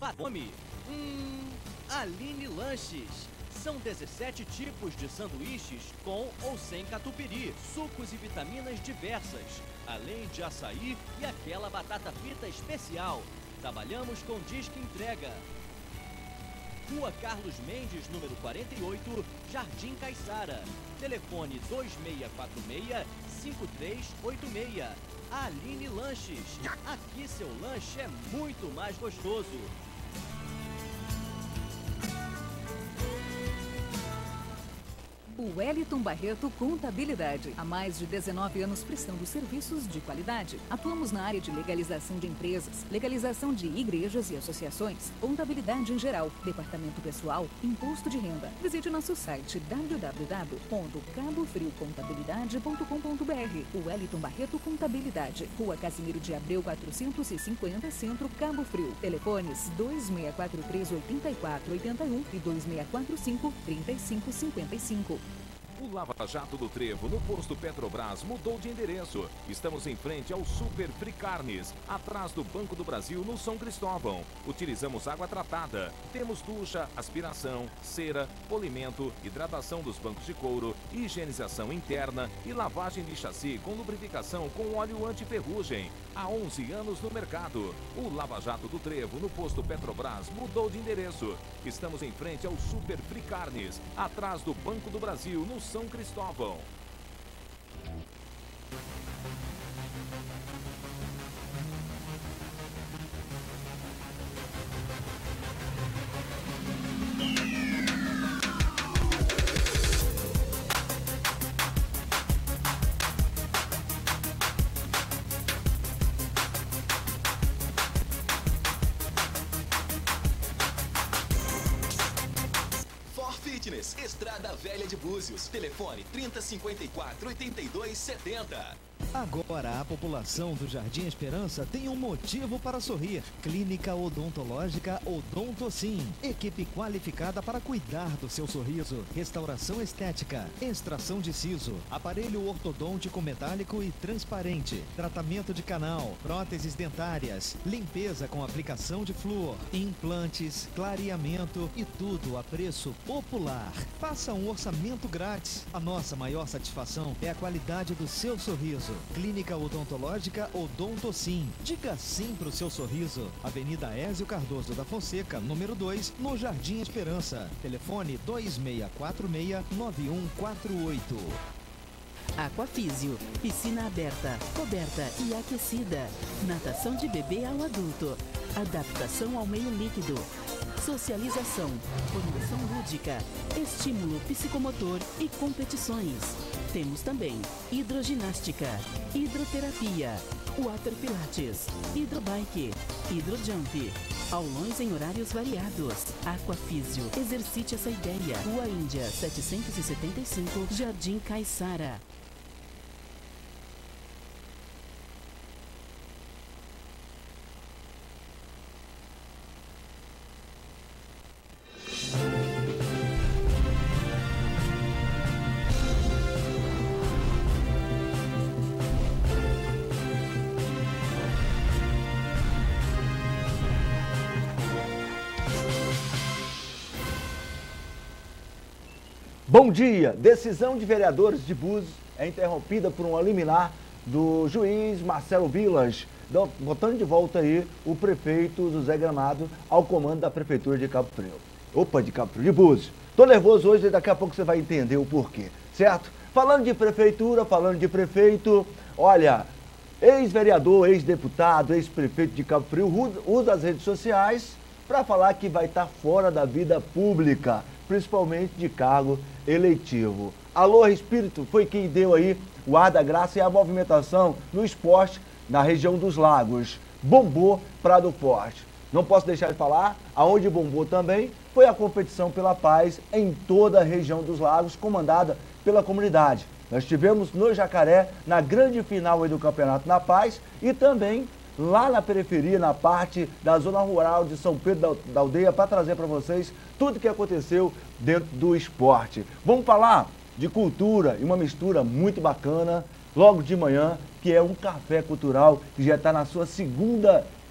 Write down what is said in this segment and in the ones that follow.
Fome. Aline Lanches. São 17 tipos de sanduíches com ou sem catupiry, sucos e vitaminas diversas, além de açaí e aquela batata frita especial. Trabalhamos com disque entrega. Rua Carlos Mendes, número 48, Jardim Caiçara. Telefone 2646-5386. Aline Lanches. Aqui seu lanche é muito mais gostoso. O Wellington Barreto Contabilidade. Há mais de 19 anos prestando serviços de qualidade. Atuamos na área de legalização de empresas, legalização de igrejas e associações, contabilidade em geral, departamento pessoal, imposto de renda. Visite nosso site www.cabofriocontabilidade.com.br. O Wellington Barreto Contabilidade. Rua Casimiro de Abreu 450, Centro, Cabo Frio. Telefones 2643-8481 e 2645-3555. O Lava Jato do Trevo, no posto Petrobras, mudou de endereço. Estamos em frente ao Super Free Carnes, atrás do Banco do Brasil, no São Cristóvão. Utilizamos água tratada. Temos ducha, aspiração, cera, polimento, hidratação dos bancos de couro, higienização interna e lavagem de chassi com lubrificação com óleo anti-ferrugem. Há 11 anos no mercado. O Lava Jato do Trevo, no posto Petrobras, mudou de endereço. Estamos em frente ao Super Free Carnes, atrás do Banco do Brasil, no São Cristóvão. Estrada Velha de Búzios. Telefone 3054-8270. Agora a população do Jardim Esperança tem um motivo para sorrir. Clínica Odontológica Odontocim. Equipe qualificada para cuidar do seu sorriso. Restauração estética, extração de siso, aparelho ortodôntico metálico e transparente, tratamento de canal, próteses dentárias, limpeza com aplicação de flúor, implantes, clareamento e tudo a preço popular. Faça um orçamento grátis. A nossa maior satisfação é a qualidade do seu sorriso. Clínica Odontológica Odontocim. Diga sim pro seu sorriso. Avenida Ézio Cardoso da Fonseca, número 2, no Jardim Esperança. Telefone 2646-9148. Aquafísio, piscina aberta, coberta e aquecida. Natação de bebê ao adulto. Adaptação ao meio líquido. Socialização, formação lúdica, estímulo psicomotor e competições. Temos também hidroginástica, hidroterapia, water pilates, hidrobike, hidrojump, aulões em horários variados. Aquafísio, exercite essa ideia. Rua Índia, 775, Jardim Caiçara. Bom dia! Decisão de vereadores de Búzios é interrompida por um liminar do juiz Marcelo Vilas, botando de volta aí o prefeito José Gramado ao comando da prefeitura de Cabo Frio. Opa, de Cabo Frio, de Búzios. Tô nervoso hoje e daqui a pouco você vai entender o porquê, certo? Falando de prefeitura, falando de prefeito, olha, ex-vereador, ex-deputado, ex-prefeito de Cabo Frio usa as redes sociais para falar que vai estar fora da vida pública, principalmente de cargo eletivo. Alô Espírito foi quem deu aí o ar da graça e a movimentação no esporte na região dos lagos. Bombou Prado Forte. Não posso deixar de falar, aonde bombou também foi a competição pela paz em toda a região dos lagos, comandada pela comunidade. Nós tivemos no Jacaré, na grande final aí do Campeonato na Paz, e também lá na periferia, na parte da zona rural de São Pedro da Aldeia, para trazer para vocês tudo que aconteceu dentro do esporte. Vamos falar de cultura e uma mistura muito bacana, logo de manhã, que é um café cultural que já está na sua segunda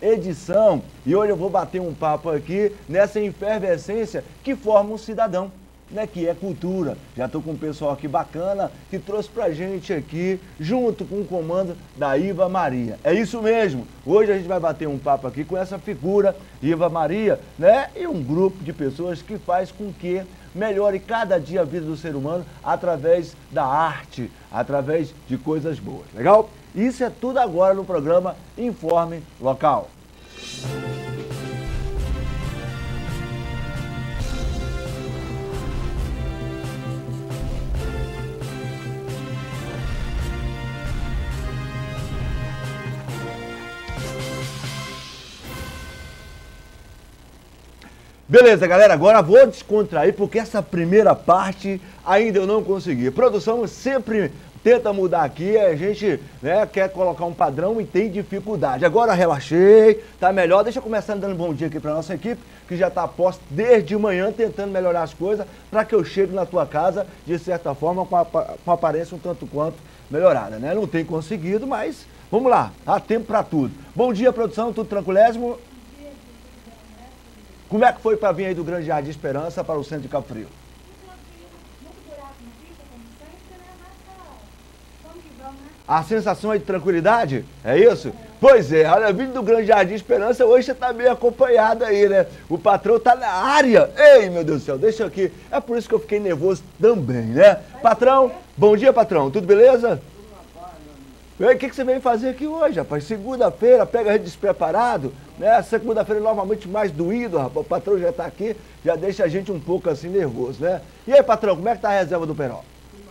edição. E hoje eu vou bater um papo aqui nessa efervescência que forma um cidadão, né, que é cultura. Já estou com um pessoal aqui bacana que trouxe pra gente aqui, junto com o comando da Iva Maria. É isso mesmo. Hoje a gente vai bater um papo aqui com essa figura, Iva Maria, né, e um grupo de pessoas que faz com que melhore cada dia a vida do ser humano através da arte, através de coisas boas. Legal? Isso é tudo agora no programa Informe Local. Beleza, galera, agora vou descontrair porque essa primeira parte ainda eu não consegui. Produção sempre tenta mudar aqui, a gente, né, quer colocar um padrão e tem dificuldade. Agora relaxei, tá melhor. Deixa eu começar dando um bom dia aqui pra nossa equipe, que já tá posta desde manhã tentando melhorar as coisas para que eu chegue na tua casa, de certa forma, com a aparência um tanto quanto melhorada, né? Não tem conseguido, mas vamos lá, há tempo para tudo. Bom dia, produção, tudo tranquilésimo? Como é que foi para vir aí do Grande Jardim Esperança para o centro de Cabo Frio? A sensação é de tranquilidade? É isso? Pois é, olha, vindo do Grande Jardim Esperança, hoje você tá meio acompanhado aí, né? O patrão tá na área. Ei, meu Deus do céu, deixa aqui. É por isso que eu fiquei nervoso também, né? Patrão, bom dia, patrão. Tudo beleza? O que você veio fazer aqui hoje, rapaz? Segunda-feira, pega a gente despreparado, né? Segunda-feira novamente mais doído, rapaz. O patrão já tá aqui, já deixa a gente um pouco assim nervoso, né? E aí, patrão, como é que tá a reserva do Peró?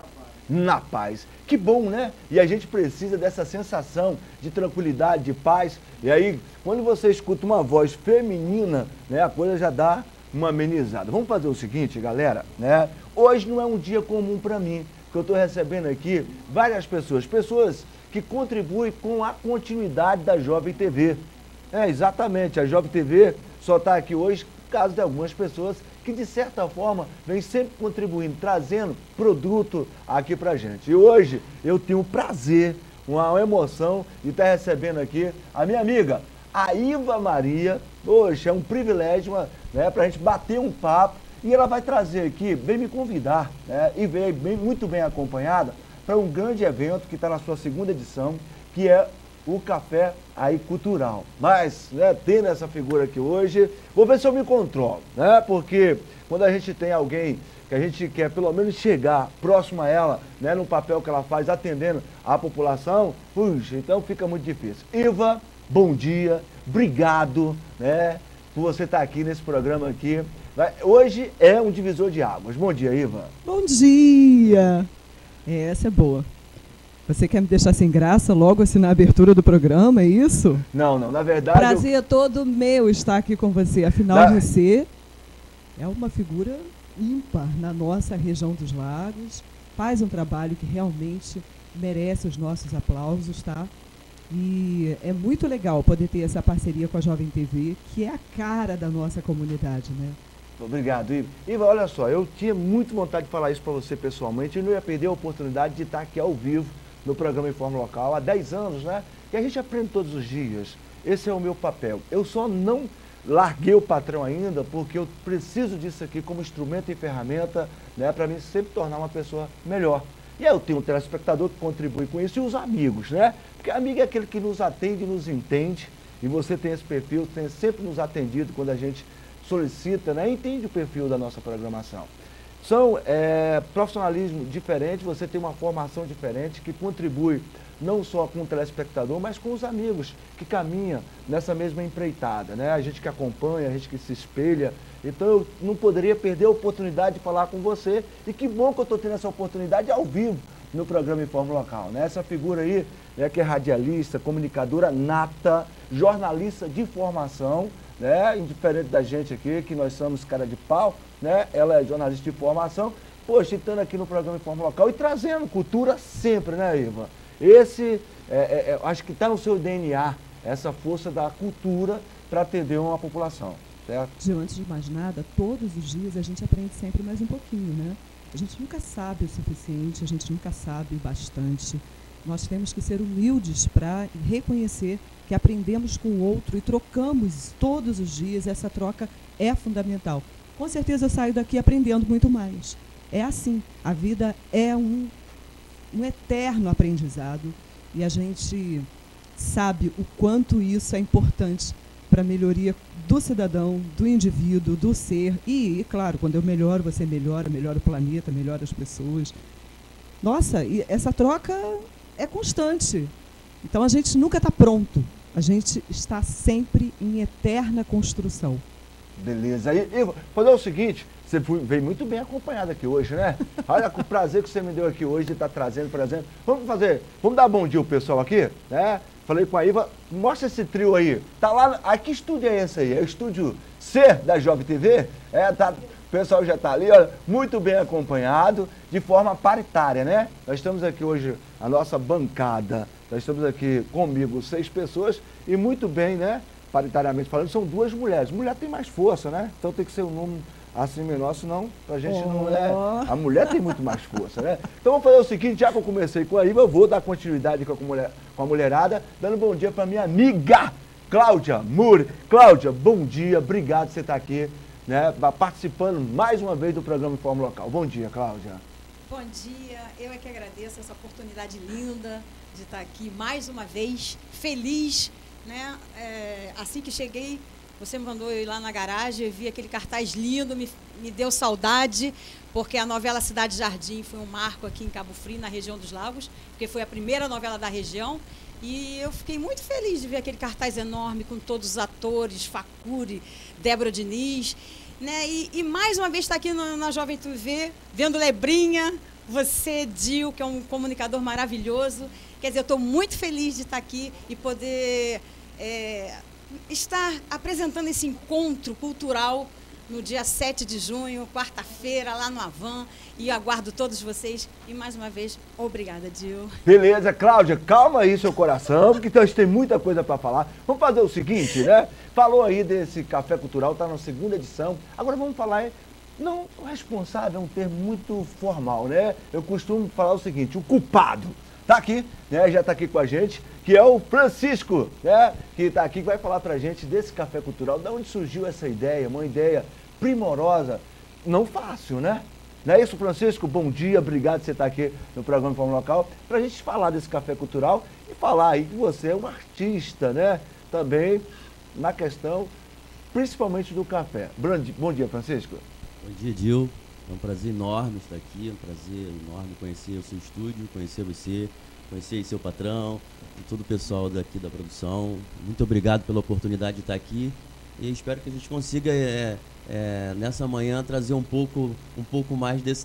Na paz. Que bom, né? E a gente precisa dessa sensação de tranquilidade, de paz. E aí, quando você escuta uma voz feminina, né, a coisa já dá uma amenizada. Vamos fazer o seguinte, galera, né? Hoje não é um dia comum para mim, que eu tô recebendo aqui várias pessoas que contribuem com a continuidade da Jovem TV. É, exatamente, a Jovem TV só está aqui hoje por causa de algumas pessoas que, de certa forma, vem sempre contribuindo, trazendo produto aqui pra gente. E hoje eu tenho o prazer, uma emoção de estar recebendo aqui a minha amiga, a Iva Maria. Poxa, é um privilégio, né, pra gente bater um papo. E ela vai trazer aqui, vem me convidar, né, e veio muito bem acompanhada, para um grande evento que está na sua segunda edição, que é o Café aí Cultural. Mas, né, tendo essa figura aqui hoje, vou ver se eu me controlo, né? Porque quando a gente tem alguém que a gente quer pelo menos chegar próximo a ela, né, no papel que ela faz, atendendo a população, puxa, então fica muito difícil. Iva, bom dia, obrigado, né, por você estar aqui nesse programa aqui. Hoje é um divisor de águas. Bom dia, Iva. Bom dia. Essa é boa. Você quer me deixar sem graça logo assim na abertura do programa, é isso? Não, na verdade... Prazer todo meu estar aqui com você. Afinal, você é uma figura ímpar na nossa região dos lagos, faz um trabalho que realmente merece os nossos aplausos, tá? E é muito legal poder ter essa parceria com a Jovem TV, que é a cara da nossa comunidade, né? Obrigado, Iva. Iva, olha só, eu tinha muito vontade de falar isso para você pessoalmente e não ia perder a oportunidade de estar aqui ao vivo no programa Informe Local há 10 anos, né? E a gente aprende todos os dias. Esse é o meu papel. Eu só não larguei o patrão ainda porque eu preciso disso aqui como instrumento e ferramenta, né, para mim sempre tornar uma pessoa melhor. E aí eu tenho um telespectador que contribui com isso e os amigos, né? Porque amigo é aquele que nos atende e nos entende. E você tem esse perfil, tem sempre nos atendido quando a gente solicita, né? Entende o perfil da nossa programação. São profissionalismo diferente, você tem uma formação diferente que contribui não só com o telespectador, mas com os amigos que caminham nessa mesma empreitada, né? A gente que acompanha, a gente que se espelha. Então eu não poderia perder a oportunidade de falar com você. E que bom que eu estou tendo essa oportunidade ao vivo no programa Informe Local, né? Essa figura aí, né, que é radialista, comunicadora nata, jornalista de formação, né? Indiferente da gente aqui, que nós somos cara de pau, né? Ela é jornalista de formação. Poxa, estando aqui no programa Informe Local e trazendo cultura sempre, né, Iva? Esse, acho que está no seu DNA, essa força da cultura para atender uma população, certo? Antes de mais nada, todos os dias a gente aprende sempre mais um pouquinho, né? A gente nunca sabe o suficiente, a gente nunca sabe o bastante. Nós temos que ser humildes para reconhecer que que aprendemos com o outro e trocamos todos os dias, essa troca é fundamental. Com certeza eu saio daqui aprendendo muito mais. É assim, a vida é um eterno aprendizado e a gente sabe o quanto isso é importante para a melhoria do cidadão, do indivíduo, do ser. E, claro, quando eu melhoro, você melhora o planeta, melhora as pessoas. Nossa, e essa troca é constante. Então, a gente nunca está pronto. A gente está sempre em eterna construção. Beleza. E fazer o seguinte, você veio muito bem acompanhado aqui hoje, né? Olha o prazer que você me deu aqui hoje de estar trazendo, por exemplo. Vamos dar bom dia ao pessoal aqui, né? Falei com a Iva, mostra esse trio aí. Tá lá, que estúdio é esse aí? É o estúdio C da Jovem TV? O pessoal já tá ali, olha, muito bem acompanhado, de forma paritária, né? Nós estamos aqui hoje, a nossa bancada, nós estamos aqui comigo 6 pessoas e muito bem, né? Paritariamente falando, são 2 mulheres. Mulher tem mais força, né? Então tem que ser um número assim menor, senão a gente não é... A mulher tem muito mais força, né? Então vamos fazer o seguinte, já que eu comecei com a Iva, eu vou dar continuidade com a mulherada, dando bom dia para minha amiga Cláudia Muri. Cláudia, bom dia, obrigado por você estar aqui, né? Participando mais uma vez do programa Informe Local. Bom dia, Cláudia. Bom dia, eu é que agradeço essa oportunidade linda de estar aqui mais uma vez, feliz, né? Assim que cheguei, você me mandou eu ir lá na garagem, eu vi aquele cartaz lindo, me deu saudade, porque a novela Cidade Jardim foi um marco aqui em Cabo Frio, na região dos Lagos, porque foi a primeira novela da região, e eu fiquei muito feliz de ver aquele cartaz enorme com todos os atores, Facuri, Débora Diniz, né? E mais uma vez estar aqui na Jovem TV, vendo Lebrinha, você, Dil, que é um comunicador maravilhoso. Quer dizer, eu estou muito feliz de estar aqui e poder estar apresentando esse encontro cultural no dia 7 de junho, quarta-feira, lá no Avan. E aguardo todos vocês. E, mais uma vez, obrigada, Dil. Beleza, Cláudia, calma aí seu coração, porque a gente tem muita coisa para falar. Vamos fazer o seguinte, né? Falou aí desse Café Cultural, está na 2ª edição. Agora vamos falar... Não, o responsável é um termo muito formal, né? Eu costumo falar o seguinte, o culpado está aqui, né? Já está aqui com a gente, que é o Francisco, né? Que está aqui, que vai falar para a gente desse Café Cultural, de onde surgiu essa ideia, uma ideia primorosa, não fácil, né? Não é isso, Francisco? Bom dia, obrigado por você estar aqui no programa Informe Local, para a gente falar desse Café Cultural e falar aí que você é um artista, né? Também na questão, principalmente do café. Bom dia, Francisco. Bom dia, Dil. É um prazer enorme estar aqui, é um prazer enorme conhecer o seu estúdio, conhecer você, conhecer seu patrão e todo o pessoal daqui da produção. Muito obrigado pela oportunidade de estar aqui e espero que a gente consiga, nessa manhã, trazer um pouco mais desse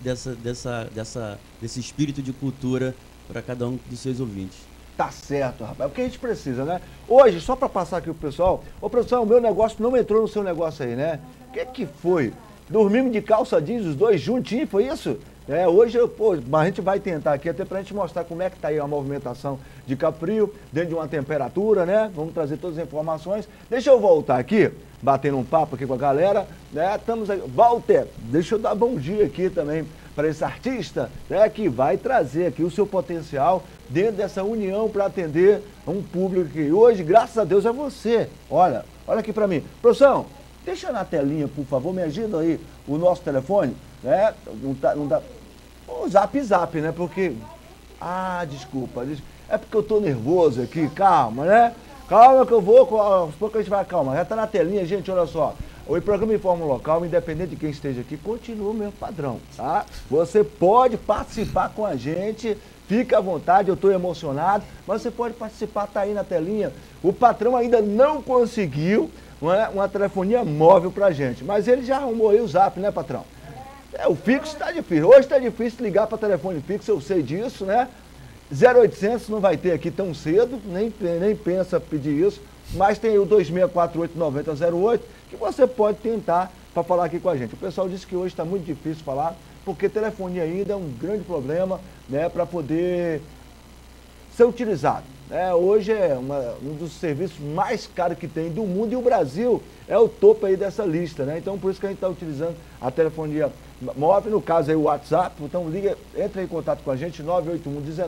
espírito de cultura para cada um dos seus ouvintes. Tá certo, rapaz, é o que a gente precisa, né? Hoje, só para passar aqui pro pessoal, ô produção, o meu negócio não entrou no seu negócio aí, né? O que foi? Dormimos de calça jeans, os 2 juntinhos, foi isso? Hoje, a gente vai tentar aqui, até pra gente mostrar como é que tá aí a movimentação de Cabo Frio, dentro de uma temperatura, né? Vamos trazer todas as informações. Deixa eu voltar aqui, batendo um papo aqui com a galera, né? Estamos aí. Walter, deixa eu dar bom dia aqui também para esse artista, né? Que vai trazer aqui o seu potencial dentro dessa união para atender um público que hoje, graças a Deus, é você. Olha aqui para mim. Produção, deixa na telinha, por favor, me ajuda aí o nosso telefone, né? Não dá. O zap, né? Porque... desculpa. É porque eu tô nervoso aqui, calma, né? Calma que eu vou, aos poucos a gente vai, calma. Já tá na telinha, gente, olha só. O programa Informe Local, independente de quem esteja aqui, continua o mesmo padrão, tá? Você pode participar com a gente, fica à vontade, eu estou emocionado, mas você pode participar, tá aí na telinha. O patrão ainda não conseguiu uma telefonia móvel pra gente, mas ele já arrumou aí o zap, né, patrão? O fixo está difícil, hoje está difícil ligar para telefone fixo, eu sei disso, né? 0800 não vai ter aqui tão cedo, nem pensa pedir isso, mas tem o 2648-9008, que você pode tentar para falar aqui com a gente. O pessoal disse que hoje está muito difícil falar, porque telefonia ainda é um grande problema, né, para poder ser utilizado. Hoje é um dos serviços mais caros que tem do mundo e o Brasil é o topo aí dessa lista, né? Então por isso que a gente está utilizando a telefonia móvel, no caso aí o WhatsApp, então entra em contato com a gente,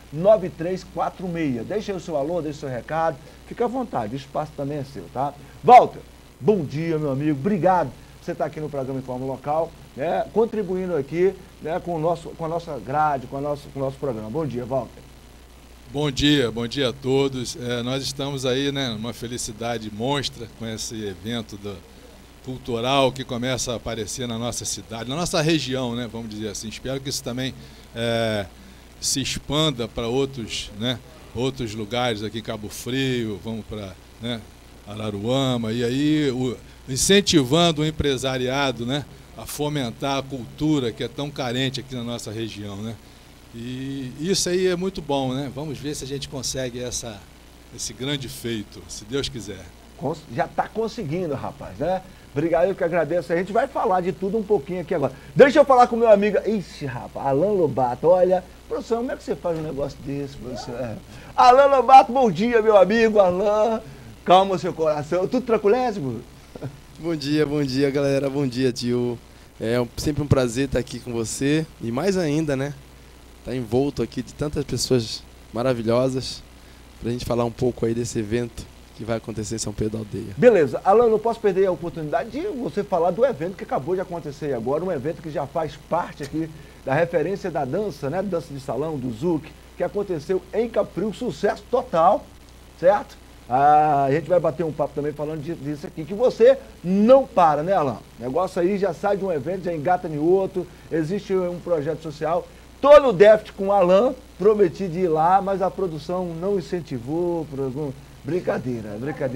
9346. Deixa aí o seu alô, deixa o seu recado. Fica à vontade, o espaço também é seu, tá? Walter, bom dia, meu amigo. Obrigado por você estar aqui no programa Informa Local, né? Contribuindo aqui, né, com a nossa grade, com o nosso programa. Bom dia, Walter. Bom dia a todos. Nós estamos aí, né, numa felicidade monstra com esse evento cultural que começa a aparecer na nossa cidade, na nossa região, né, vamos dizer assim. Espero que isso também se expanda para outros lugares aqui em Cabo Frio, vamos para, né, Araruama, e aí incentivando o empresariado, né, a fomentar a cultura que é tão carente aqui na nossa região, né. E isso aí é muito bom, né? Vamos ver se a gente consegue esse grande feito, se Deus quiser. Já está conseguindo, rapaz, né? Obrigado, eu que agradeço. A gente vai falar de tudo um pouquinho aqui agora. Deixa eu falar com o meu amigo. Ixi, rapaz, Alan Lobato, olha. Professor, como é que você faz um negócio desse, professor? Alan Lobato, bom dia, meu amigo, Alan. Calma seu coração. Tudo tranquilésimo? Bom dia, galera. Bom dia, tio. É sempre um prazer estar aqui com você. E mais ainda, né? Tá envolto aqui de tantas pessoas maravilhosas pra gente falar um pouco aí desse evento que vai acontecer em São Pedro da Aldeia. Beleza, Alan, não posso perder a oportunidade de você falar do evento que acabou de acontecer agora, um evento que já faz parte aqui da referência da dança, né, dança de salão, do Zouk, que aconteceu em Cabo Frio, sucesso total, certo? A gente vai bater um papo também falando disso aqui, que você não para, né, Alan? O negócio aí já sai de um evento, já engata em outro, existe um projeto social. Tô no déficit com o Alan, prometi de ir lá, mas a produção não incentivou por algum... Brincadeira.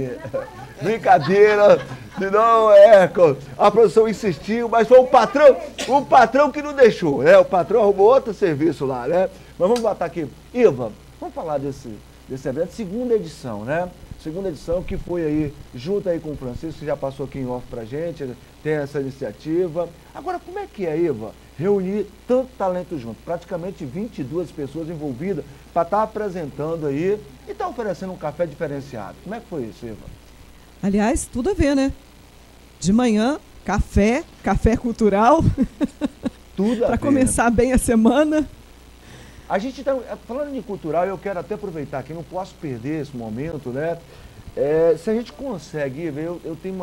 Não, a produção insistiu, mas foi o patrão que não deixou, né? O patrão arrumou outro serviço lá, né? Mas vamos botar aqui. Iva, vamos falar desse evento, segunda edição, né? Segunda edição que foi aí, junto aí com o Francisco, que já passou aqui em off pra gente, tem essa iniciativa. Agora, como é que é, Iva, reunir tanto talento junto? Praticamente 22 pessoas envolvidas para estar apresentando aí e estar oferecendo um café diferenciado. Como é que foi isso, Iva? Aliás, tudo a ver, né? De manhã, café cultural. Tudo para começar bem a semana. A gente está falando de cultural, eu quero até aproveitar aqui, não posso perder esse momento, né? Se a gente consegue, eu tenho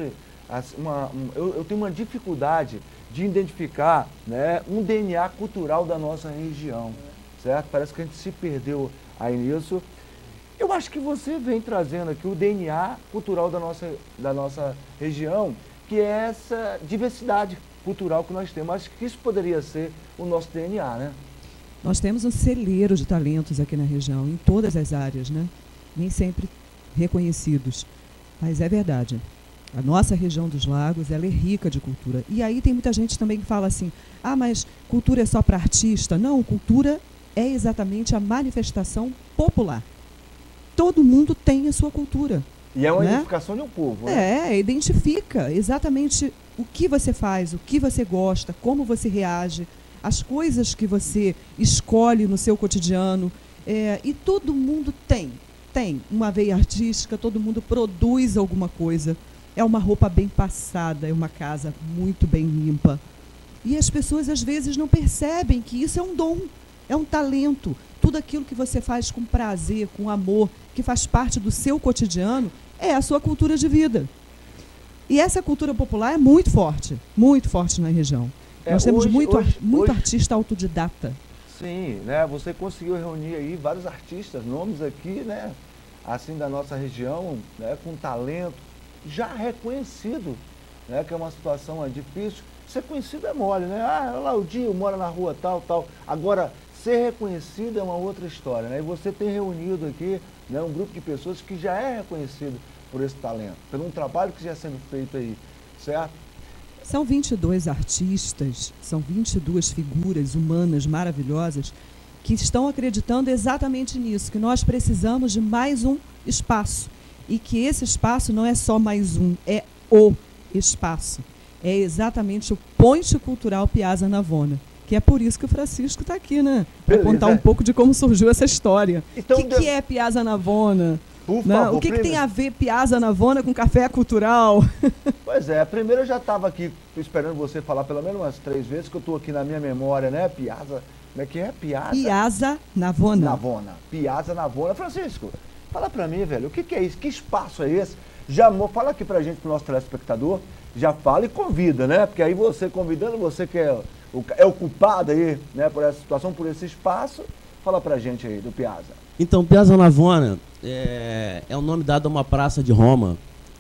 eu tenho uma dificuldade de identificar, né, um DNA cultural da nossa região, certo? Parece que a gente se perdeu aí nisso. Eu acho que você vem trazendo aqui o DNA cultural da nossa região, que é essa diversidade cultural que nós temos. Acho que isso poderia ser o nosso DNA, né? Nós temos um celeiro de talentos aqui na região, em todas as áreas, né? Nem sempre reconhecidos, mas é verdade. A nossa região dos lagos, ela é rica de cultura. E aí tem muita gente também que fala assim, mas cultura é só para artista. Não, cultura é exatamente a manifestação popular. Todo mundo tem a sua cultura. E é uma identificação de um povo, né? Identifica exatamente o que você faz, o que você gosta, como você reage, as coisas que você escolhe no seu cotidiano. E todo mundo tem uma veia artística, todo mundo produz alguma coisa. É uma roupa bem passada, é uma casa muito bem limpa. E as pessoas, às vezes, não percebem que isso é um dom, é um talento. Tudo aquilo que você faz com prazer, com amor, que faz parte do seu cotidiano, é a sua cultura de vida. E essa cultura popular é muito forte na região. Nós temos muito artista autodidata. Sim, né? Você conseguiu reunir aí vários artistas, nomes aqui, né? Assim, da nossa região, né? Com talento, já reconhecido, né? Que é uma situação difícil. Ser conhecido é mole, né? Lá o Dio mora na rua tal. Agora, ser reconhecido é uma outra história, né? E você tem reunido aqui, né, um grupo de pessoas que já é reconhecido por esse talento, por um trabalho que já está sendo feito aí, certo? São 22 artistas, são 22 figuras humanas maravilhosas que estão acreditando exatamente nisso, que nós precisamos de mais um espaço. E que esse espaço não é só mais um, é o espaço. É exatamente o Ponte Cultural Piazza Navona, que é por isso que o Francisco está aqui, né? Para contar um pouco de como surgiu essa história. Então, o que é Piazza Navona? Favor, o que tem a ver Piazza Navona com café cultural? Pois é, primeiro eu já estava aqui esperando você falar pelo menos umas 3 vezes, que eu estou aqui na minha memória, né? Piazza Como é que é? Piazza Navona. Navona. Piazza Navona. Francisco, fala pra mim, velho, o que é isso? Que espaço é esse? Já fala aqui pra gente, pro nosso telespectador, já fala e convida, né? Porque aí você convidando, você que é o culpado aí, né, por essa situação, por esse espaço, fala pra gente aí do Piazza. Então, Piazza Navona é o nome dado a uma praça de Roma,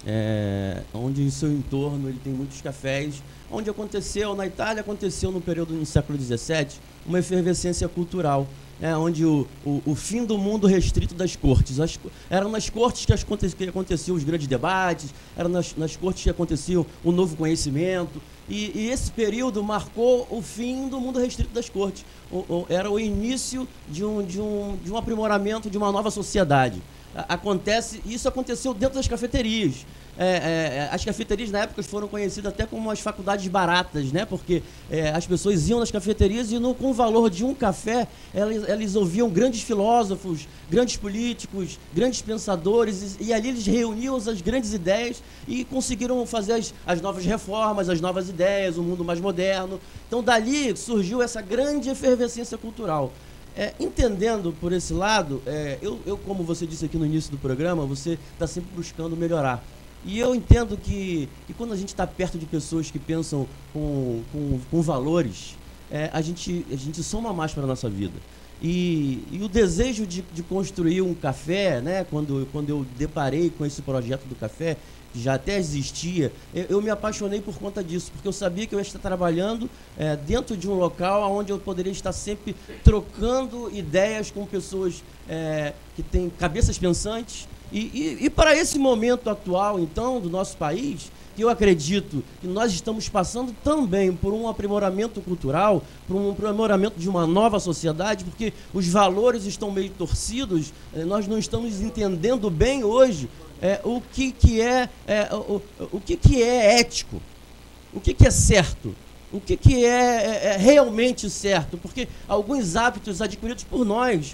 onde em seu entorno ele tem muitos cafés, onde aconteceu, na Itália, aconteceu no período no século XVII, uma efervescência cultural, onde o fim do mundo restrito das cortes. Eram nas cortes que aconteciam os grandes debates, eram nas cortes que aconteciam o novo conhecimento, e esse período marcou o fim do mundo restrito das cortes. Era o início de um aprimoramento de uma nova sociedade. Isso aconteceu dentro das cafeterias. As cafeterias na época foram conhecidas até como as faculdades baratas, né? Porque as pessoas iam nas cafeterias e com o valor de um café elas ouviam grandes filósofos, grandes políticos, grandes pensadores, e ali eles reuniam as grandes ideias e conseguiram fazer as novas reformas, as novas ideias, o mundo mais moderno. Então dali surgiu essa grande efervescência cultural. Entendendo por esse lado, eu, como você disse aqui no início do programa, você está sempre buscando melhorar. E eu entendo que quando a gente está perto de pessoas que pensam com valores, a gente soma mais para a nossa vida. E o desejo de construir um café, né, quando eu deparei com esse projeto do café, que já até existia, eu me apaixonei por conta disso, porque eu sabia que eu ia estar trabalhando dentro de um local onde eu poderia estar sempre trocando ideias com pessoas que têm cabeças pensantes. E para esse momento atual, então, do nosso país, que eu acredito que nós estamos passando também por um aprimoramento cultural, por um aprimoramento de uma nova sociedade, porque os valores estão meio torcidos, nós não estamos entendendo bem hoje o que é ético, o que é certo, o que é realmente certo, porque alguns hábitos adquiridos por nós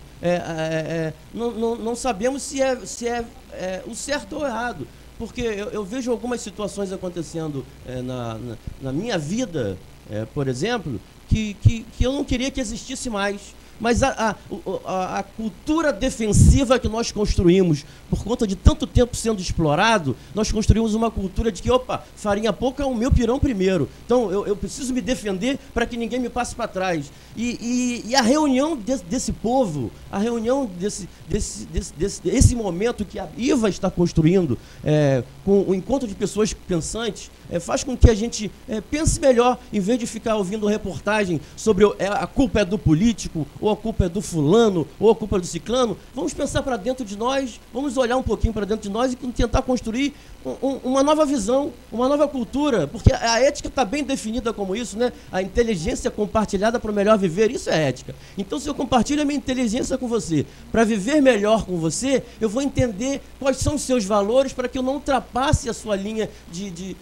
não sabemos se é o certo ou errado, porque eu vejo algumas situações acontecendo na minha vida, por exemplo, que eu não queria que existisse mais. Mas a cultura defensiva que nós construímos, por conta de tanto tempo sendo explorado, nós construímos uma cultura de que, farinha pouca é o meu pirão primeiro. Então, eu preciso me defender para que ninguém me passe para trás. E a reunião desse povo, a reunião desse momento que a IVA está construindo, com o encontro de pessoas pensantes, faz com que a gente pense melhor, em vez de ficar ouvindo reportagem sobre a culpa é do político, ou a culpa é do fulano, ou a culpa é do ciclano. Vamos pensar para dentro de nós, vamos olhar um pouquinho para dentro de nós e tentar construir uma nova visão, uma nova cultura, porque a ética está bem definida como isso, né? A inteligência compartilhada para o melhor viver, isso é ética. Então, se eu compartilho a minha inteligência com você, para viver melhor com você, eu vou entender quais são os seus valores para que eu não ultrapasse a sua linha de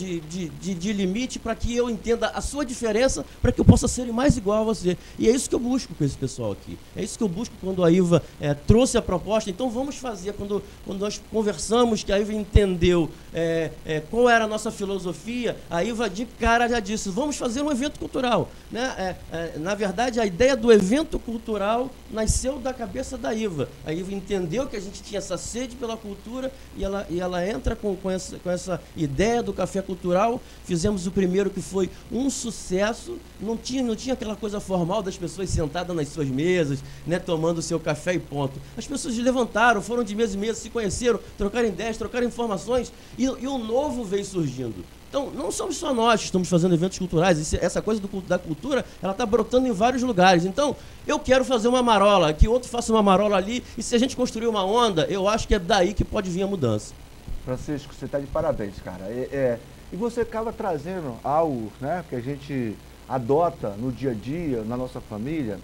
limite, para que eu entenda a sua diferença, para que eu possa ser mais igual a você. E é isso que eu busco com esse pessoal aqui. É isso que eu busco quando a IVA trouxe a proposta. Então, vamos fazer, quando nós conversamos, que a IVA entendeu qual era a nossa filosofia, a IVA de cara já disse, vamos fazer um evento cultural, né? Na verdade, a ideia do evento cultural nasceu da cabeça da IVA. A IVA entendeu que a gente tinha essa sede pela cultura e ela entra com essa ideia do café cultural. Fizemos o primeiro, que foi um sucesso, não tinha aquela coisa formal das pessoas sentadas nas suas mesas, né, tomando o seu café e ponto. As pessoas se levantaram, foram de mesa em mesa, se conheceram, trocaram ideias, trocaram informações, e o novo veio surgindo. Então, não somos só nós que estamos fazendo eventos culturais, essa coisa da cultura, ela está brotando em vários lugares. Então, eu quero fazer uma marola, que outro faça uma marola ali, e se a gente construir uma onda, eu acho que é daí que pode vir a mudança. Francisco, você está de parabéns, cara. E você acaba trazendo algo, né, que a gente adota no dia a dia, na nossa família,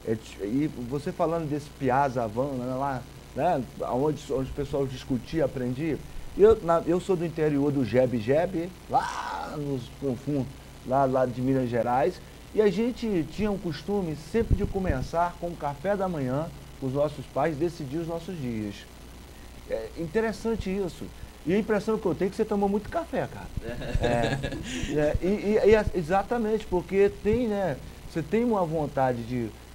e você falando desse Piazza Navona, lá, né, onde o pessoal discutia, aprendia. Eu sou do interior do Jebe, lá no fundo, lá de Minas Gerais, e a gente tinha um costume sempre de começar com o café da manhã, os nossos pais decidir os nossos dias. É interessante isso. E a impressão que eu tenho é que você tomou muito café, cara. Exatamente, porque tem, né, você tem uma vontade de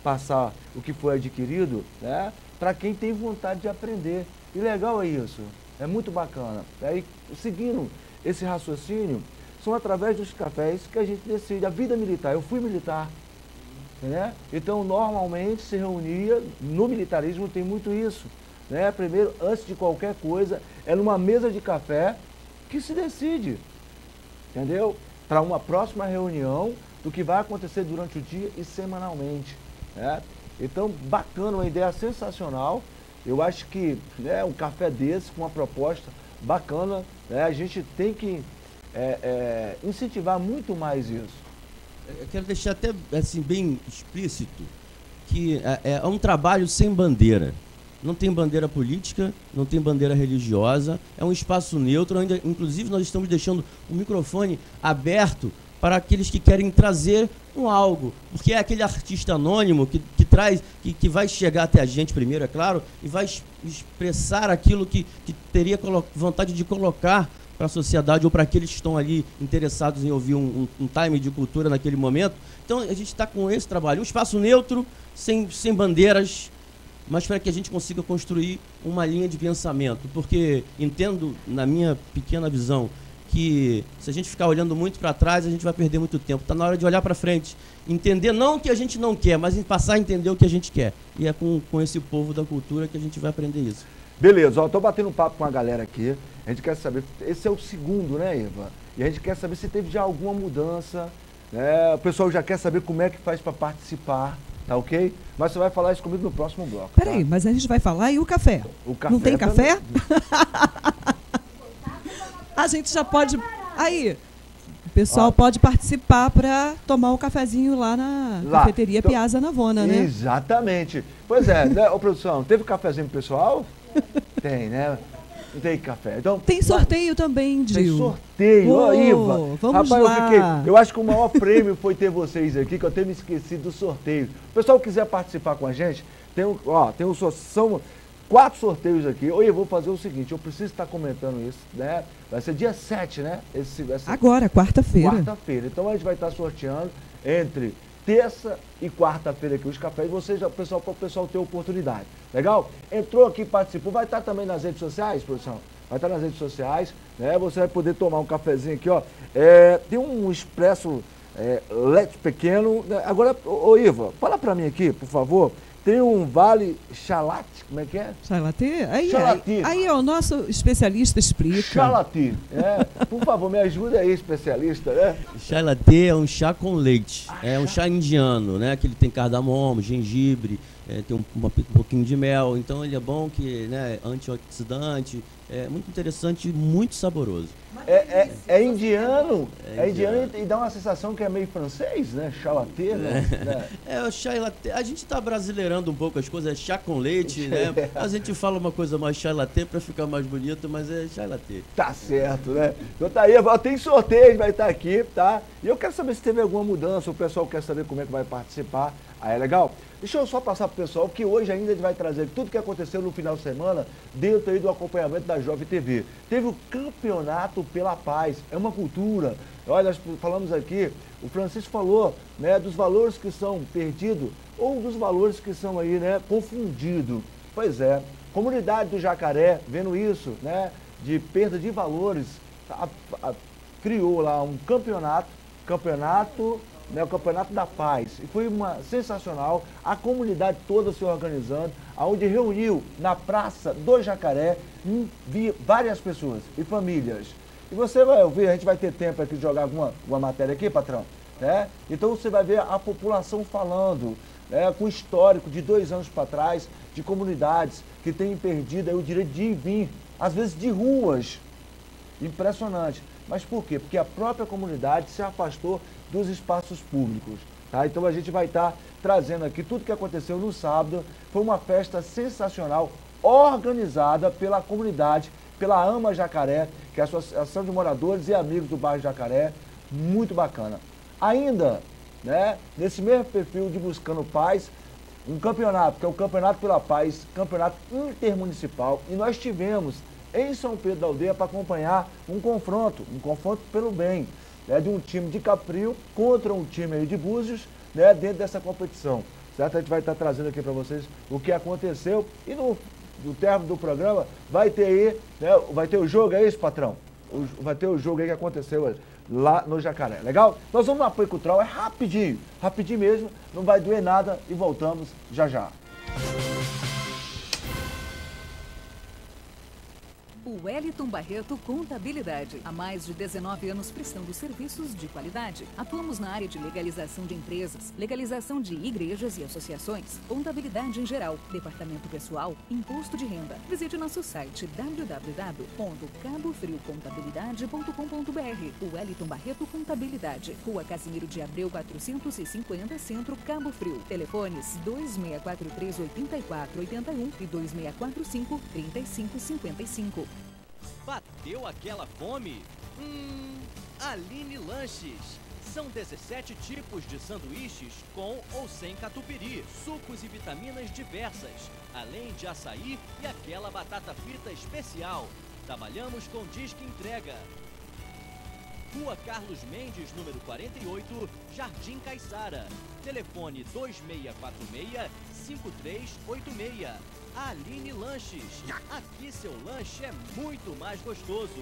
passar o que foi adquirido, né, para quem tem vontade de aprender. E legal é isso, é muito bacana. Aí, seguindo esse raciocínio, são através dos cafés que a gente decide. A vida militar, eu fui militar, né? Então, normalmente se reunia, no militarismo tem muito isso, né? Primeiro, antes de qualquer coisa, é numa mesa de café que se decide, entendeu? Para uma próxima reunião do que vai acontecer durante o dia e semanalmente, né? Então, bacana, uma ideia sensacional. Eu acho que, né, um café desse, com uma proposta bacana, né, a gente tem que incentivar muito mais isso. Eu quero deixar até assim, bem explícito que é um trabalho sem bandeira. Não tem bandeira política, não tem bandeira religiosa, é um espaço neutro, onde, inclusive, nós estamos deixando o microfone aberto para aqueles que querem trazer algo, porque é aquele artista anônimo que traz, que vai chegar até a gente primeiro, é claro, e vai expressar aquilo que teria vontade de colocar para a sociedade ou para aqueles que estão ali interessados em ouvir um time de cultura naquele momento. Então, a gente está com esse trabalho, um espaço neutro, sem bandeiras, mas para que a gente consiga construir uma linha de pensamento, porque entendo, na minha pequena visão, que se a gente ficar olhando muito para trás, a gente vai perder muito tempo. Está na hora de olhar para frente, entender não o que a gente não quer, mas passar a entender o que a gente quer. E é com esse povo da cultura que a gente vai aprender isso. Beleza, estou batendo um papo com a galera aqui. A gente quer saber, esse é o segundo, né, Eva? E a gente quer saber se teve já alguma mudança, né? O pessoal já quer saber como é que faz para participar, tá ok? Mas você vai falar isso comigo no próximo bloco. Peraí, tá? mas a gente vai falar e o café? O café não tem também. café? A gente já pode... Aí, o pessoal pode participar para tomar um cafezinho lá na cafeteria então, Piazza Navona, né? Exatamente. Pois é, né, ô produção, teve cafezinho pro pessoal? Tem, né? Não tem café. Então, tem sorteio também, Gil. Tem sorteio, ó, Iva. Vamos Rapaz, lá. Eu acho que o maior prêmio foi ter vocês aqui, que eu tenho me esquecido do sorteio. O pessoal quiser participar com a gente, são 4 sorteios aqui. Oi, eu vou fazer o seguinte, eu preciso estar comentando isso, né? Vai ser dia 7, né? Agora, quarta-feira. Quarta-feira. Então a gente vai estar sorteando entre terça e quarta-feira aqui os cafés, para o pessoal ter oportunidade. Legal? Entrou aqui, participou, vai estar também nas redes sociais, produção? Vai estar nas redes sociais, né? Você vai poder tomar um cafezinho aqui, ó. Tem um expresso leite pequeno. Agora, ô Iva, fala para mim aqui, por favor. Tem um vale chalate, como é que é? Chalati? Chalati. Aí, ó, o nosso especialista explica. Chalati, por favor, me ajuda aí, especialista, né? Chá latte é um chá com leite, é um chá indiano, né? Que ele tem cardamomo, gengibre, tem um pouquinho de mel, então ele é bom, que, né, antioxidante, é muito interessante e muito saboroso. É indiano, indiano e dá uma sensação que é meio francês, né? Chá latte, né? O chá latte, a gente está brasileirando um pouco as coisas, é chá com leite, né? A gente fala uma coisa mais chá latte para ficar mais bonito, mas é chá latte. Tá certo, né? Então tá aí, tem sorteio, vai estar aqui, tá? E eu quero saber se teve alguma mudança, o pessoal quer saber como é que vai participar. Aí é legal? Deixa eu só passar para o pessoal que hoje ainda a gente vai trazer tudo que aconteceu no final de semana dentro aí do acompanhamento da Jovem TV. Teve o Campeonato pela Paz, é uma cultura. Olha, nós falamos aqui, o Francisco falou, né, dos valores que são perdidos ou dos valores que são aí, né, confundidos. Pois é, comunidade do Jacaré, vendo isso, né, de perda de valores, criou lá um campeonato, né, o Campeonato da Paz. E foi sensacional, a comunidade toda se organizando, onde reuniu na Praça do Jacaré várias pessoas e famílias. E você vai ouvir, a gente vai ter tempo aqui de jogar alguma matéria aqui, patrão, né? Então você vai ver a população falando, né, com histórico de 2 anos para trás, de comunidades que têm perdido aí o direito de ir e vir, às vezes de ruas. Impressionante. Mas por quê? Porque a própria comunidade se afastou dos espaços públicos. Tá? Então a gente vai estar trazendo aqui tudo que aconteceu no sábado. Foi uma festa sensacional, organizada pela comunidade, pela AMA Jacaré, que é a Associação de Moradores e Amigos do Bairro Jacaré. Muito bacana. Ainda, né, nesse mesmo perfil de Buscando Paz, um campeonato, que é o Campeonato pela Paz, campeonato intermunicipal. E nós tivemos em São Pedro da Aldeia para acompanhar um confronto pelo bem, né, de um time de Capril contra um time aí de Búzios, né, dentro dessa competição. certo? A gente vai estar trazendo aqui para vocês o que aconteceu e no término do programa vai ter aí, né, vai ter o jogo, é isso, patrão? Vai ter o jogo aí que aconteceu lá no Jacaré, legal? Nós vamos no apoio cultural, é rapidinho mesmo, não vai doer nada e voltamos já já. O Wellington Barreto Contabilidade. Há mais de 19 anos prestando serviços de qualidade. Atuamos na área de legalização de empresas, legalização de igrejas e associações, contabilidade em geral, departamento pessoal, imposto de renda. Visite nosso site www.cabofriocontabilidade.com.br. O Wellington Barreto Contabilidade. Rua Casimiro de Abreu 450, Centro, Cabo Frio. Telefones 2643-8481 e 2645-3555. Bateu aquela fome? Aline Lanches. São 17 tipos de sanduíches com ou sem catupiry, sucos e vitaminas diversas, além de açaí e aquela batata frita especial. Trabalhamos com disque entrega. Rua Carlos Mendes, número 48, Jardim Caiçara. Telefone 2646-5386. Aline Lanches. Aqui seu lanche é muito mais gostoso.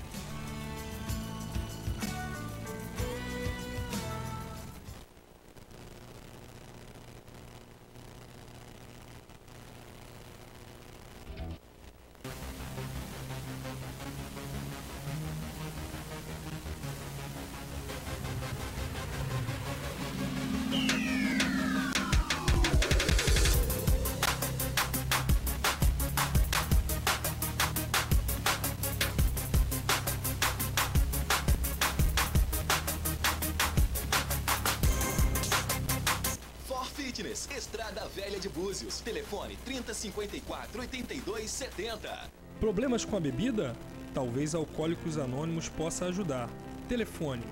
Estrada Velha de Búzios. Telefone 3054-8270. Problemas com a bebida? Talvez Alcoólicos Anônimos possa ajudar. Telefone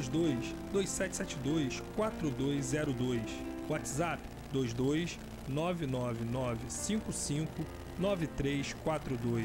22-2772-4202. WhatsApp 22-99955-9342.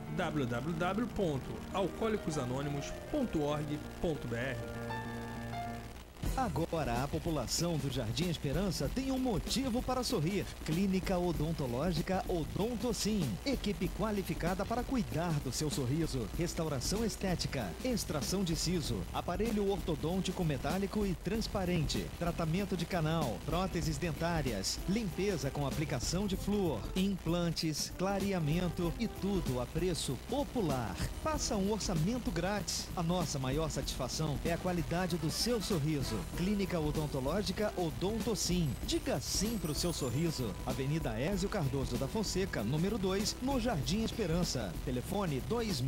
www.alcoolicosanonimos.org.br. Agora a população do Jardim Esperança tem um motivo para sorrir. Clínica Odontológica Odontocim. Equipe qualificada para cuidar do seu sorriso. Restauração estética, extração de siso, aparelho ortodôntico metálico e transparente, tratamento de canal, próteses dentárias, limpeza com aplicação de flúor, implantes, clareamento e tudo a preço popular. Faça um orçamento grátis. A nossa maior satisfação é a qualidade do seu sorriso. Clínica Odontológica Odontocim. Diga sim pro seu sorriso. Avenida Ézio Cardoso da Fonseca, número 2, no Jardim Esperança. Telefone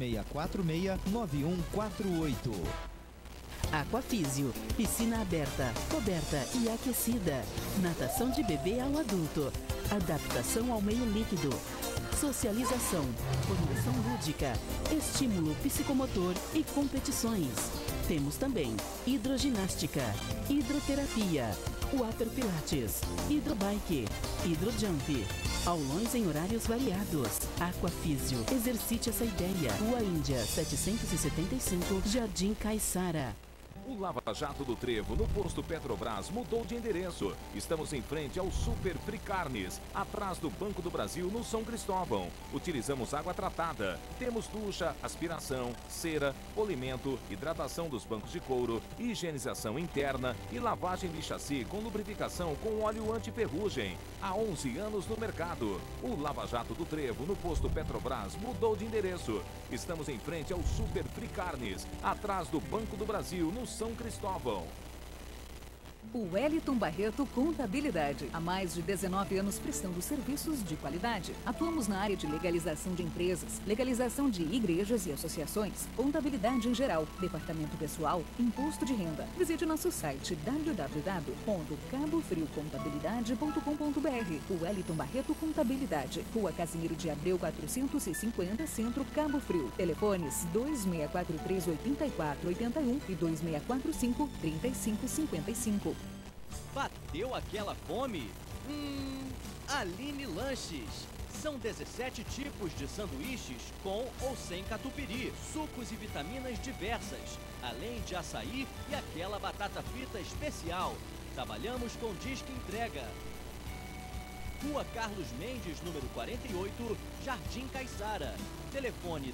2646-9148. Aquafísio, piscina aberta, coberta e aquecida. Natação de bebê ao adulto. Adaptação ao meio líquido. Socialização, formação lúdica, estímulo psicomotor e competições. Temos também hidroginástica, hidroterapia, water pilates, hidrobike, hidrojump, aulões em horários variados. Aquafísio, exercite essa ideia. Rua Índia, 775, Jardim Caiçara. O Lava Jato do Trevo, no posto Petrobras, mudou de endereço. Estamos em frente ao Super Fricarnes, atrás do Banco do Brasil, no São Cristóvão. Utilizamos água tratada. Temos ducha, aspiração, cera, polimento, hidratação dos bancos de couro, higienização interna e lavagem de chassi com lubrificação com óleo anti-ferrugem. Há 11 anos no mercado. O Lava Jato do Trevo, no posto Petrobras, mudou de endereço. Estamos em frente ao Super Fricarnes, atrás do Banco do Brasil, no São Cristóvão. O Wellington Barreto Contabilidade. Há mais de 19 anos prestando serviços de qualidade. Atuamos na área de legalização de empresas, legalização de igrejas e associações, contabilidade em geral, departamento pessoal, imposto de renda. Visite nosso site www.cabofriocontabilidade.com.br. O Wellington Barreto Contabilidade. Rua Casimiro de Abreu 450, Centro, Cabo Frio. Telefones 2643-8481 e 2645-3555. Bateu aquela fome? Aline Lanches. São 17 tipos de sanduíches com ou sem catupiry, sucos e vitaminas diversas, além de açaí e aquela batata frita especial. Trabalhamos com disque entrega. Rua Carlos Mendes, número 48, Jardim Caiçara. Telefone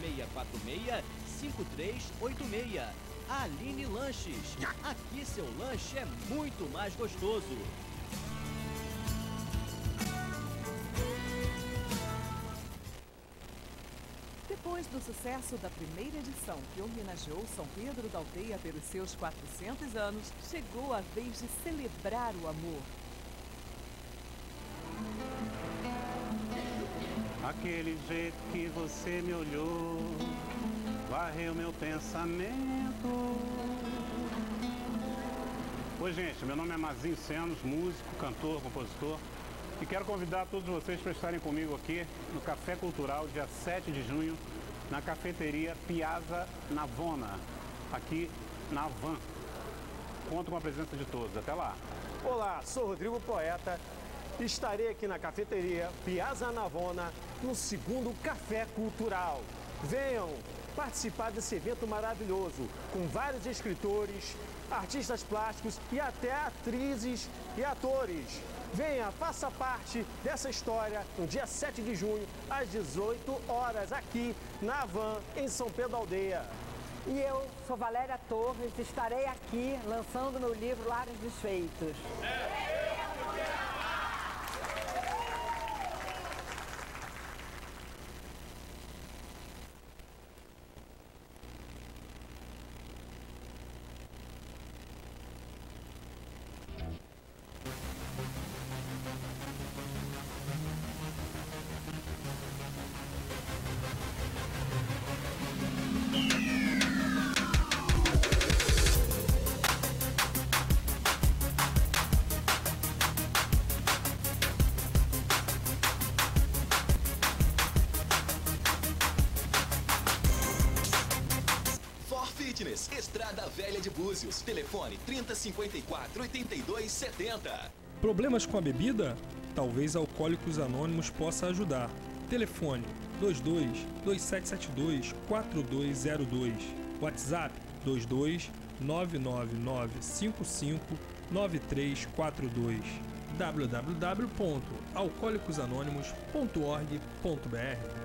2646-5386. Aline Lanches. Aqui seu lanche é muito mais gostoso. Depois do sucesso da primeira edição, que homenageou São Pedro da Aldeia pelos seus 400 anos, chegou a vez de celebrar o amor. Aquele jeito que você me olhou, varreu meu pensamento. Oi, gente, meu nome é Mazinho Senos, músico, cantor, compositor. E quero convidar todos vocês para estarem comigo aqui no Café Cultural, dia 7 de junho, na cafeteria Piazza Navona, aqui na Van. Conto com a presença de todos. Até lá. Olá, sou Rodrigo Poeta. Estarei aqui na cafeteria Piazza Navona no segundo Café Cultural. Venham participar desse evento maravilhoso, com vários escritores, artistas plásticos e até atrizes e atores. Venha, faça parte dessa história no dia 7 de junho, às 18 horas, aqui na Van, em São Pedro da Aldeia. E eu sou Valéria Torres, estarei aqui lançando meu livro Lares Desfeitos. Estrada Velha de Búzios. Telefone 3054-8270. Problemas com a bebida? Talvez Alcoólicos Anônimos possa ajudar. Telefone 22-2772-4202. WhatsApp 22-99955-9342. www.alcoolicosanonimos.org.br.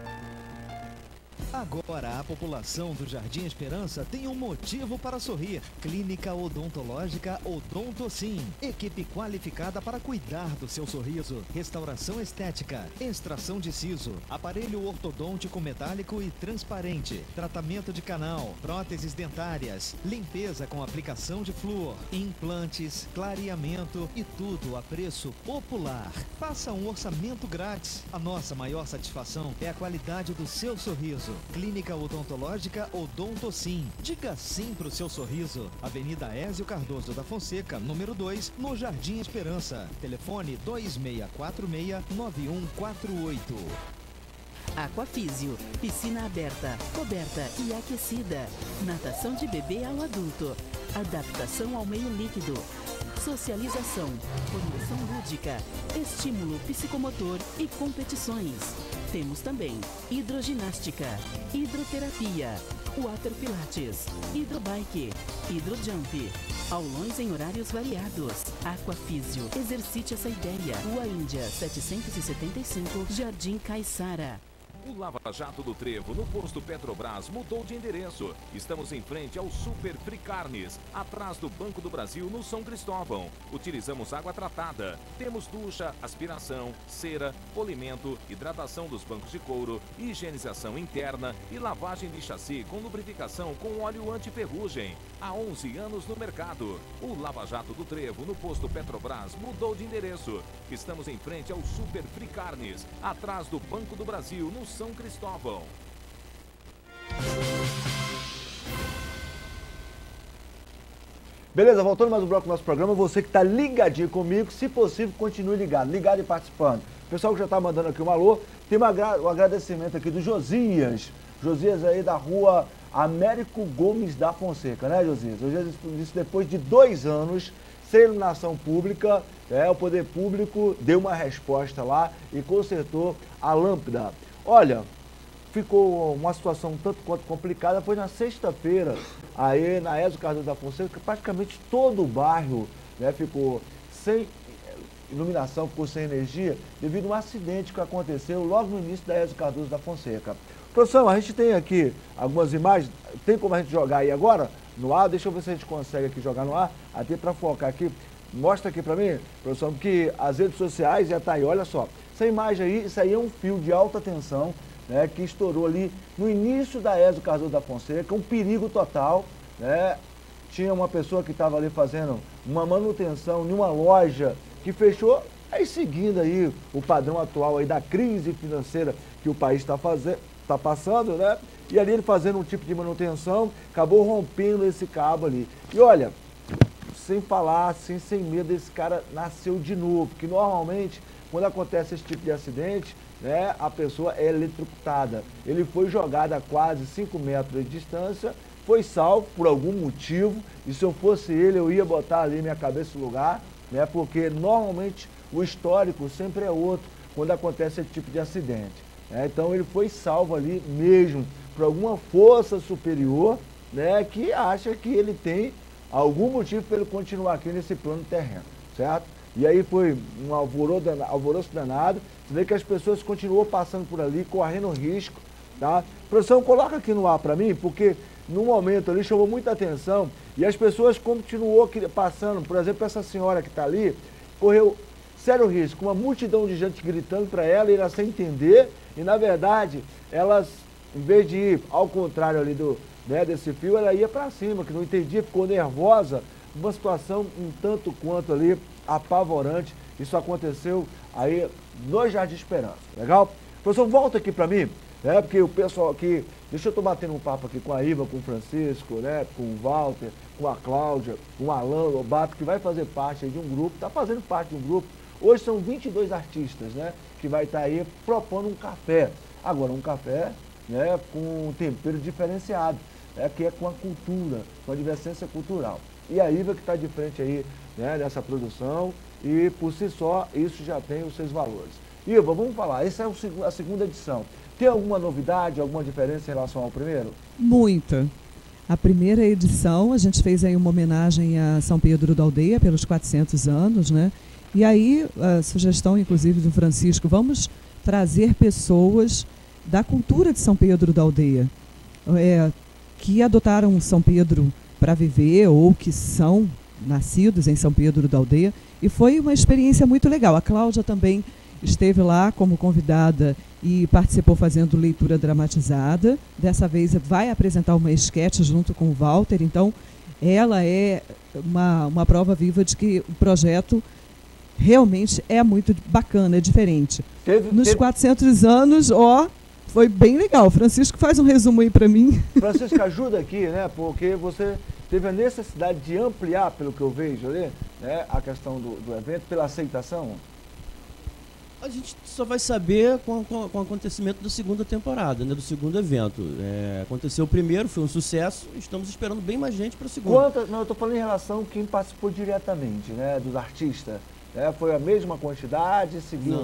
Agora a população do Jardim Esperança tem um motivo para sorrir. Clínica Odontológica Odontocim. Equipe qualificada para cuidar do seu sorriso. Restauração estética, extração de siso, aparelho ortodôntico metálico e transparente, tratamento de canal, próteses dentárias, limpeza com aplicação de flúor, implantes, clareamento e tudo a preço popular. Faça um orçamento grátis. A nossa maior satisfação é a qualidade do seu sorriso. Clínica Odontológica Odontocim. Diga sim pro seu sorriso. Avenida Ézio Cardoso da Fonseca, número 2, no Jardim Esperança. Telefone 2646-9148. Aquafísio, piscina aberta, coberta e aquecida. Natação de bebê ao adulto. Adaptação ao meio líquido. Socialização, formação lúdica, estímulo psicomotor e competições. Temos também hidroginástica, hidroterapia, water pilates, hidrobike, hidrojump, aulões em horários variados. Aquafísio, exercite essa ideia. Rua Índia, 775, Jardim Caiçara. O Lava Jato do Trevo, no posto Petrobras, mudou de endereço. Estamos em frente ao Super Free Carnes, atrás do Banco do Brasil, no São Cristóvão. Utilizamos água tratada. Temos ducha, aspiração, cera, polimento, hidratação dos bancos de couro, higienização interna e lavagem de chassi com lubrificação com óleo anti-ferrugem. Há 11 anos no mercado. O Lava Jato do Trevo, no posto Petrobras, mudou de endereço. Estamos em frente ao Super Free Carnes, atrás do Banco do Brasil, no São Cristóvão. Beleza, voltando mais um bloco do nosso programa, você que está ligadinho comigo, se possível, continue ligado e participando. O pessoal que já está mandando aqui um alô, tem um agradecimento aqui do Josias. Josias aí da rua Américo Gomes da Fonseca, né, Josias? Josias disse depois de 2 anos sem iluminação pública, o poder público deu uma resposta lá e consertou a lâmpada. Olha, ficou uma situação tanto quanto complicada, foi na sexta-feira, aí na Ézio Cardoso da Fonseca, praticamente todo o bairro, né, ficou sem iluminação ficou sem energia devido a um acidente que aconteceu logo no início da Ezio Cardoso da Fonseca. Produção, a gente tem aqui algumas imagens, tem como a gente jogar aí agora no ar? Deixa eu ver se a gente consegue aqui jogar no ar, até para focar aqui. Mostra aqui para mim, produção, porque as redes sociais já tá aí, olha só. Essa imagem aí, isso aí é um fio de alta tensão, né, que estourou ali no início da Ezio Cardoso da Fonseca, um perigo total, né? Tinha uma pessoa que estava ali fazendo uma manutenção em uma loja que fechou, aí seguindo aí o padrão atual aí da crise financeira que o país está passando, né? E ali ele fazendo um tipo de manutenção, acabou rompendo esse cabo ali. E olha, sem falar, assim, sem medo, esse cara nasceu de novo, porque normalmente, quando acontece esse tipo de acidente, né, a pessoa é eletrocutada. Ele foi jogado a quase 5 metros de distância, foi salvo por algum motivo, e se eu fosse ele, eu ia botar ali minha cabeça no lugar, né, porque normalmente o histórico sempre é outro quando acontece esse tipo de acidente. Né? Então ele foi salvo ali mesmo por alguma força superior, né, que acha que ele tem algum motivo para ele continuar aqui nesse plano terreno, certo? E aí foi um alvoroço danado, você vê que as pessoas continuam passando por ali, correndo risco, tá? Produção, coloca aqui no ar para mim, porque no momento ali chamou muita atenção e as pessoas continuou passando, por exemplo, essa senhora que está ali, correu sério risco, uma multidão de gente gritando para ela e ela sem entender, e na verdade, elas, em vez de ir ao contrário ali desse fio, ela ia para cima, que não entendia, ficou nervosa, uma situação um tanto quanto ali apavorante. Isso aconteceu aí no Jardim Esperança, legal? Professor, volta aqui para mim, né? Porque o pessoal aqui, deixa eu estar batendo um papo aqui com a Iva, com o Francisco, né? Com o Walter, com a Cláudia, com o Alan Lobato, que vai fazer parte aí de um grupo, está fazendo parte de um grupo. Hoje são 22 artistas, né? Que vai estar aí propondo um café. Agora, um café, né? Com um tempero diferenciado, né? Que é com a cultura, com a divergência cultural. E a Iva que está de frente aí, né, dessa produção, e por si só isso já tem os seus valores. Iva, vamos falar, essa é a segunda edição. Tem alguma novidade, alguma diferença em relação ao primeiro? Muita. A primeira edição, a gente fez aí uma homenagem a São Pedro da Aldeia pelos 400 anos, né? E aí, a sugestão, inclusive, do Francisco, vamos trazer pessoas da cultura de São Pedro da Aldeia, que adotaram São Pedro para viver ou que são nascidos em São Pedro da Aldeia, e foi uma experiência muito legal. A Cláudia também esteve lá como convidada e participou fazendo leitura dramatizada. Dessa vez vai apresentar uma esquete junto com o Walter, então ela é uma prova viva de que o projeto realmente é muito bacana, é diferente. Nos 400 anos, foi bem legal. Francisco, faz um resumo aí para mim. Francisco, ajuda aqui, né? Porque você teve a necessidade de ampliar, pelo que eu vejo ali, né, a questão do evento, pela aceitação. A gente só vai saber com o acontecimento da segunda temporada, né, do segundo evento. Aconteceu o primeiro, foi um sucesso, estamos esperando bem mais gente para o segundo. Não, eu estou falando em relação a quem participou diretamente, né, dos artistas. Foi a mesma quantidade, seguiu?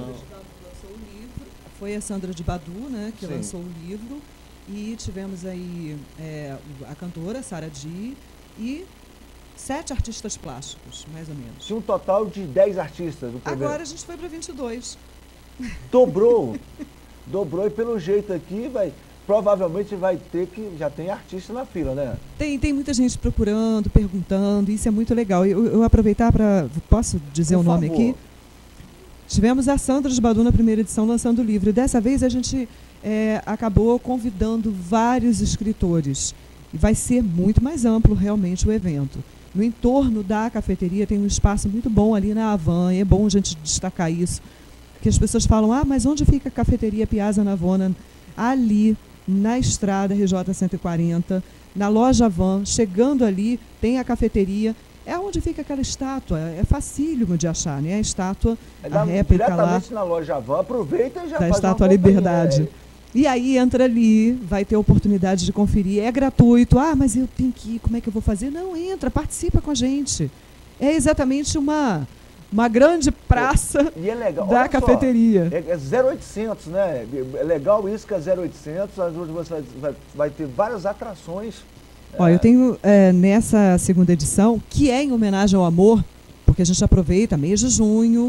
Foi a Sandra de Badu, né, que Sim. lançou o livro, e tivemos aí a cantora Sara Di e 7 artistas plásticos, mais ou menos. Tinha um total de 10 artistas. Agora a gente foi para 22. Dobrou. Dobrou e pelo jeito aqui provavelmente vai ter que já tem artista na fila, né? Tem muita gente procurando, perguntando, isso é muito legal. Eu aproveitar para... Posso dizer o nome aqui? Tivemos a Sandra de Badu na primeira edição lançando o livro. E dessa vez a gente acabou convidando vários escritores. E vai ser muito mais amplo realmente o evento. No entorno da cafeteria tem um espaço muito bom ali na Havan, é bom a gente destacar isso. Porque as pessoas falam, mas onde fica a cafeteria Piazza Navona? Ali, na estrada RJ 140, na loja Havan, chegando ali, tem a cafeteria. É onde fica aquela estátua, é facílimo de achar, né? A estátua, a réplica diretamente lá. Na loja Havan, aproveita e já da faz Estátua uma Liberdade. E aí entra ali, vai ter a oportunidade de conferir, é gratuito. Mas eu tenho que ir, como é que eu vou fazer? Não, entra, participa com a gente. É exatamente uma grande praça e é legal. da cafeteria. É 0800, né? É legal isso que é 0800, onde você vai ter várias atrações. Eu tenho nessa segunda edição, que é em homenagem ao amor, porque a gente aproveita mês de junho,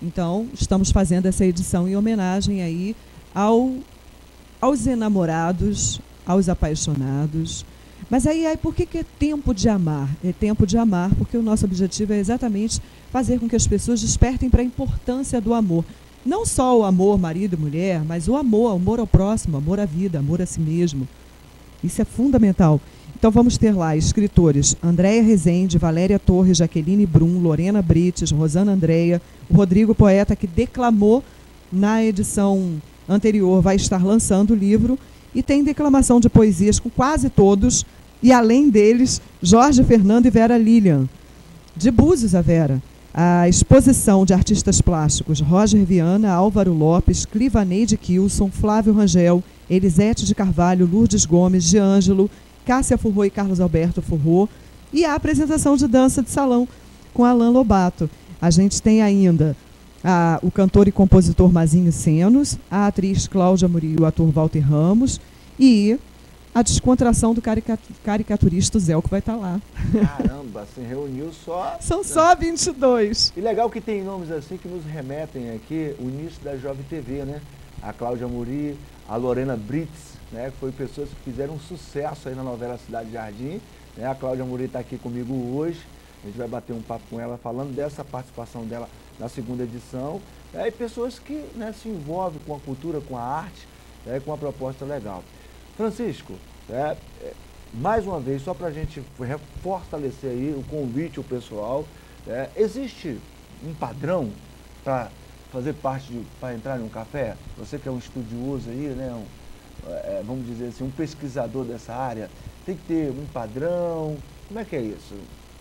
Então, estamos fazendo essa edição em homenagem aí aos enamorados, aos apaixonados. Mas aí por que é tempo de amar? É tempo de amar porque o nosso objetivo é exatamente fazer com que as pessoas despertem para a importância do amor. Não só o amor marido e mulher, mas o amor ao próximo, amor à vida, amor a si mesmo. Isso é fundamental. Então vamos ter lá escritores Andréia Rezende, Valéria Torres, Jaqueline Brum, Lorena Brites, Rosana Andréia, o Rodrigo Poeta, que declamou na edição anterior, vai estar lançando o livro, e tem declamação de poesias com quase todos, e além deles, Jorge Fernando e Vera Lilian. De Búzios, a Vera. A exposição de artistas plásticos Roger Viana, Álvaro Lopes, Clivaneide Kilson, Flávio Rangel, Elisete de Carvalho, Lourdes Gomes, Giângelo, Cássia Furrô e Carlos Alberto Furrô, e a apresentação de dança de salão com Alain Lobato. A gente tem ainda o cantor e compositor Mazinho Senos, a atriz Cláudia Muri e o ator Walter Ramos, e a descontração do caricaturista Zé, que vai estar lá. Caramba, se reuniu só... São só 22. E legal que tem nomes assim que nos remetem aqui, o início da Jovem TV, né? A Cláudia Muri, a Lorena Brites, né? Que foi pessoas que fizeram um sucesso aí na novela Cidade Jardim. Né? A Cláudia Muri está aqui comigo hoje. A gente vai bater um papo com ela falando dessa participação dela na segunda edição. E pessoas que, né, se envolvem com a cultura, com a arte, né, com uma proposta legal. Francisco, mais uma vez, só para a gente fortalecer aí o convite ao pessoal, existe um padrão para fazer parte, para entrar em um café? Você que é um estudioso aí, né, vamos dizer assim, um pesquisador dessa área, tem que ter um padrão, como é que é isso?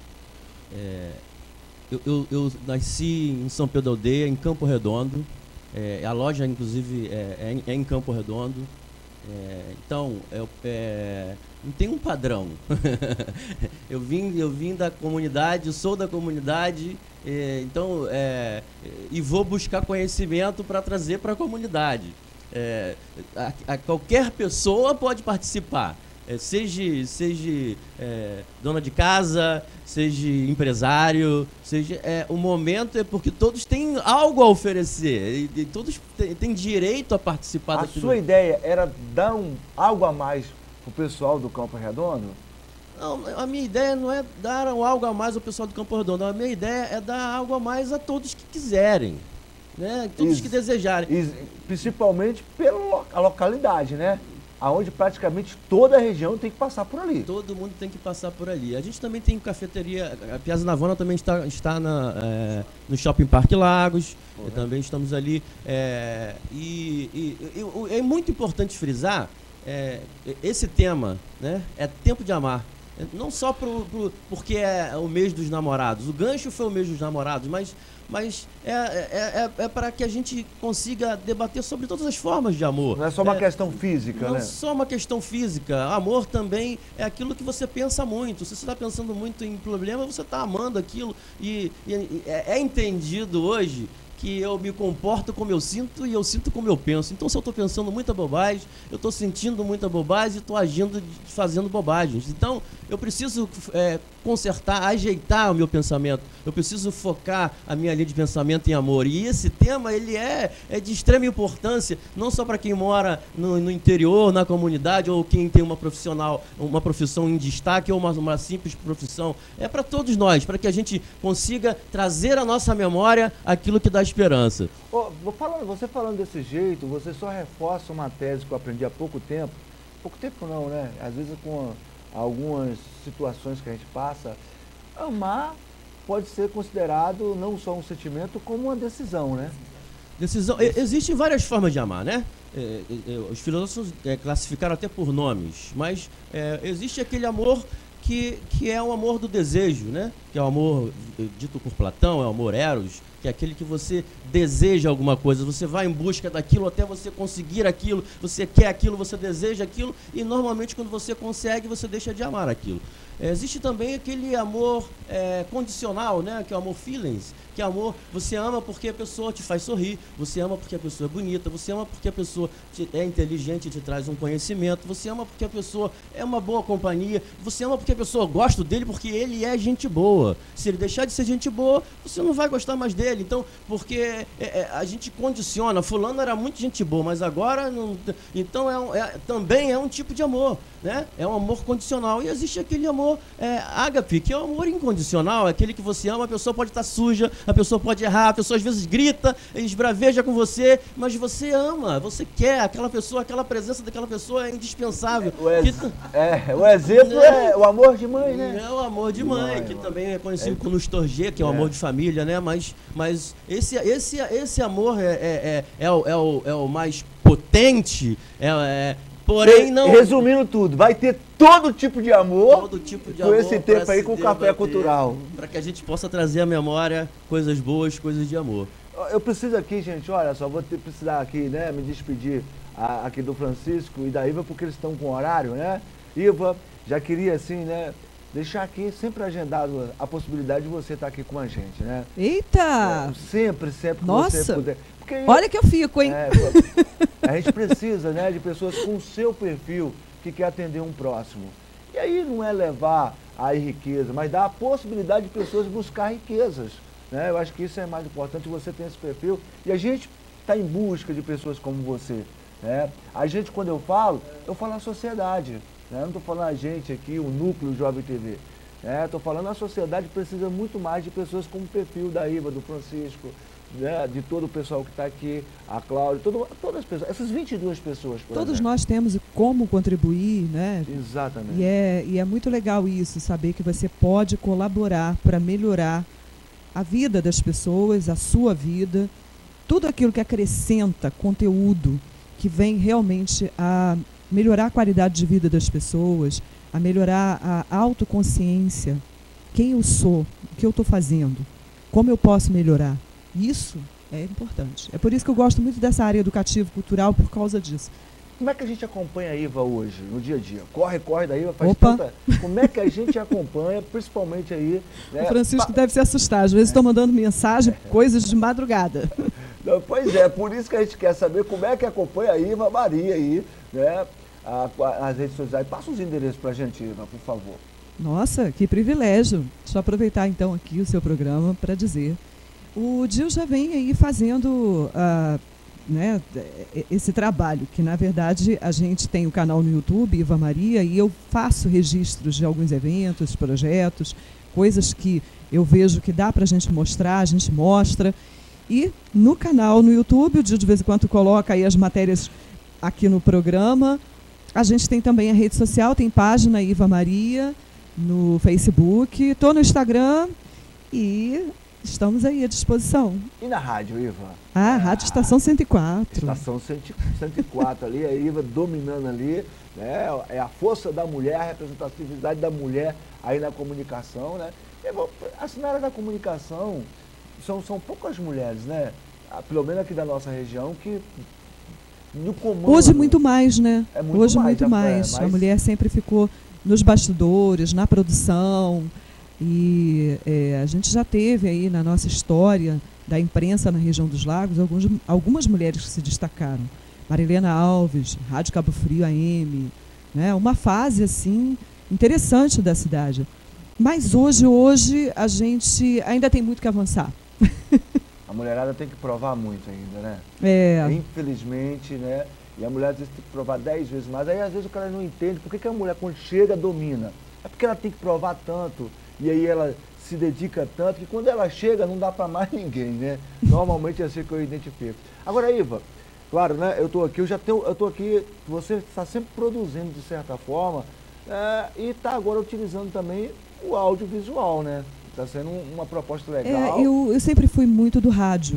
Eu nasci em São Pedro da Aldeia, em Campo Redondo, a loja inclusive é em Campo Redondo. Então, não tem um padrão. eu vim da comunidade, sou da comunidade, então, e vou buscar conhecimento para trazer para a comunidade. Qualquer pessoa pode participar, seja dona de casa, seja empresário, o momento é porque todos têm algo a oferecer e todos têm direito a participar daquilo. A sua ideia era dar algo a mais para o pessoal do Campo Redondo? Não, a minha ideia não é dar algo a mais ao pessoal do Campo Redondo, a minha ideia é dar algo a mais a todos que quiserem, né? Todos que desejarem. Principalmente pela localidade, né? Aonde praticamente toda a região tem que passar por ali. Todo mundo tem que passar por ali. A gente também tem cafeteria, a Piazza Navona também está no Shopping Parque Lagos, também estamos ali. É muito importante frisar esse tema, né? É tempo de amar. Não só porque é o mês dos namorados, o gancho foi o mês dos namorados, mas é para que a gente consiga debater sobre todas as formas de amor. Não é só uma questão física, né? Não só uma questão física. Amor também é aquilo que você pensa muito. Se você está pensando muito em problema, você está amando aquilo. E é entendido hoje que eu me comporto como eu sinto e eu sinto como eu penso. Então, se eu estou pensando muita bobagem, eu estou sentindo muita bobagem e estou agindo, fazendo bobagens. Então, eu preciso consertar, ajeitar o meu pensamento. Eu preciso focar a minha linha de pensamento em amor. E esse tema, ele é de extrema importância, não só para quem mora no interior, na comunidade, ou quem tem uma profissão em destaque, ou uma simples profissão. É para todos nós, para que a gente consiga trazer à nossa memória aquilo que dá esperança. Você falando desse jeito, você só reforça uma tese que eu aprendi há pouco tempo. Pouco tempo não, né? Às vezes com algumas situações que a gente passa, amar pode ser considerado não só um sentimento, como uma decisão, né? Existem várias formas de amar, né? Os filósofos classificaram até por nomes, mas existe aquele amor que é o amor do desejo, né? Que é o amor dito por Platão, é o amor eros, que é aquele que você deseja alguma coisa, você vai em busca daquilo até você conseguir aquilo, você quer aquilo, você deseja aquilo, e normalmente quando você consegue, você deixa de amar aquilo. Existe também aquele amor condicional, né? Que é o amor feelings, que é amor, você ama porque a pessoa te faz sorrir, você ama porque a pessoa é bonita, você ama porque a pessoa é inteligente e te traz um conhecimento, você ama porque a pessoa é uma boa companhia, você ama porque a pessoa gosta dele porque ele é gente boa. Se ele deixar de ser gente boa, você não vai gostar mais dele. Então, porque a gente condiciona, fulano era muito gente boa, mas agora não. Então também é um tipo de amor, né? É um amor condicional. E existe aquele amor ágape, que é o amor incondicional, é aquele que você ama, a pessoa pode estar suja, a pessoa pode errar, a pessoa às vezes grita, esbraveja com você, mas você ama, você quer aquela pessoa, aquela presença daquela pessoa é indispensável. O exemplo é o amor de mãe, né? É o amor de mãe, que também é conhecido como Storgê, que é o amor de família, né? Mas esse amor é o mais potente, porém não... Resumindo tudo, vai ter todo tipo de amor, com amor esse tempo aí com o Café Cultural. Para que a gente possa trazer à memória coisas boas, coisas de amor. Eu preciso aqui, gente, olha só, vou precisar aqui, né, me despedir aqui do Francisco e da Iva, porque eles estão com horário, né? Iva, já queria assim, né, deixar aqui sempre agendado a possibilidade de você estar aqui com a gente, né? Eita! Sempre que Nossa. você puder. Porque olha que eu fico, hein? A gente precisa, né, de pessoas com o seu perfil que quer atender um próximo. E aí não é levar a riqueza, mas dar a possibilidade de pessoas buscar riquezas, né? Eu acho que isso é mais importante, você ter esse perfil. E a gente está em busca de pessoas como você, né? A gente, quando eu falo a sociedade, né? Eu não estou falando a gente aqui, o núcleo Jovem TV. Estou falando a sociedade precisa muito mais de pessoas como o perfil da Iva, do Francisco, né? De todo o pessoal que está aqui, a Cláudia, todas as pessoas, essas 22 pessoas. Todos nós temos como contribuir, né? Exatamente. E é muito legal isso, saber que você pode colaborar para melhorar a vida das pessoas, a sua vida, tudo aquilo que acrescenta conteúdo, que vem realmente a melhorar a qualidade de vida das pessoas, a melhorar a autoconsciência, quem eu sou, o que eu estou fazendo, como eu posso melhorar. Isso é importante. É por isso que eu gosto muito dessa área educativo-cultural, por causa disso. Como é que a gente acompanha a Iva hoje, no dia a dia? Corre da Iva, faz tanta... Como é que a gente acompanha, principalmente aí... Né? O Francisco deve se assustar, às vezes estou mandando mensagem, coisas de madrugada. Não, pois é, por isso que a gente quer saber como é que acompanha a Iva Maria aí, né? As redes sociais. Passa os endereços pra gente, Iva, por favor. Nossa, que privilégio. Deixa eu aproveitar então aqui o seu programa para dizer. O Dil já vem aí fazendo né, esse trabalho, que na verdade a gente tem o canal no YouTube, Iva Maria, e eu faço registros de alguns eventos, projetos, coisas que eu vejo que dá para a gente mostrar, a gente mostra. E no canal no YouTube, o Dil de vez em quando coloca aí as matérias aqui no programa. A gente tem também a rede social, tem página Iva Maria no Facebook, estou no Instagram e estamos aí à disposição. E na rádio, Iva? Rádio Estação 104. Estação 104 ali, a Iva dominando ali, né? É a força da mulher, a representatividade da mulher aí na comunicação, né? Assim, na área da comunicação, são poucas mulheres, né? Pelo menos aqui da nossa região, que no comando... Hoje muito mais, né? Hoje muito mais. A mulher sempre ficou nos bastidores, na produção. E a gente já teve aí na nossa história da imprensa na região dos Lagos algumas mulheres que se destacaram. Marilena Alves, Rádio Cabo Frio AM, né? Uma fase assim interessante da cidade. Mas hoje a gente ainda tem muito que avançar. A mulherada tem que provar muito ainda, né? Infelizmente, né? E a mulher às vezes tem que provar 10 vezes mais. Aí às vezes o cara não entende por que a mulher quando chega domina. É porque ela tem que provar tanto. E aí ela se dedica tanto que quando ela chega não dá para mais ninguém, né? Normalmente é assim que eu identifico. Agora, Iva, claro, né? Eu estou aqui, você está sempre produzindo de certa forma e está agora utilizando também o audiovisual, né? Está sendo uma proposta legal. Eu sempre fui muito do rádio,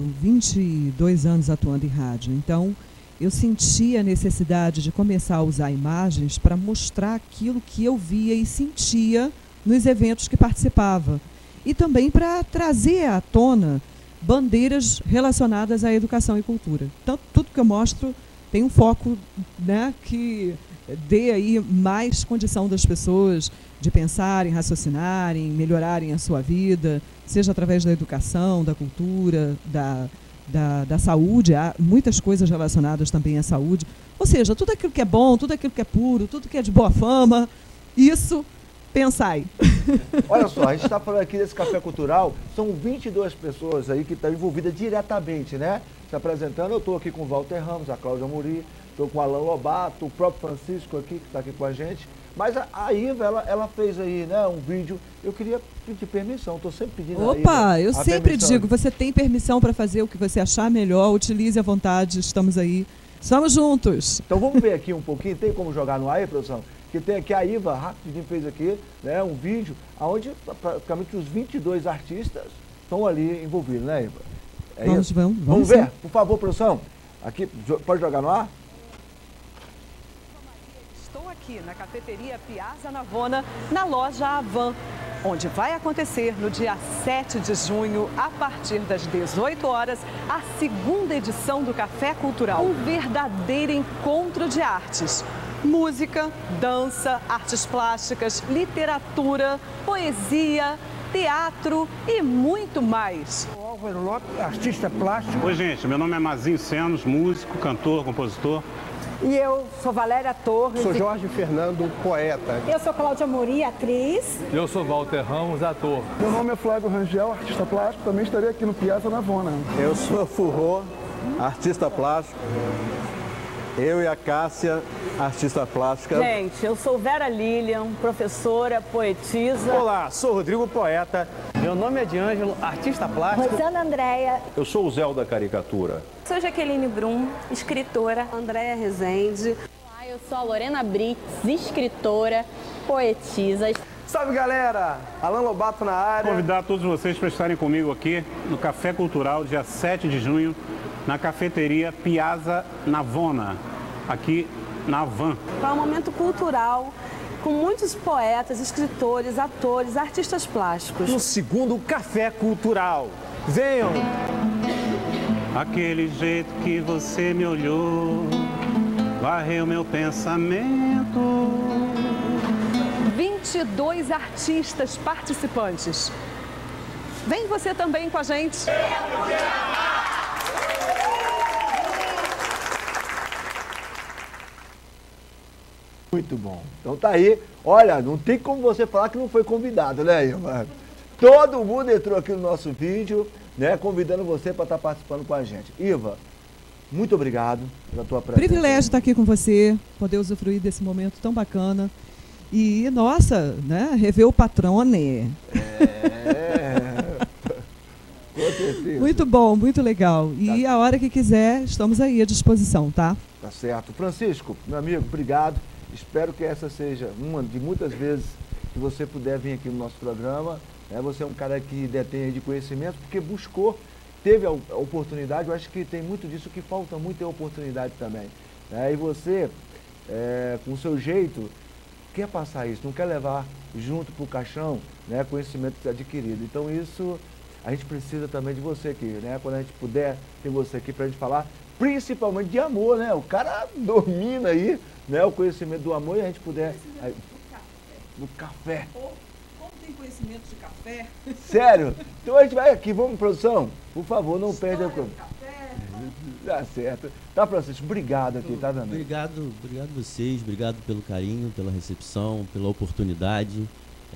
22 anos atuando em rádio. Então, eu senti a necessidade de começar a usar imagens para mostrar aquilo que eu via e sentia nos eventos que participava. E também para trazer à tona bandeiras relacionadas à educação e cultura. Então, tudo que eu mostro tem um foco, né, que dê aí mais condição das pessoas de pensarem, raciocinarem, melhorarem a sua vida, seja através da educação, da cultura, da saúde. Há muitas coisas relacionadas também à saúde. Ou seja, tudo aquilo que é bom, tudo aquilo que é puro, tudo que é de boa fama, isso Pensai. Olha só, a gente está falando aqui desse café cultural, são 22 pessoas aí que estão envolvidas diretamente, né? Se apresentando, eu estou aqui com o Walter Ramos, a Cláudia Muri, estou com o Alan Lobato, o próprio Francisco aqui, que está aqui com a gente. Mas a Iva, ela fez aí, né, um vídeo. Eu queria pedir permissão, estou sempre pedindo a Iva. Opa, eu sempre digo, você tem permissão para fazer o que você achar melhor, utilize à vontade, estamos aí. Estamos juntos. Então vamos ver aqui um pouquinho, tem como jogar no ar aí, produção? Que tem aqui a Iva, rapidinho fez aqui, né, um vídeo, onde praticamente os 22 artistas estão ali envolvidos, né, Iva? É isso? Vamos ver, por favor, produção. Aqui, pode jogar no ar? Estou aqui na cafeteria Piazza Navona, na loja Avan, onde vai acontecer no dia 7 de junho, a partir das 18 horas, a segunda edição do Café Cultural. Um verdadeiro encontro de artes. Música, dança, artes plásticas, literatura, poesia, teatro e muito mais. Álvaro Lopes, artista plástico. Oi, gente, meu nome é Mazinho Senos, músico, cantor, compositor. E eu sou Valéria Torres. Sou Jorge Fernando, poeta. Eu sou Cláudia Muri, atriz. Eu sou Walter Ramos, ator. Meu nome é Flávio Rangel, artista plástico. Também estarei aqui no Piazza Navona. Eu sou Furró, artista plástico. Eu e a Cássia, artista plástica. Gente, eu sou Vera Lilian, professora, poetisa. Olá, sou Rodrigo, poeta. Meu nome é D'Angelo, artista plástico. Rosana Andréia. Eu sou o Zé da caricatura. Sou Jaqueline Brum, escritora. Andréia Rezende. Olá, eu sou a Lorena Brits, escritora, poetisa. Salve, galera! Alan Lobato na área. Convidar todos vocês para estarem comigo aqui no Café Cultural, dia 7 de junho, na cafeteria Piazza Navona, aqui na Avan. Para um momento cultural, com muitos poetas, escritores, atores, artistas plásticos. No segundo Café Cultural. Venham! Aquele jeito que você me olhou, varreu meu pensamento. 22 artistas participantes. Vem você também com a gente. Muito bom. Então tá aí. Olha, não tem como você falar que não foi convidado, né, Iva? Todo mundo entrou aqui no nosso vídeo, né, convidando você para estar participando com a gente. Iva, muito obrigado pela tua presença. Privilégio estar aqui com você, poder usufruir desse momento tão bacana. E, nossa, né, rever o Patrone. Com certeza. Muito bom, muito legal. E a hora que quiser, estamos aí à disposição, tá? Tá certo. Francisco, meu amigo, obrigado. Espero que essa seja uma de muitas vezes que você puder vir aqui no nosso programa. Você é um cara que detém aí de conhecimento, porque buscou, teve a oportunidade. Eu acho que tem muito disso, que falta muito é oportunidade também. E você, com o seu jeito, quer passar isso, não quer levar junto para o caixão, né, conhecimento adquirido. Então isso, a gente precisa também de você aqui, né? Quando a gente puder ter você aqui para a gente falar, principalmente de amor, né? O cara domina aí, né, o conhecimento do amor, e a gente puder... Do café. Como tem conhecimento de café? Sério? Então a gente vai aqui, vamos, produção? Por favor, não perda o café. Tá certo. Tá, Francisco? Obrigado aqui, tá, Dani? Obrigado a vocês, obrigado pelo carinho, pela recepção, pela oportunidade.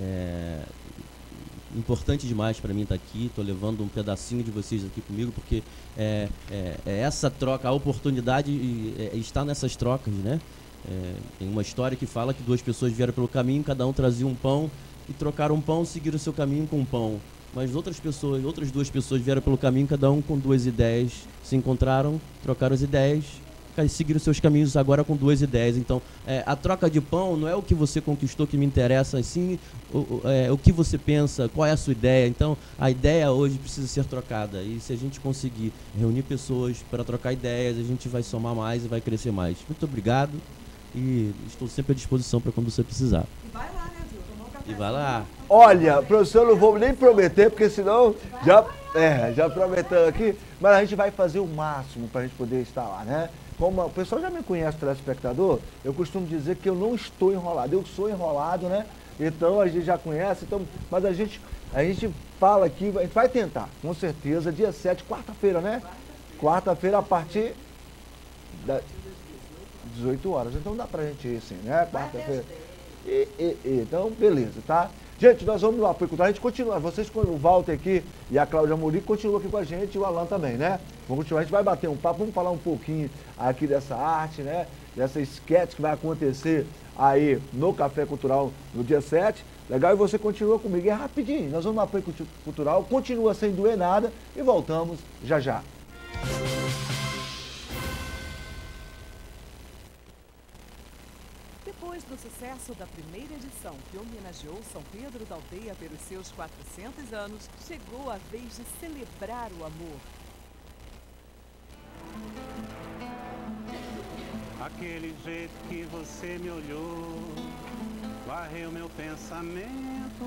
Importante demais para mim estar aqui, estou levando um pedacinho de vocês aqui comigo, porque essa troca, a oportunidade está nessas trocas, né? Tem uma história que fala que duas pessoas vieram pelo caminho, cada um trazia um pão e trocaram um pão, seguiram o seu caminho com um pão. Mas outras duas pessoas vieram pelo caminho, cada um com duas ideias, se encontraram, trocaram as ideias, seguiram seus caminhos agora com duas ideias. Então, a troca de pão não é o que você conquistou que me interessa, sim o que você pensa, qual é a sua ideia. Então, a ideia hoje precisa ser trocada. E se a gente conseguir reunir pessoas para trocar ideias, a gente vai somar mais e vai crescer mais. Muito obrigado e estou sempre à disposição para quando você precisar. E vai lá, né, Gil? Tomar um café. E vai lá. Olha, professor, eu não vou nem prometer, porque senão já prometeu aqui, mas a gente vai fazer o máximo para a gente poder estar lá, né? Como o pessoal já me conhece, telespectador, eu costumo dizer que eu não estou enrolado, eu sou enrolado, né? Então a gente já conhece, então, mas a gente fala aqui, a gente vai tentar, com certeza, dia 7, quarta-feira, né? Quarta-feira a partir das 18 horas, então dá pra gente ir sim, né? Quarta-feira. Então, beleza, tá? Gente, nós vamos no apoio cultural, a gente continua, vocês, o Walter aqui e a Cláudia Muri continuam aqui com a gente e o Alan também, né? Vamos continuar, a gente vai bater um papo, vamos falar um pouquinho aqui dessa arte, né? Dessa sketch que vai acontecer aí no Café Cultural no dia 7. Legal? E você continua comigo, é rapidinho, nós vamos no apoio cultural, continua sem doer nada e voltamos já já. Depois do sucesso da primeira edição, que homenageou São Pedro da Aldeia pelos seus 400 anos, chegou a vez de celebrar o amor. Aquele jeito que você me olhou, varreu meu pensamento.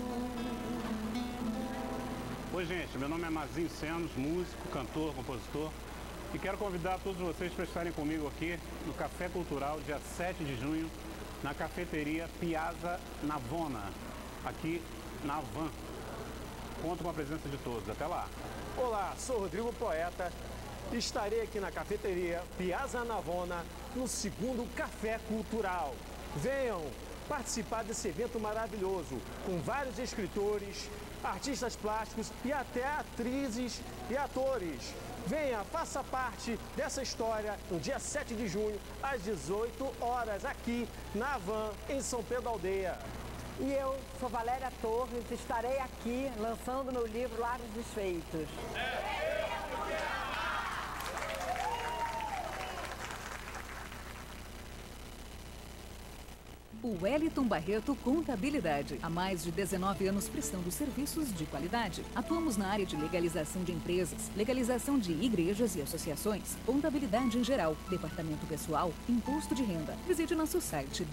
Oi, gente, meu nome é Mazinho Senos, músico, cantor, compositor. E quero convidar todos vocês para estarem comigo aqui no Café Cultural, dia 7 de junho, na cafeteria Piazza Navona, aqui na Van. Conto com a presença de todos. Até lá. Olá, sou Rodrigo Poeta. Estarei aqui na cafeteria Piazza Navona no segundo Café Cultural. Venham participar desse evento maravilhoso, com vários escritores, artistas plásticos e até atrizes e atores. Venha, faça parte dessa história no dia 7 de junho, às 18 horas, aqui na Van, em São Pedro da Aldeia. E eu sou Valéria Torres, estarei aqui lançando meu livro Lares Desfeitos. O Wellington Barreto Contabilidade. Há mais de 19 anos prestando serviços de qualidade. Atuamos na área de legalização de empresas, legalização de igrejas e associações, contabilidade em geral, departamento pessoal, imposto de renda. Visite nosso site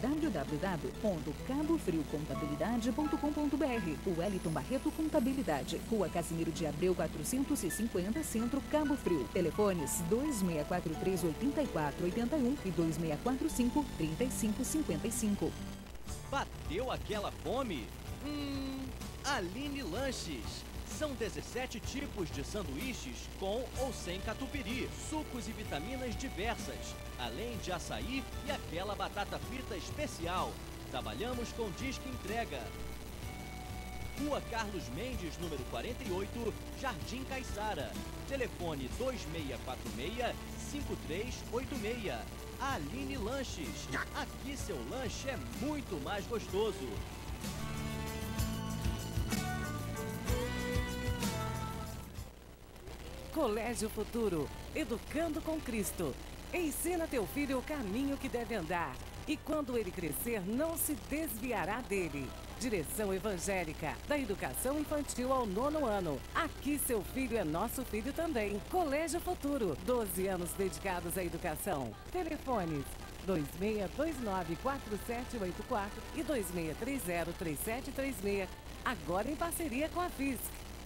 www.cabofriocontabilidade.com.br. O Wellington Barreto Contabilidade. Rua Casimiro de Abreu 450, Centro, Cabo Frio. Telefones 2643-8481 e 2645-3555. Bateu aquela fome? Aline Lanches. São 17 tipos de sanduíches com ou sem catupiry, sucos e vitaminas diversas, além de açaí e aquela batata frita especial. Trabalhamos com disque entrega. Rua Carlos Mendes, número 48, Jardim Caiçara. Telefone 2646-5386. Aline Lanches. Aqui seu lanche é muito mais gostoso. Colégio Futuro, educando com Cristo. Ensina teu filho o caminho que deve andar e quando ele crescer não se desviará dele. Direção Evangélica, da educação infantil ao 9º ano. Aqui seu filho é nosso filho também. Colégio Futuro, 12 anos dedicados à educação. Telefones 2629-4784 e 2630-3736. Agora em parceria com a FISC.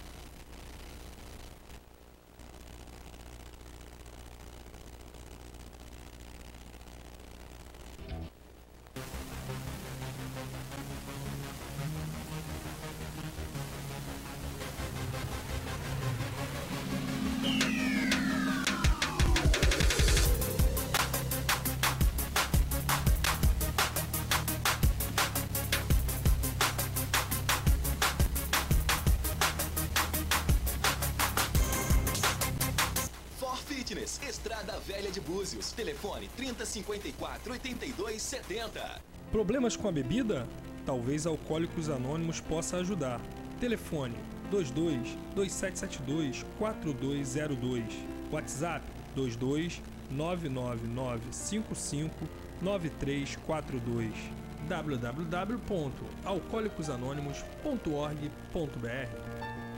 Estrada Velha de Búzios. Telefone 3054-8270. Problemas com a bebida? Talvez Alcoólicos Anônimos possa ajudar. Telefone 22-2772-4202. WhatsApp 22-99955-9342. www.alcoolicosanonimos.org.br.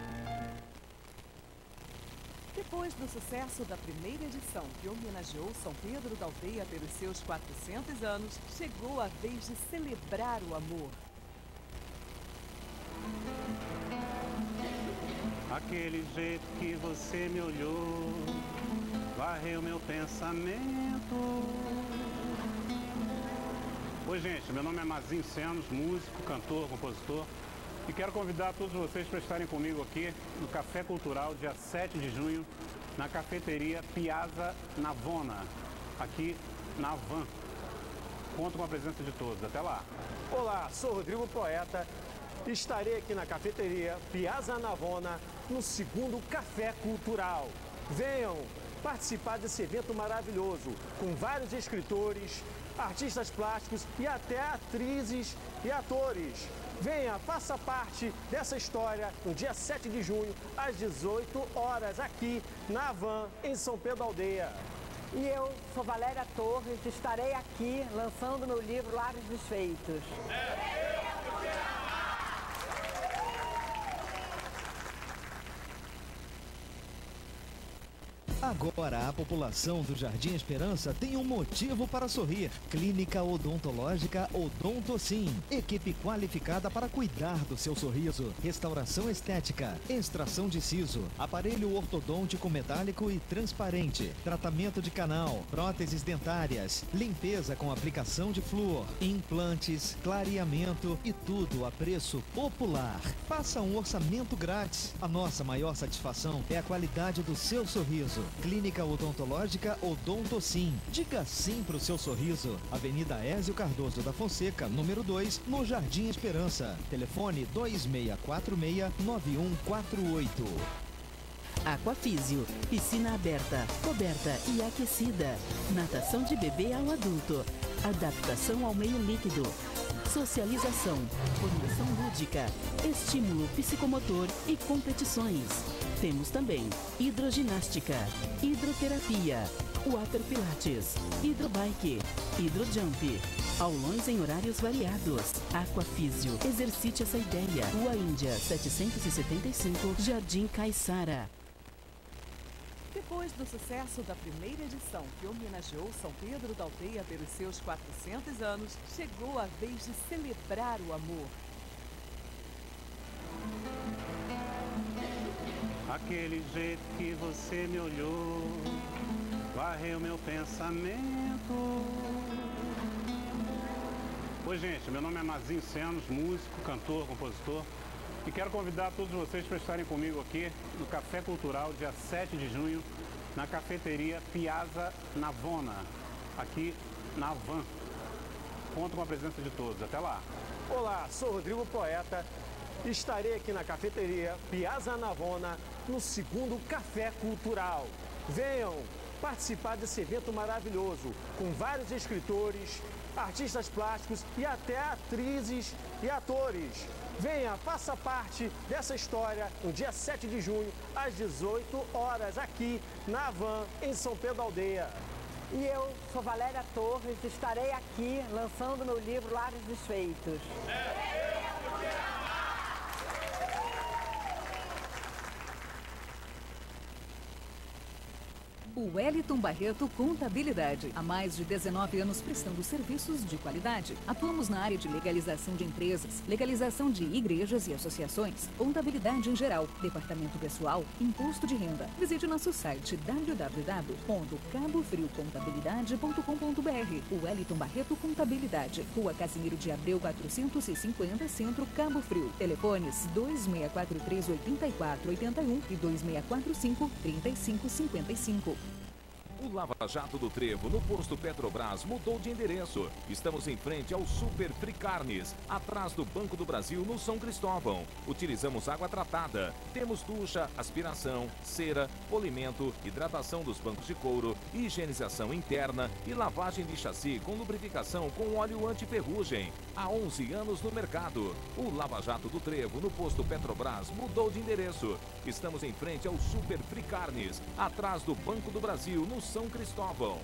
Depois do sucesso da primeira edição, que homenageou São Pedro da Aldeia pelos seus 400 anos, chegou a vez de celebrar o amor. Aquele jeito que você me olhou, varreu meu pensamento. Oi, gente, meu nome é Mazinho Senos, músico, cantor, compositor. E quero convidar todos vocês para estarem comigo aqui no Café Cultural, dia 7 de junho, na cafeteria Piazza Navona, aqui na Van. Conto com a presença de todos. Até lá. Olá, sou Rodrigo Poeta. Estarei aqui na cafeteria Piazza Navona no segundo Café Cultural. Venham participar desse evento maravilhoso, com vários escritores, artistas plásticos e até atrizes e atores. Venha, faça parte dessa história no dia 7 de junho, às 18 horas, aqui na Havan, em São Pedro da Aldeia. E eu sou Valéria Torres, estarei aqui lançando meu livro Lares Desfeitos. Agora a população do Jardim Esperança tem um motivo para sorrir. Clínica Odontológica Odontocim. Equipe qualificada para cuidar do seu sorriso. Restauração estética, extração de siso, aparelho ortodôntico metálico e transparente, tratamento de canal, próteses dentárias, limpeza com aplicação de flúor, implantes, clareamento e tudo a preço popular. Faça um orçamento grátis. A nossa maior satisfação é a qualidade do seu sorriso. Clínica Odontológica Odontocim. Diga sim pro seu sorriso. Avenida Ézio Cardoso da Fonseca, número 2, no Jardim Esperança. Telefone 2646-9148. Aquafísio, piscina aberta, coberta e aquecida. Natação de bebê ao adulto. Adaptação ao meio líquido. Socialização, formação lúdica, estímulo psicomotor e competições. Temos também hidroginástica, hidroterapia, water pilates, hidrobike, hidrojump, aulões em horários variados. Aquafísio, exercite essa ideia. Rua Índia, 775, Jardim Caiçara. Depois do sucesso da primeira edição, que homenageou São Pedro da Aldeia pelos seus 400 anos, chegou a vez de celebrar o amor. Aquele jeito que você me olhou, varreu meu pensamento. Oi, gente, meu nome é Mazinho Senos, músico, cantor, compositor. E quero convidar todos vocês para estarem comigo aqui no Café Cultural, dia 7 de junho, na cafeteria Piazza Navona, aqui na Havan. Conto com a presença de todos. Até lá. Olá, sou Rodrigo Poeta. Estarei aqui na cafeteria Piazza Navona no segundo Café Cultural. Venham participar desse evento maravilhoso, com vários escritores, artistas plásticos e até atrizes e atores. Venha, faça parte dessa história no dia 7 de junho, às 18 horas, aqui na Havan, em São Pedro da Aldeia. E eu sou Valéria Torres, estarei aqui lançando meu livro Lares Desfeitos. O Wellington Barreto Contabilidade. Há mais de 19 anos prestando serviços de qualidade. Atuamos na área de legalização de empresas, legalização de igrejas e associações, contabilidade em geral, departamento pessoal, imposto de renda. Visite nosso site www.cabofriocontabilidade.com.br. O Wellington Barreto Contabilidade. Rua Casimiro de Abreu 450, Centro, Cabo Frio. Telefones 2643-8481 e 2645-3555. O Lava Jato do Trevo, no posto Petrobras, mudou de endereço. Estamos em frente ao Super Free Carnes, atrás do Banco do Brasil, no São Cristóvão. Utilizamos água tratada. Temos ducha, aspiração, cera, polimento, hidratação dos bancos de couro, higienização interna e lavagem de chassi com lubrificação com óleo anti-ferrugem. Há 11 anos no mercado. O Lava Jato do Trevo, no posto Petrobras, mudou de endereço. Estamos em frente ao Super Free Carnes, atrás do Banco do Brasil, no São Cristóvão.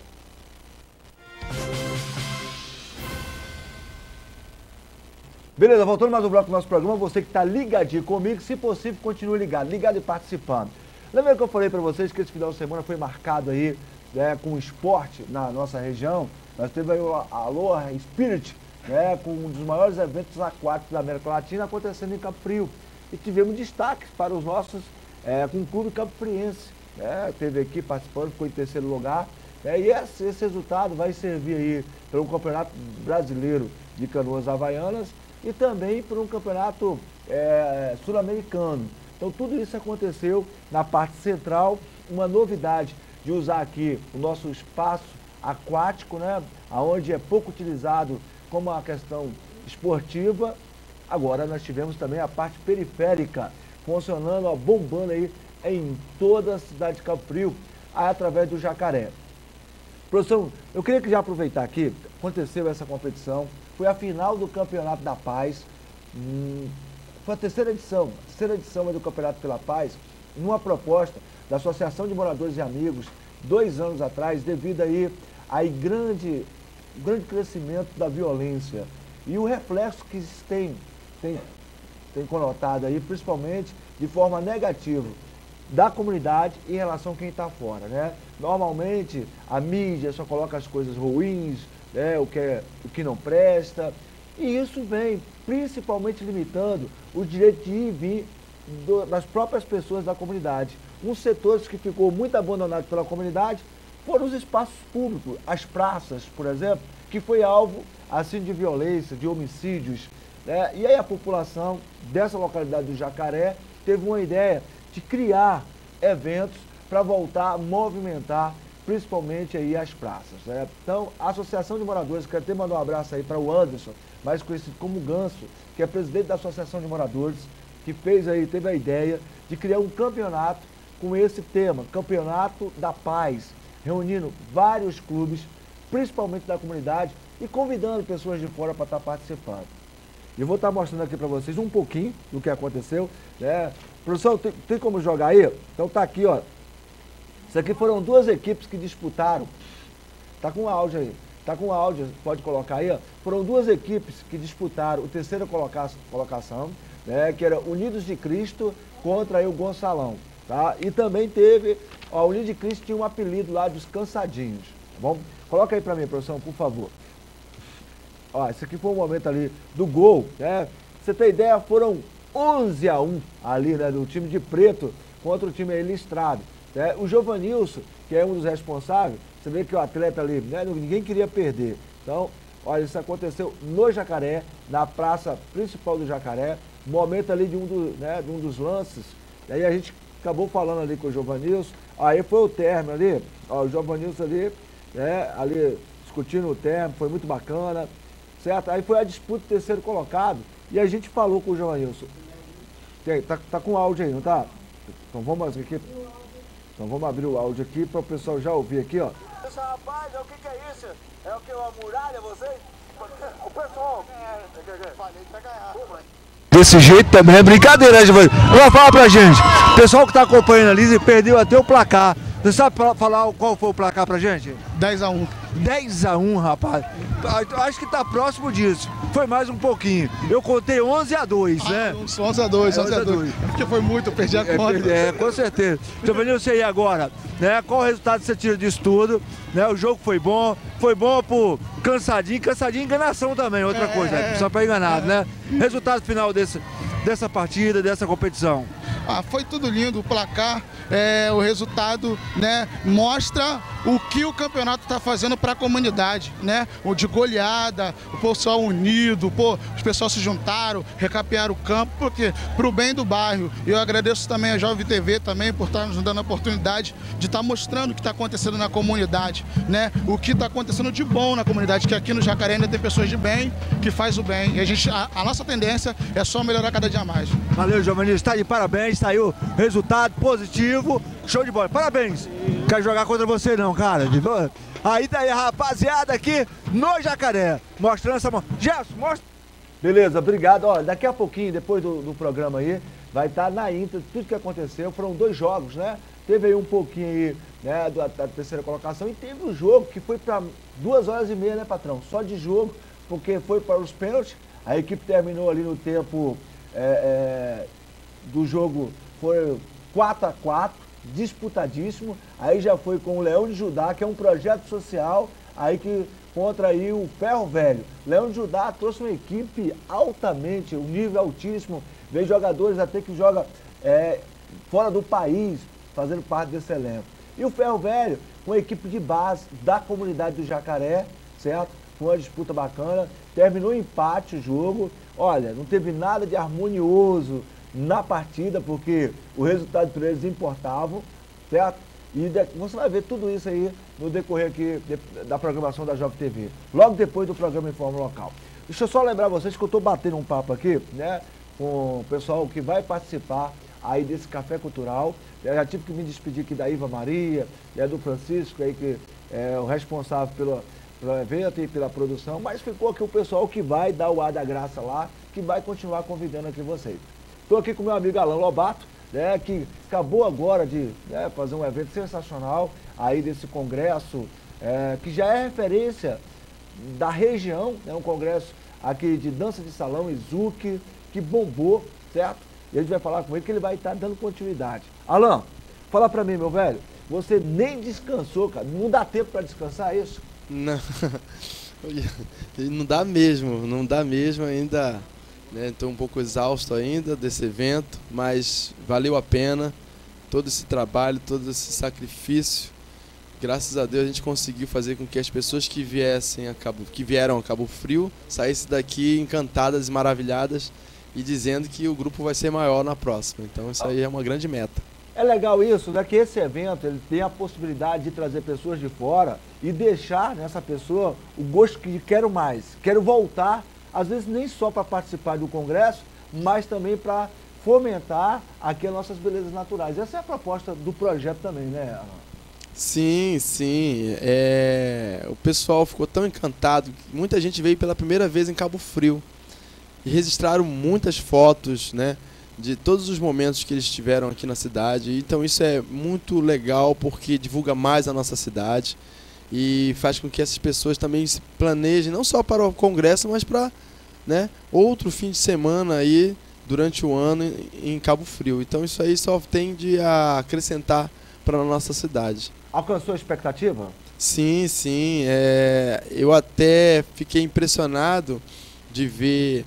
Beleza, voltando mais um bloco do nosso programa, você que está ligadinho comigo, se possível, continue ligado e participando. Lembra que eu falei para vocês que esse final de semana foi marcado aí, né, com esporte na nossa região? Nós tivemos aí o Aloha Spirit, né, com um dos maiores eventos aquáticos da América Latina acontecendo em Cabo Frio. E tivemos destaques para os nossos, com o Clube Cabo Friense. Teve aqui participando, ficou em terceiro lugar. E esse resultado vai servir aí para um campeonato brasileiro de canoas havaianas e também para um campeonato sul-americano. Então tudo isso aconteceu na parte central. Uma novidade de usar aqui o nosso espaço aquático, né? Onde é pouco utilizado como a questão esportiva. Agora nós tivemos também a parte periférica, funcionando, ó, bombando aí em toda a cidade de Cabo Frio, através do Jacaré. Professor, eu queria que já aproveitar aqui, aconteceu essa competição, foi a final do Campeonato da Paz, foi a terceira edição do Campeonato pela Paz, numa proposta da Associação de Moradores e Amigos, 2 anos atrás, devido aí ao grande crescimento da violência e o reflexo que isso tem conotado aí, principalmente de forma negativa, da comunidade em relação a quem está fora, né? Normalmente a mídia só coloca as coisas ruins, né? o que não presta, e isso vem principalmente limitando o direito de ir e vir das próprias pessoas da comunidade. Um setor que ficou muito abandonado pela comunidade foram os espaços públicos, as praças, por exemplo, que foi alvo assim de violência, de homicídios, né? E aí a população dessa localidade do Jacaré teve uma ideia de criar eventos para voltar a movimentar principalmente aí as praças, né? Então, a Associação de Moradores, quero até mandar um abraço aí para o Anderson, mais conhecido como Ganso, que é presidente da Associação de Moradores, que teve a ideia de criar um campeonato com esse tema, Campeonato da Paz, reunindo vários clubes, principalmente da comunidade, e convidando pessoas de fora para estar participando. Eu vou estar mostrando aqui para vocês um pouquinho do que aconteceu, né? Professor, tem como jogar aí? Então tá aqui, ó. Isso aqui foram 2 equipes que disputaram. Tá com áudio aí. Tá com áudio, pode colocar aí, ó. Foram 2 equipes que disputaram a terceira colocação, né? Que era Unidos de Cristo contra aí o Gonçalão, tá? E também teve, ó, o Unidos de Cristo tinha um apelido lá dos Cansadinhos, tá bom? Coloca aí para mim, produção, por favor. Ó, esse aqui foi o momento ali do gol, né? Pra você ter ideia, foram 11-1 ali, né, do time de Preto contra o time aí listrado, né? O Giovanilson, que é um dos responsáveis, você vê que o atleta ali, né, ninguém queria perder. Então, olha, isso aconteceu no Jacaré, na praça principal do Jacaré, momento ali de um dos lances, e aí a gente acabou falando ali com o Giovanilson, aí foi o término ali, ó, o Giovanilson ali, né, ali discutindo o término, foi muito bacana, certo? Aí foi a disputa do terceiro colocado, e a gente falou com o Giovanilson. Tá com áudio aí, não tá? Então vamos aqui. Então vamos abrir o áudio aqui para o pessoal já ouvir aqui, ó. Esse rapaz, o que é isso? É o que? Uma muralha, vocês? O pessoal. Falei que vai ganhar. Desse jeito também, é brincadeira, né, Giovanni? Agora fala pra gente, o pessoal que tá acompanhando ali perdeu até o placar. Você sabe falar qual foi o placar pra gente? 10-1. 10-1, rapaz. Acho que tá próximo disso. Foi mais um pouquinho. Eu contei 11-2, né? 11-2. Porque foi muito, eu perdi a conta. Com certeza. Giovanni, você aí agora, né? Qual o resultado você tira disso tudo? Né? O jogo foi bom por cansadinho enganação também, outra coisa, né? Só pra enganado, né? Resultado final dessa partida, dessa competição. Foi tudo lindo, o placar, o resultado, né, mostra o que o campeonato está fazendo para a comunidade, né? O de goleada, o pessoal unido, os pessoal se juntaram, recapearam o campo, porque para o bem do bairro. E eu agradeço também a Jovem TV também por estar nos dando a oportunidade de estar mostrando o que está acontecendo na comunidade, né? O que está acontecendo de bom na comunidade, que aqui no Jacaré ainda tem pessoas de bem, que faz o bem. E a nossa tendência é só melhorar cada dia mais. Valeu, Giovanni, está de parabéns, saiu resultado positivo, show de bola, parabéns. Quero jogar contra você não, cara. Aí tá aí a rapaziada aqui no Jacaré, mostrando essa mão. Gerson, mostra. Beleza, obrigado. Olha, daqui a pouquinho, depois do programa aí, vai estar na íntegra tudo que aconteceu. Foram 2 jogos, né? Teve aí um pouquinho aí, né, da terceira colocação, e teve um jogo que foi para 2h30, né, patrão? Só de jogo, porque foi para os pênaltis. A equipe terminou ali no tempo do jogo, foi 4-4, disputadíssimo. Aí já foi com o Leão de Judá, que é um projeto social, aí que contra aí o Ferro Velho. Leão de Judá trouxe uma equipe altamente, um nível altíssimo, veio jogadores até que jogam fora do país, fazendo parte desse elenco. E o Ferro Velho, uma equipe de base da comunidade do Jacaré, certo? Foi uma disputa bacana, terminou em empate o jogo. Olha, não teve nada de harmonioso na partida, porque o resultado para eles importava, certo? E você vai ver tudo isso aí no decorrer aqui da programação da Jovem TV, logo depois do programa Informa Local. Deixa eu só lembrar vocês que eu estou batendo um papo aqui, né, com o pessoal que vai participar aí desse Café Cultural. Eu já tive que me despedir aqui da Iva Maria, do Francisco, aí, que é o responsável pelo evento e pela produção, mas ficou aqui o pessoal que vai dar o ar da graça lá, que vai continuar convidando aqui vocês. Estou aqui com meu amigo Alan Lobato, né, que acabou agora de fazer um evento sensacional aí desse congresso, que já é referência da região, né, um congresso aqui de dança de salão, Izuki, que bombou, certo? E a gente vai falar com ele que ele vai estar dando continuidade. Alan, fala pra mim, meu velho, você nem descansou, cara, não dá tempo para descansar, é isso? Não, não dá mesmo ainda, né? Estou um pouco exausto ainda desse evento, mas valeu a pena todo esse trabalho, todo esse sacrifício. Graças a Deus a gente conseguiu fazer com que as pessoas que vieram a Cabo Frio saíssem daqui encantadas e maravilhadas e dizendo que o grupo vai ser maior na próxima. Então isso aí é uma grande meta. É legal isso, né, que esse evento ele tem a possibilidade de trazer pessoas de fora e deixar nessa pessoa o gosto de quero mais, quero voltar, às vezes nem só para participar do congresso, mas também para fomentar aqui as nossas belezas naturais. Essa é a proposta do projeto também, né, Alan? Sim. O pessoal ficou tão encantado que muita gente veio pela primeira vez em Cabo Frio e registraram muitas fotos, né, de todos os momentos que eles tiveram aqui na cidade. Então isso é muito legal porque divulga mais a nossa cidade e faz com que essas pessoas também se planejem não só para o congresso, mas para, né, outro fim de semana aí durante o ano em Cabo Frio. Então isso aí só tende a acrescentar para a nossa cidade. Alcançou a expectativa? Sim. Eu até fiquei impressionado de ver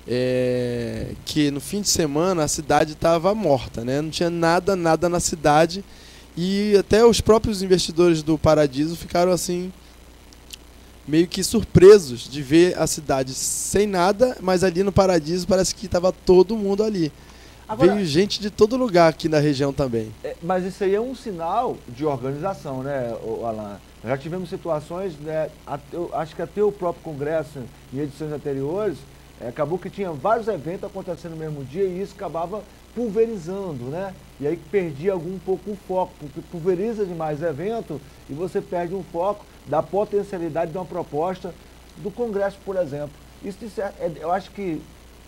que no fim de semana a cidade estava morta, né? Não tinha nada na cidade e até os próprios investidores do Paradiso ficaram assim meio que surpresos de ver a cidade sem nada, mas ali no Paradiso parece que estava todo mundo ali. Agora, veio gente de todo lugar aqui na região também. Mas isso aí é um sinal de organização, né, Alan? Já tivemos situações, né, eu acho que até o próprio congresso em edições anteriores, acabou que tinha vários eventos acontecendo no mesmo dia e isso acabava pulverizando, né? E aí perdia um pouco o foco, porque pulveriza demais o evento e você perde um foco da potencialidade de uma proposta do congresso, por exemplo. Isso, eu acho que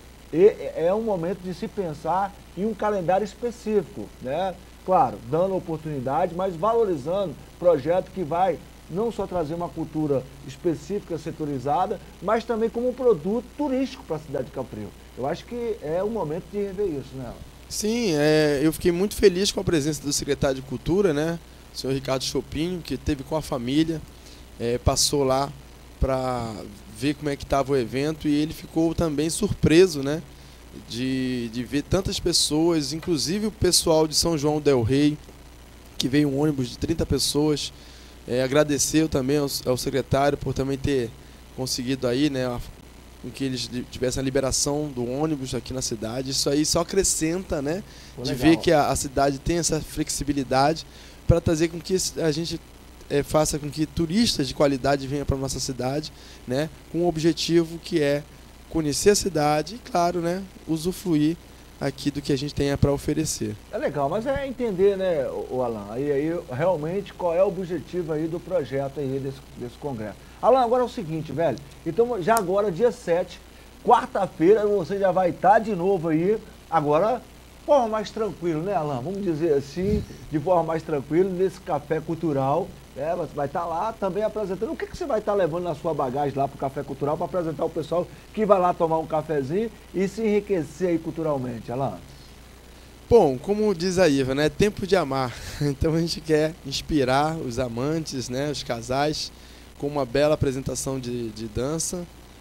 é um momento de se pensar em um calendário específico, né? Claro, dando oportunidade, mas valorizando projeto que vai não só trazer uma cultura específica, setorizada, mas também como um produto turístico para a cidade de Cabo Frio. Eu acho que é o momento de rever isso, né? Sim, eu fiquei muito feliz com a presença do secretário de Cultura, né? O senhor Ricardo Chopinho, que esteve com a família, passou lá para ver como é que estava o evento e ele ficou também surpreso, né? De ver tantas pessoas, inclusive o pessoal de São João del Rei, que veio um ônibus de 30 pessoas. Agradeceu também ao secretário por também ter conseguido aí, né, com que eles tivessem a liberação do ônibus aqui na cidade. Isso aí só acrescenta, né, de ver que a cidade tem essa flexibilidade para trazer com que a gente faça com que turistas de qualidade venham para a nossa cidade, né, com um objetivo que é conhecer a cidade e, claro, né, usufruir aqui do que a gente tem para oferecer. É legal, mas é entender, né, o Alan, aí realmente qual é o objetivo aí do projeto aí desse congresso. Alan, agora é o seguinte, velho, então já agora, dia 7, quarta-feira, você já vai estar de novo aí, agora, de forma mais tranquila, né, Alan? Vamos dizer assim, de forma mais tranquila, nesse café cultural, você vai estar lá também apresentando. O que você vai estar levando na sua bagagem lá para o Café Cultural para apresentar o pessoal que vai lá tomar um cafezinho e se enriquecer aí culturalmente, Alan? Bom, como diz a Iva, né? Tempo de amar. Então a gente quer inspirar os amantes, né? Os casais, com uma bela apresentação de dança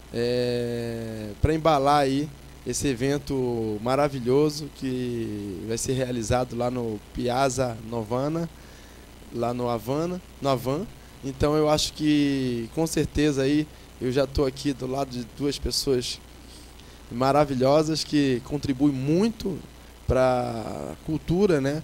para embalar aí esse evento maravilhoso que vai ser realizado lá no Piazza Novana, lá no Havan. Então eu acho que com certeza aí eu já estou aqui do lado de duas pessoas maravilhosas que contribuem muito para a cultura, né,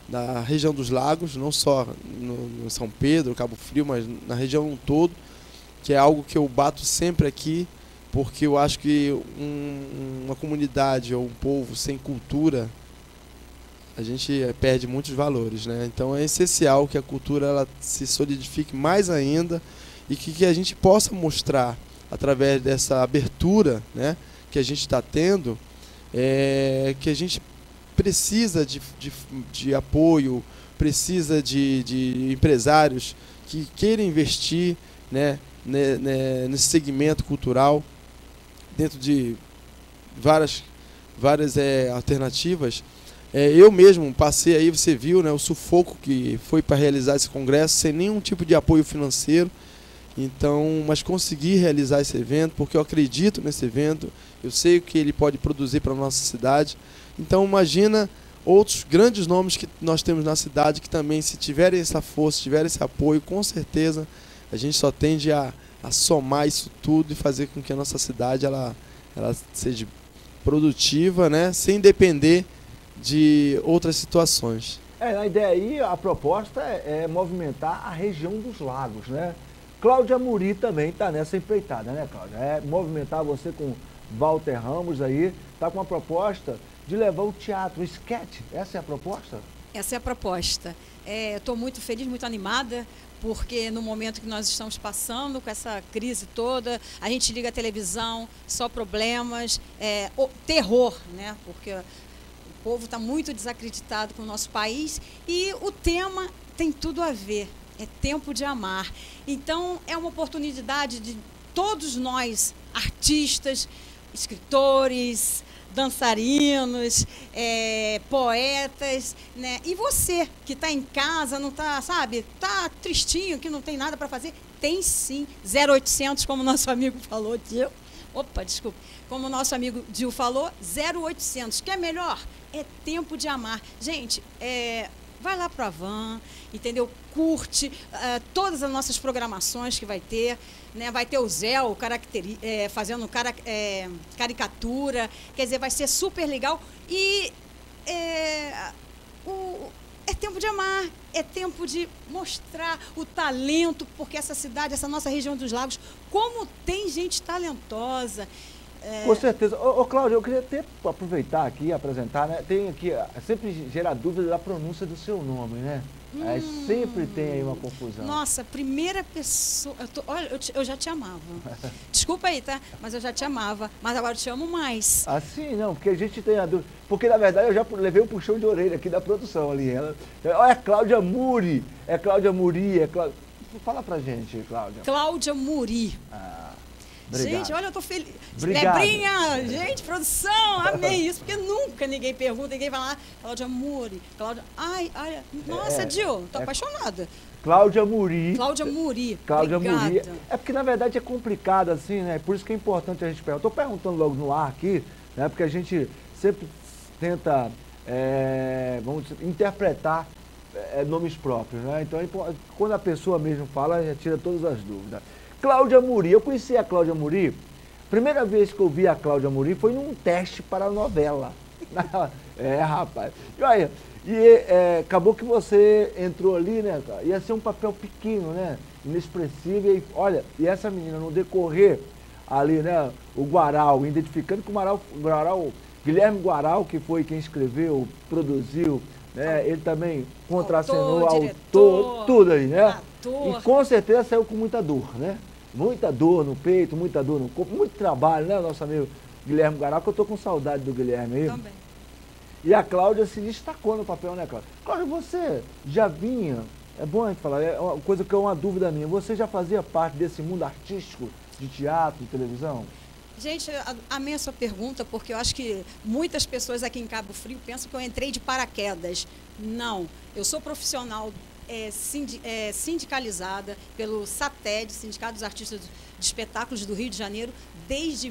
da região dos lagos, não só no São Pedro, Cabo Frio, mas na região um todo, que é algo que eu bato sempre aqui, porque eu acho que uma comunidade ou um povo sem cultura, a gente perde muitos valores, né? Então é essencial que a cultura ela se solidifique mais ainda e que a gente possa mostrar, através dessa abertura, né, que a gente está tendo, que a gente precisa de apoio, precisa de empresários que queiram investir, né, nesse segmento cultural, dentro de várias alternativas. Eu mesmo passei aí, você viu, né, o sufoco que foi para realizar esse congresso, sem nenhum tipo de apoio financeiro. Então, mas consegui realizar esse evento, porque eu acredito nesse evento, eu sei o que ele pode produzir para a nossa cidade. Então, imagina outros grandes nomes que nós temos na cidade, que também, se tiverem essa força, tiverem esse apoio, com certeza a gente só tende a somar isso tudo e fazer com que a nossa cidade ela seja produtiva, né, sem depender de outras situações. A ideia aí, a proposta é movimentar a região dos lagos, né? Cláudia Muri também está nessa empreitada, né, Cláudia? Movimentar você com Walter Ramos aí, está com uma proposta de levar o teatro, o sketch. Essa é a proposta? Essa é a proposta. Estou muito feliz, muito animada, porque no momento que nós estamos passando com essa crise toda, a gente liga a televisão, só problemas, terror, né? Porque o povo está muito desacreditado com o nosso país e o tema tem tudo a ver. É tempo de amar. Então, é uma oportunidade de todos nós, artistas, escritores, dançarinos, poetas, né? E você que está em casa, não está, sabe, está tristinho, que não tem nada para fazer, tem sim 0800, como nosso amigo falou, Gil. Opa, desculpa. Como o nosso amigo Gil falou, 0800. Quer melhor? É tempo de amar. Gente, vai lá pro Avan, entendeu? Curte todas as nossas programações que vai ter, né? Vai ter o Zé fazendo caricatura, quer dizer, vai ser super legal. E é tempo de amar, é tempo de mostrar o talento, porque essa cidade, essa nossa região dos lagos, como tem gente talentosa. Com certeza. Ô Cláudia, eu queria aproveitar aqui e apresentar, né? Tem aqui, sempre gera dúvida da pronúncia do seu nome, né? Sempre tem aí uma confusão. Nossa, primeira pessoa... Olha, eu já te amava. Desculpa aí, tá? Mas eu já te amava. Mas agora eu te amo mais. Assim, não, porque a gente tem a dúvida. Porque, na verdade, eu já levei um puxão de orelha aqui da produção ali. É Cláudia Muri. É Cláudia Muri. Fala pra gente, Cláudia. Cláudia Muri. Obrigado. Gente, olha, eu tô feliz. Obrigado. Lebrinha, gente, produção, amei isso, porque nunca ninguém pergunta, ninguém vai lá, Cláudia Muri, Cláudia... Ai, nossa, Gil, tô apaixonada. Cláudia Muri. Cláudia Muri, Cláudia Muri. obrigada. É porque, na verdade, é complicado assim, né? Por isso que é importante a gente perguntar. Estou perguntando logo no ar aqui, né? Porque a gente sempre tenta, vamos dizer, interpretar nomes próprios, né? Então, quando a pessoa mesmo fala, já tira todas as dúvidas. Cláudia Muri, eu conheci a Cláudia Muri, primeira vez que eu vi a Cláudia Muri foi num teste para a novela. Rapaz. E olha, acabou que você entrou ali, né, cara? Ia ser um papel pequeno, né? Inexpressivo. E olha, e essa menina no decorrer ali, né? O Guaral, identificando que o Guilherme Guaral, que foi quem escreveu, produziu, né? Ele também contracenou, autor, tudo aí, né? Ator. E com certeza saiu com muita dor, né? Muita dor no peito, muita dor no corpo, muito trabalho, né? Nosso amigo Guilherme Guaral, que eu tô com saudade do Guilherme aí. Também. E a Cláudia se destacou no papel, né, Cláudia? Cláudia, você já vinha, é bom a gente falar, é uma coisa que é uma dúvida minha, você já fazia parte desse mundo artístico, de teatro, de televisão? Gente, amei a sua pergunta, porque eu acho que muitas pessoas aqui em Cabo Frio pensam que eu entrei de paraquedas. Não, eu sou profissional sindicalizada pelo SATED, Sindicato dos Artistas de Espetáculos do Rio de Janeiro, desde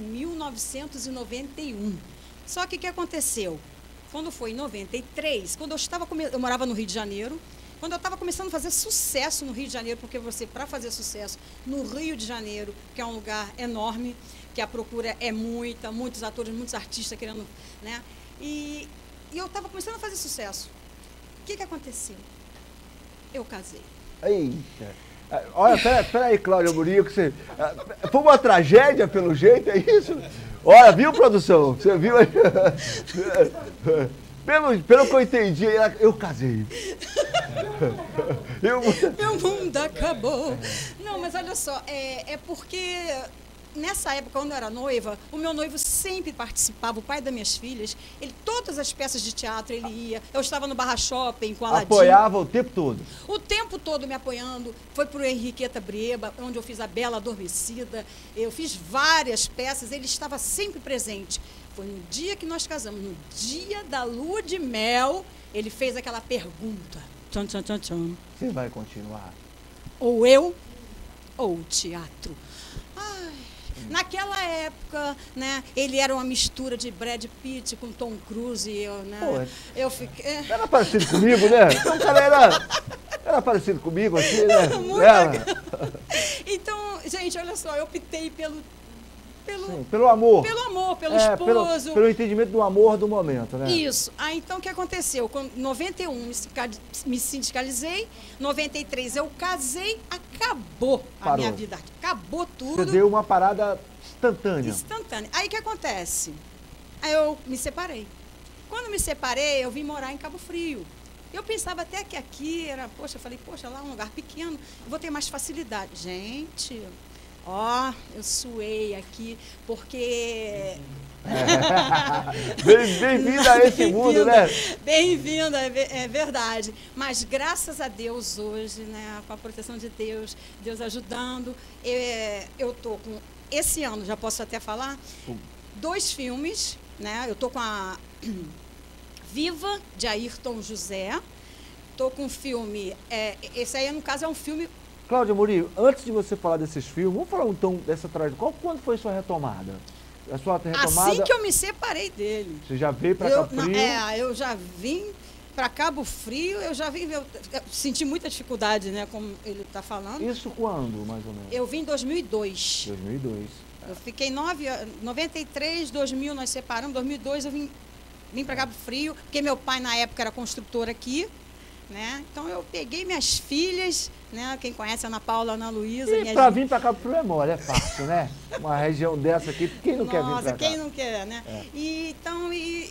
1991. Só que o que aconteceu? Quando foi em 93, quando eu morava no Rio de Janeiro, quando eu estava começando a fazer sucesso no Rio de Janeiro, porque para fazer sucesso no Rio de Janeiro, que é um lugar enorme, que a procura é muitos atores, muitos artistas querendo, né? E eu estava começando a fazer sucesso. que aconteceu? Eu casei. Eita. Olha, peraí, Cláudia Murillo, que você... Foi uma tragédia, pelo jeito, é isso? Olha, viu, produção? Você viu aí? Pelo que eu entendi, eu casei. Meu mundo acabou. Não, mas olha só, é porque... Nessa época, quando eu era noiva, o meu noivo sempre participava, o pai das minhas filhas, todas as peças de teatro ele ia. Eu estava no Barra Shopping com a Aladim. Apoiava o tempo todo? O tempo todo me apoiando. Foi para o Henriqueta Brieba, onde eu fiz a Bela Adormecida. Eu fiz várias peças, ele estava sempre presente. Foi no dia que nós casamos, no dia da lua de mel, ele fez aquela pergunta. Tchan, tchan, tchan, tchan. Você vai continuar? Ou eu, ou o teatro. Naquela época, né, ele era uma mistura de Brad Pitt com Tom Cruise e eu, né? Pô, eu fiquei... Era parecido comigo, né? Então o cara era parecido comigo, assim, né? Então, gente, olha só, eu optei pelo amor. Pelo amor, pelo esposo. Pelo entendimento do amor do momento, né? Isso. Aí, então, o que aconteceu? Em 91, me sindicalizei. Em 93, eu casei. Acabou a minha vida. Acabou tudo. Você deu uma parada instantânea. Instantânea. Aí, o que acontece? Aí, eu me separei. Quando me separei, eu vim morar em Cabo Frio. Eu pensava até que aqui era... Poxa, eu falei, poxa, lá é um lugar pequeno. Eu vou ter mais facilidade. Gente... eu suei aqui, porque... Bem-vinda a esse mundo, né? Bem-vinda, é verdade. Mas graças a Deus hoje, né, com a proteção de Deus, Deus ajudando, eu tô com, esse ano, já posso até falar, 2 filmes, né? Eu tô com a Viva, de Ayrton José. Tô com um filme, esse aí, no caso, é um filme... Cláudia Murillo, antes de você falar desses filmes, vamos falar então dessa trajetória. Quando foi sua retomada? A sua retomada... Assim que eu me separei dele. Você já veio para Cabo Frio? Eu já vim para Cabo Frio, eu senti muita dificuldade, né, como ele está falando. Isso quando, mais ou menos? Eu vim em 2002. 2002. Eu fiquei 93, 2000 nós separamos, 2002 eu vim para Cabo Frio, porque meu pai na época era construtor aqui. Né? Então eu peguei minhas filhas, né? Quem conhece a Ana Paula, a Ana Luísa. E para vir para Cabo Frio é mole, é fácil, né? Uma região dessa aqui, quem não quer vir para cá? Nossa, quem não quer, né? Então,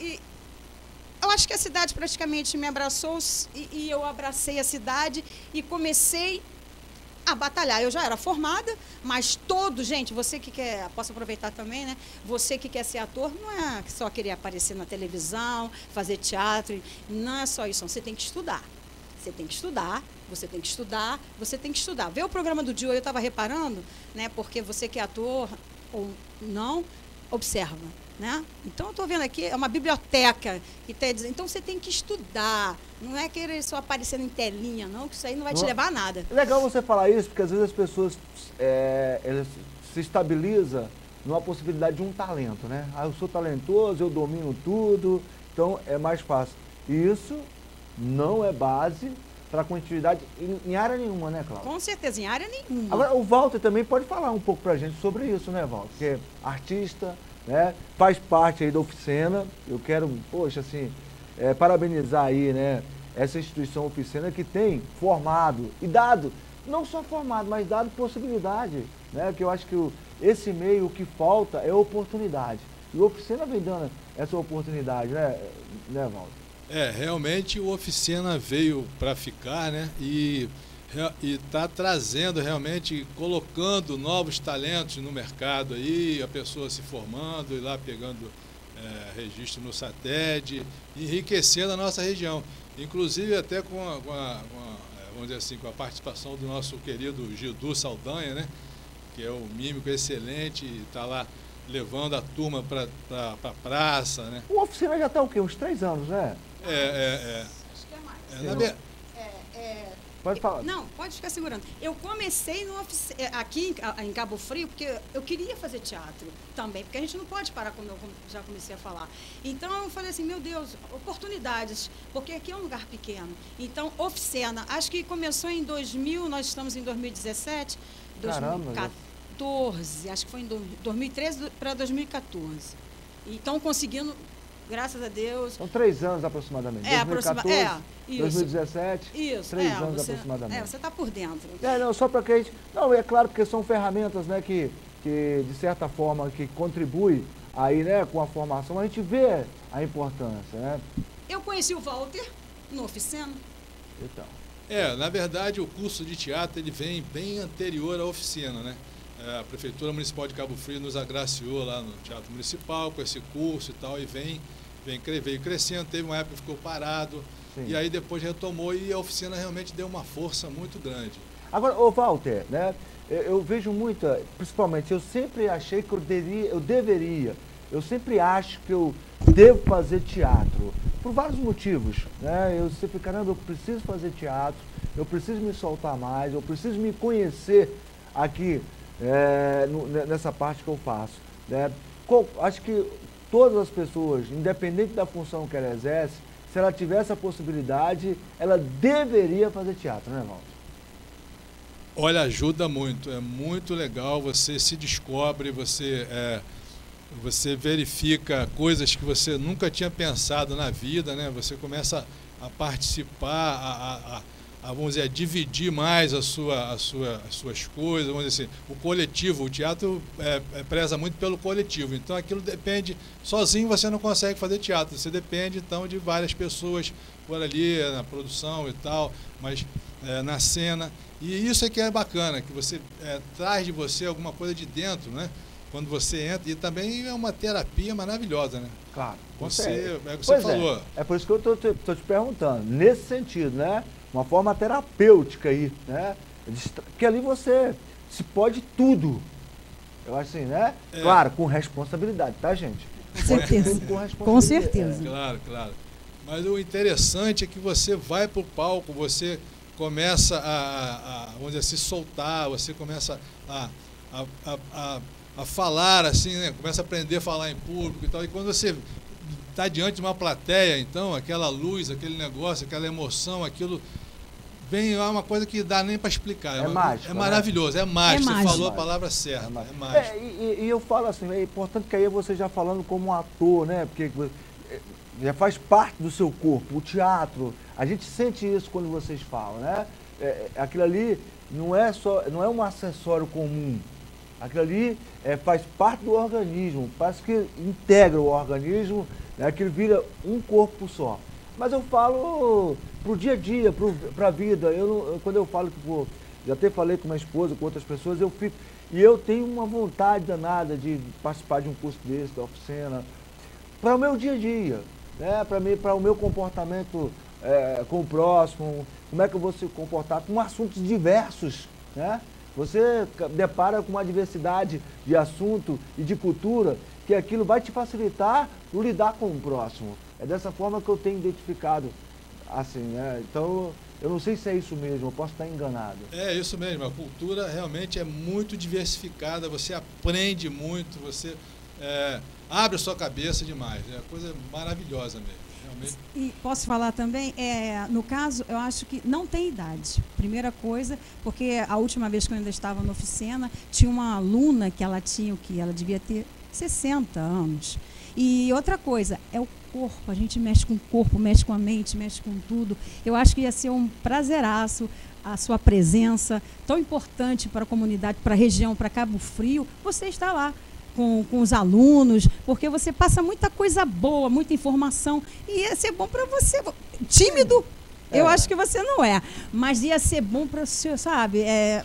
eu acho que a cidade praticamente me abraçou e eu abracei a cidade e comecei a batalhar. Eu já era formada, mas gente, você que quer, posso aproveitar também, né? Você que quer ser ator, não é só querer aparecer na televisão, fazer teatro, não é só isso, você tem que estudar. Você tem que estudar, você tem que estudar, você tem que estudar. Vê o programa do Dio, eu estava reparando, né? Porque você que é ator ou não, observa, né? Então, eu estou vendo aqui, é uma biblioteca que está dizendo, então você tem que estudar, não é querer só aparecer em telinha, não, que isso aí não vai te levar a nada. É legal você falar isso, porque às vezes as pessoas elas se estabilizam numa possibilidade de um talento, né? Ah, eu sou talentoso, eu domino tudo, então é mais fácil. E isso não é base para continuidade em área nenhuma, né, Cláudia? Com certeza, em área nenhuma. Agora, o Walter também pode falar um pouco para a gente sobre isso, né, Walter? Porque é artista, né, faz parte aí da oficina. Eu quero, poxa, assim, parabenizar aí, né, essa instituição oficina que tem formado e dado, não só formado, mas dado possibilidade, né, que eu acho que esse meio, o que falta é oportunidade. E a oficina vem dando essa oportunidade, né, Walter? Realmente o Oficina veio para ficar, né? E está trazendo realmente, colocando novos talentos no mercado aí, a pessoa se formando e lá pegando registro no SATED, enriquecendo a nossa região. Inclusive até vamos dizer assim, com a participação do nosso querido Gildu Saldanha, né? Que é um mímico excelente e está lá levando a turma para a praça, né? O Oficina já está o quê? Uns 3 anos, né? Acho que é mais. Pode falar. Não, pode ficar segurando. Eu comecei aqui em Cabo Frio, porque eu queria fazer teatro também, porque a gente não pode parar quando eu já comecei a falar. Então, eu falei assim, meu Deus, oportunidades, porque aqui é um lugar pequeno. Então, Oficina, acho que começou em 2000, nós estamos em 2017, 2014, acho que foi em 2013 para 2014. Então, conseguindo graças a Deus. São 3 anos aproximadamente. 2014, 2017, isso, 3 anos aproximadamente. Você está por dentro. Não, só para que a gente... Não, é claro, porque são ferramentas, né, que de certa forma, que contribui aí, né, com a formação. A gente vê a importância, né? Eu conheci o Walter no Oficina. Então. Na verdade, o curso de teatro ele vem bem anterior à oficina, né? A Prefeitura Municipal de Cabo Frio nos agraciou lá no Teatro Municipal com esse curso e tal, e veio crescendo, teve uma época que ficou parado, sim, e aí depois retomou e a oficina realmente deu uma força muito grande. Agora, ô Walter, né, eu vejo muita, principalmente, eu sempre achei que eu sempre acho que eu devo fazer teatro, por vários motivos, né? Eu sempre, caramba, eu preciso fazer teatro, eu preciso me soltar mais, eu preciso me conhecer aqui, nessa parte que eu faço, né? Acho que todas as pessoas, independente da função que ela exerce, se ela tivesse a possibilidade, ela deveria fazer teatro, né, Walter? Olha, ajuda muito, é muito legal, você se descobre, você verifica coisas que você nunca tinha pensado na vida, né? Você começa a participar, vamos dizer, a dividir mais as suas coisas, vamos dizer assim, o coletivo, o teatro preza muito pelo coletivo, então aquilo depende, sozinho você não consegue fazer teatro, você depende então de várias pessoas por ali, na produção e tal, mas na cena, e isso é que é bacana, que você traz de você alguma coisa de dentro, né? Quando você entra, e também é uma terapia maravilhosa, né? Claro, você falou. É por isso que eu estou te perguntando, nesse sentido, né? Uma forma terapêutica aí, né? Que ali você se pode tudo. Eu acho assim, né? Claro, com responsabilidade, tá, gente? Com certeza. Com certeza. Claro. Mas o interessante é que você vai para o palco, você começa vamos dizer, se soltar, você começa a falar assim, né? Começa a aprender a falar em público e tal. E quando você está diante de uma plateia, então, aquela luz, aquele negócio, aquela emoção, aquilo vem uma coisa que dá nem para explicar. É mágico. É maravilhoso, é mágico. Você falou a palavra certa. É mágico. E eu falo assim, é importante que aí você já falando como um ator, né? Porque já faz parte do seu corpo, o teatro. A gente sente isso quando vocês falam, né? Aquilo ali não é um acessório comum. Aquilo ali faz parte do organismo, parece que integra o organismo, né? Aquilo vira um corpo só. Mas eu falo pro dia a dia, pra vida. Quando eu falo que, já até falei com minha esposa, com outras pessoas, eu tenho uma vontade danada de participar de um curso desse, da oficina, para o meu dia a dia, né? Para o meu comportamento com o próximo, como é que eu vou se comportar com assuntos diversos, né? Você depara com uma diversidade de assunto e de cultura que aquilo vai te facilitar no lidar com o próximo. É dessa forma que eu tenho identificado, assim, né? Então, eu não sei se é isso mesmo, eu posso estar enganado. É isso mesmo, a cultura realmente é muito diversificada, você aprende muito, você abre a sua cabeça demais, é uma coisa maravilhosa mesmo. E posso falar também, no caso, eu acho que não tem idade. Primeira coisa, porque a última vez que eu ainda estava na oficina, tinha uma aluna que ela devia ter 60 anos. E outra coisa, é o corpo, a gente mexe com o corpo, mexe com a mente, mexe com tudo. Eu acho que ia ser um prazeraço a sua presença, tão importante para a comunidade, para a região, para Cabo Frio, você está lá. Com os alunos, porque você passa muita coisa boa, muita informação, e ia ser bom para você. Tímido, eu acho que você não é, mas ia ser bom para você, sabe?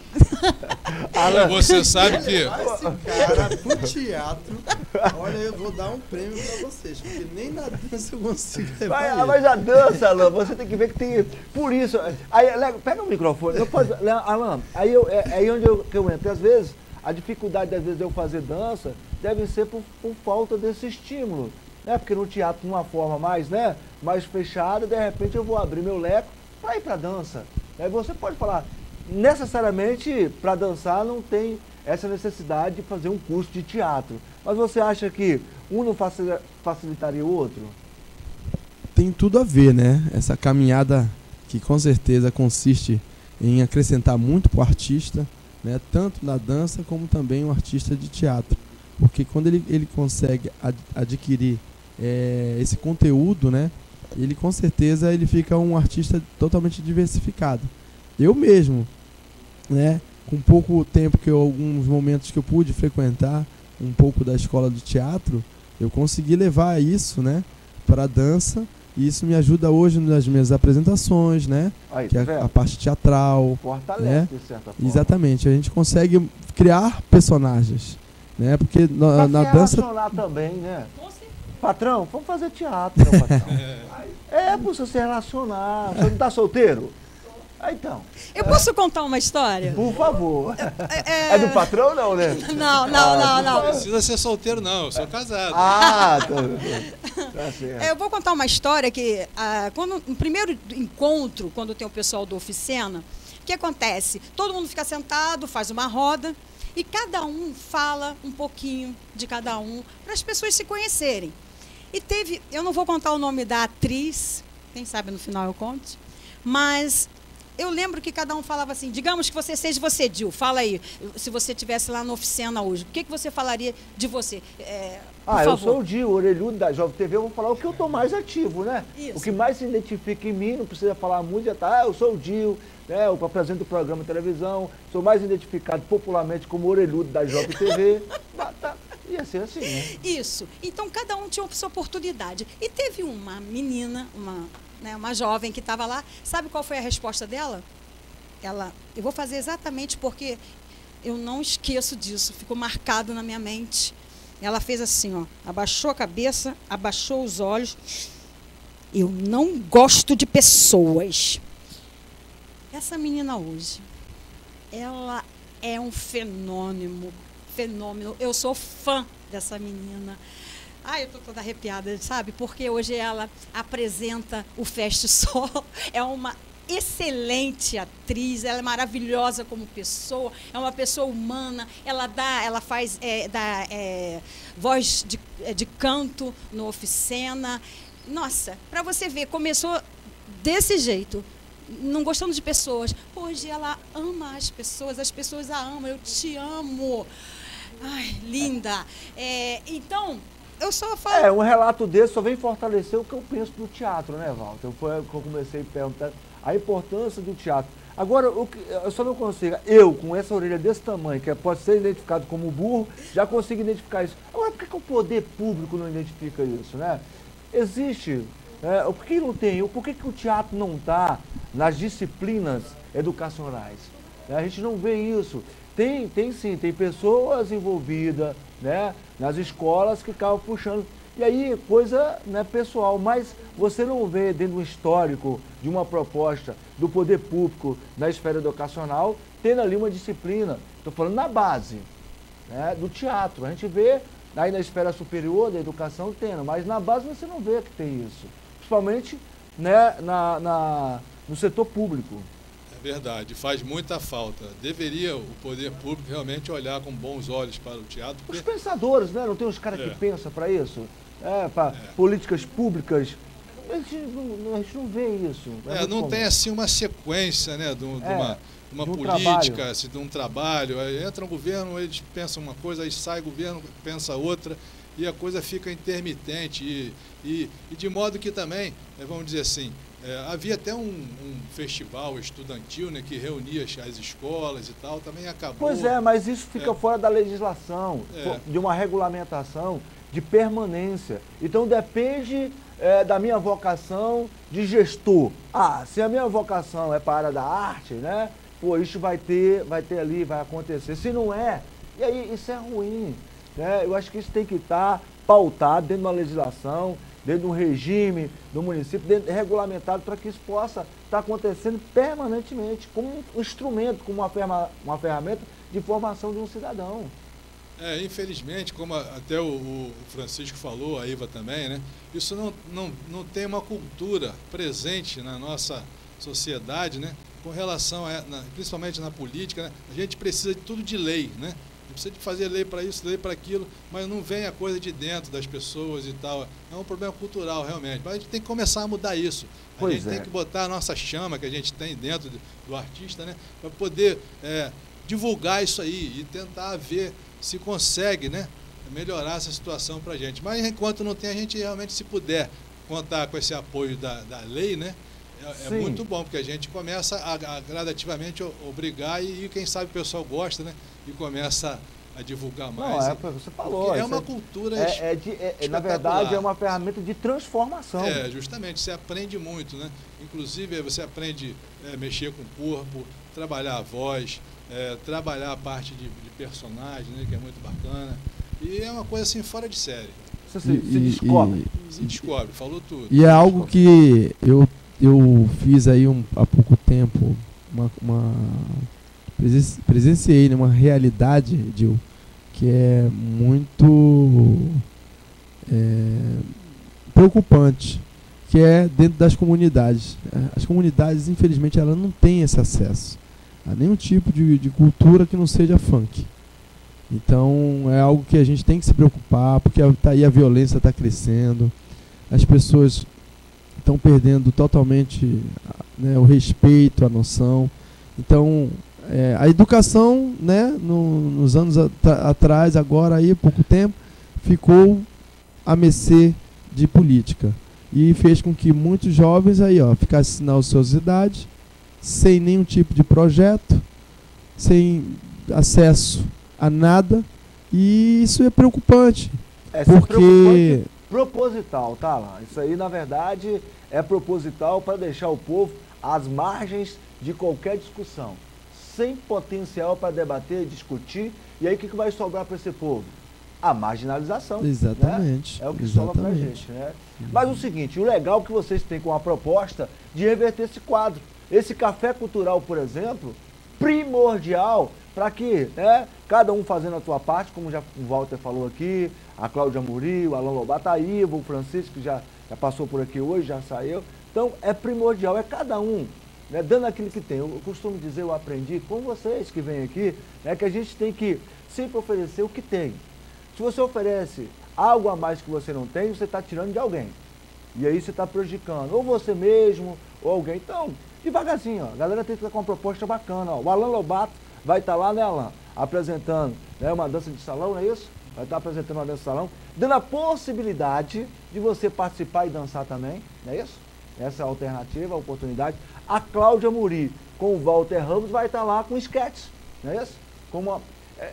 Você sabe que... Esse cara pro teatro, olha, eu vou dar um prêmio para vocês, porque nem na dança eu consigo levar. Mas a dança, Alan, você tem que ver que tem... Por isso... Aí, pega o microfone, Alan, aí onde eu entro, às vezes... A dificuldade, às vezes, de eu fazer dança deve ser por falta desse estímulo, né? Porque no teatro, de uma forma mais fechada, de repente eu vou abrir meu leco para ir para a dança. Aí você pode falar, necessariamente, para dançar não tem essa necessidade de fazer um curso de teatro. Mas você acha que um não facilitaria o outro? Tem tudo a ver, né? Essa caminhada que com certeza consiste em acrescentar muito para o artista, né, tanto na dança como também o artista de teatro, porque quando ele consegue adquirir esse conteúdo, né, ele com certeza ele fica um artista totalmente diversificado. Eu mesmo, né, com pouco tempo alguns momentos que eu pude frequentar um pouco da escola do teatro, eu consegui levar isso, né, para a dança, e isso me ajuda hoje nas minhas apresentações, né, que é a parte teatral, fortalece, né, de certa forma. exatamente, a gente consegue criar personagens, né, porque na dança também, né? Patrão, vamos fazer teatro, meu patrão. Pra você se relacionar. Você não tá solteiro? Então. Eu posso contar uma história? Por favor. É do patrão não, né? Não. Não precisa ser solteiro, não. Eu sou casado. Tá certo. Eu vou contar uma história que, no primeiro encontro, quando tem o pessoal do Oficena, o que acontece? Todo mundo fica sentado, faz uma roda, e cada um fala um pouquinho de cada um, para as pessoas se conhecerem. E eu não vou contar o nome da atriz, quem sabe no final eu conte, mas eu lembro que cada um falava assim, digamos que você seja você, Dil, fala aí, se você estivesse lá na Oficena hoje, o que você falaria de você? Eu sou o Dil, orelhudo da Jovem TV, eu vou falar o que eu estou mais ativo, né? Isso. O que mais se identifica em mim, não precisa falar muito, já tá, eu sou o Dil, né? Eu apresento o programa de televisão, sou mais identificado popularmente como orelhudo da Jovem TV, ia ser assim, né? Isso, então cada um tinha sua oportunidade, e teve uma menina, uma jovem que estava lá, sabe qual foi a resposta dela? Eu vou fazer exatamente porque eu não esqueço disso, ficou marcado na minha mente. Ela fez assim, ó, abaixou a cabeça, abaixou os olhos. Eu não gosto de pessoas. Essa menina hoje, ela é um fenômeno. Eu sou fã dessa menina. Eu estou toda arrepiada, sabe? Porque hoje ela apresenta o Feste Sol, é uma excelente atriz, ela é maravilhosa como pessoa, é uma pessoa humana, ela faz voz de canto no Oficena. Nossa, para você ver, começou desse jeito, não gostando de pessoas. Hoje ela ama as pessoas a amam, eu te amo. Ai, linda. Então, eu só falo... Um relato desse só vem fortalecer o que eu penso do teatro, né, Walter? Foi o que eu comecei a perguntar, a importância do teatro. Agora, eu só não consigo, com essa orelha desse tamanho, que pode ser identificado como burro, já consigo identificar isso. Agora, por que o poder público não identifica isso, né? Existe, por que não tem? Por que o teatro não está nas disciplinas educacionais? A gente não vê isso. Tem sim, tem pessoas envolvidas, né, nas escolas que acabam puxando. E aí, coisa, né, pessoal, mas você não vê dentro do histórico de uma proposta do poder público na esfera educacional, tendo ali uma disciplina, estou falando na base, né, do teatro. A gente vê aí na esfera superior da educação tendo, mas na base você não vê que tem isso. Principalmente, né, no setor público. É verdade, faz muita falta. Deveria o poder público realmente olhar com bons olhos para o teatro. Os pensadores, né? Não tem uns caras que pensam para isso? Para políticas públicas. A gente não vê isso. Não tem assim uma sequência, né, de uma política, de um trabalho. Aí entra um governo, eles pensam uma coisa, aí sai o governo, pensa outra, e a coisa fica intermitente. E de modo que também, vamos dizer assim, havia até um festival estudantil, né, que reunia as escolas e tal, também acabou. Pois mas isso fica fora da legislação, de uma regulamentação de permanência. Então depende da minha vocação de gestor. Se a minha vocação é para a área da arte, né, isso vai ter ali, vai acontecer. Se não é, e aí isso é ruim, né? Eu acho que isso tem que estar pautado dentro de uma legislação, dentro de um regime do município, regulamentado para que isso possa estar acontecendo permanentemente, como um instrumento, como uma ferramenta de formação de um cidadão. Infelizmente, como até o Francisco falou, a Iva também, né? Isso não tem uma cultura presente na nossa sociedade, né? Com relação principalmente na política, né? A gente precisa de tudo de lei, né? Precisa de fazer lei para isso, lei para aquilo, mas não vem a coisa de dentro das pessoas e tal. É um problema cultural, realmente. Mas a gente tem que começar a mudar isso. A gente tem que botar a nossa chama que a gente tem dentro do artista, né, para poder divulgar isso aí e tentar ver se consegue, né, melhorar essa situação para a gente. Mas enquanto não tem, a gente realmente, se puder contar com esse apoio da lei, né? É muito bom, porque a gente começa a gradativamente obrigar e quem sabe o pessoal gosta, né? E começa a divulgar mais. Não, você falou. É uma cultura na verdade, é uma ferramenta de transformação. Justamente, você aprende muito, né? Inclusive, você aprende a mexer com o corpo, trabalhar a voz, trabalhar a parte de personagem, né? Que é muito bacana. E é uma coisa assim, fora de série. Você se descobre. Se descobre, falou tudo. E é algo que eu fiz aí há pouco tempo, presenciei uma realidade, Dil, que é muito preocupante, que é dentro das comunidades. As comunidades, infelizmente, elas não têm esse acesso a nenhum tipo de cultura que não seja funk. Então é algo que a gente tem que se preocupar, porque aí a violência está crescendo, as pessoas estão perdendo totalmente, né, o respeito, a noção. Então a educação, né, nos anos atrás, agora aí, há pouco tempo, ficou à mercê de política. E fez com que muitos jovens aí, ficassem na ociosidade, sem nenhum tipo de projeto, sem acesso a nada, e isso é preocupante. Porque proposital, tá lá. Isso aí, na verdade, é proposital para deixar o povo às margens de qualquer discussão, sem potencial para debater, discutir. E aí o que vai sobrar para esse povo? A marginalização. Exatamente. Né? É o que sobra para a gente. Né? Mas o seguinte, o legal é que vocês têm com a proposta de reverter esse quadro. Esse café cultural, por exemplo, primordial para que, né, cada um fazendo a sua parte, como já o Walter falou aqui, a Cláudia Muri, o Alan Lobato, a Iva, o Francisco, que já passou por aqui hoje, já saiu. Então, é primordial, é cada um, né, dando aquilo que tem. Eu costumo dizer, eu aprendi com vocês que vêm aqui, né, que a gente tem que sempre oferecer o que tem. Se você oferece algo a mais que você não tem, você está tirando de alguém. E aí você está prejudicando, ou você mesmo, ou alguém. Então, devagarzinho, a galera tem que estar com uma proposta bacana. O Alan Lobato vai estar lá, né, Alan? Apresentando, né, uma dança de salão, não é isso? Vai estar apresentando uma dança de salão, dando a possibilidade de você participar e dançar também, não é isso? Essa é a alternativa, a oportunidade. A Cláudia Muri com o Walter Ramos vai estar lá com sketches, não é isso? Como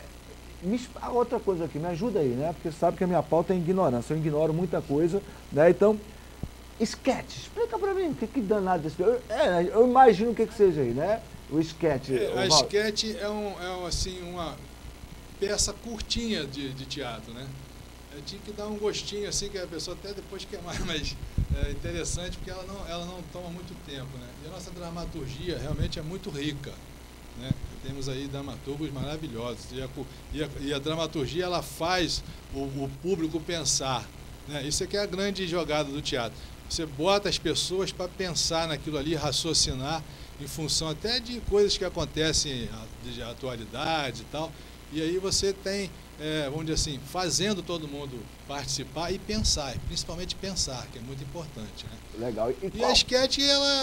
outra coisa aqui, me ajuda aí, né? Porque você sabe que a minha pauta é ignorância, eu ignoro muita coisa, né? Então, sketch, explica pra mim, o que danado desse... Eu imagino o que seja aí, né? O sketch. A sketch assim, uma peça curtinha de teatro, né? Tinha que dar um gostinho assim, que a pessoa até depois quer mais, mas é interessante porque ela não toma muito tempo, né? E a nossa dramaturgia realmente é muito rica, né? Temos aí dramaturgos maravilhosos e a dramaturgia ela faz o público pensar, né? Isso é que é a grande jogada do teatro. Você bota as pessoas para pensar naquilo ali, raciocinar em função até de coisas que acontecem de atualidade e tal. E aí você tem, vamos dizer assim, fazendo todo mundo participar e pensar, principalmente pensar, que é muito importante, né? Legal. E a sketch,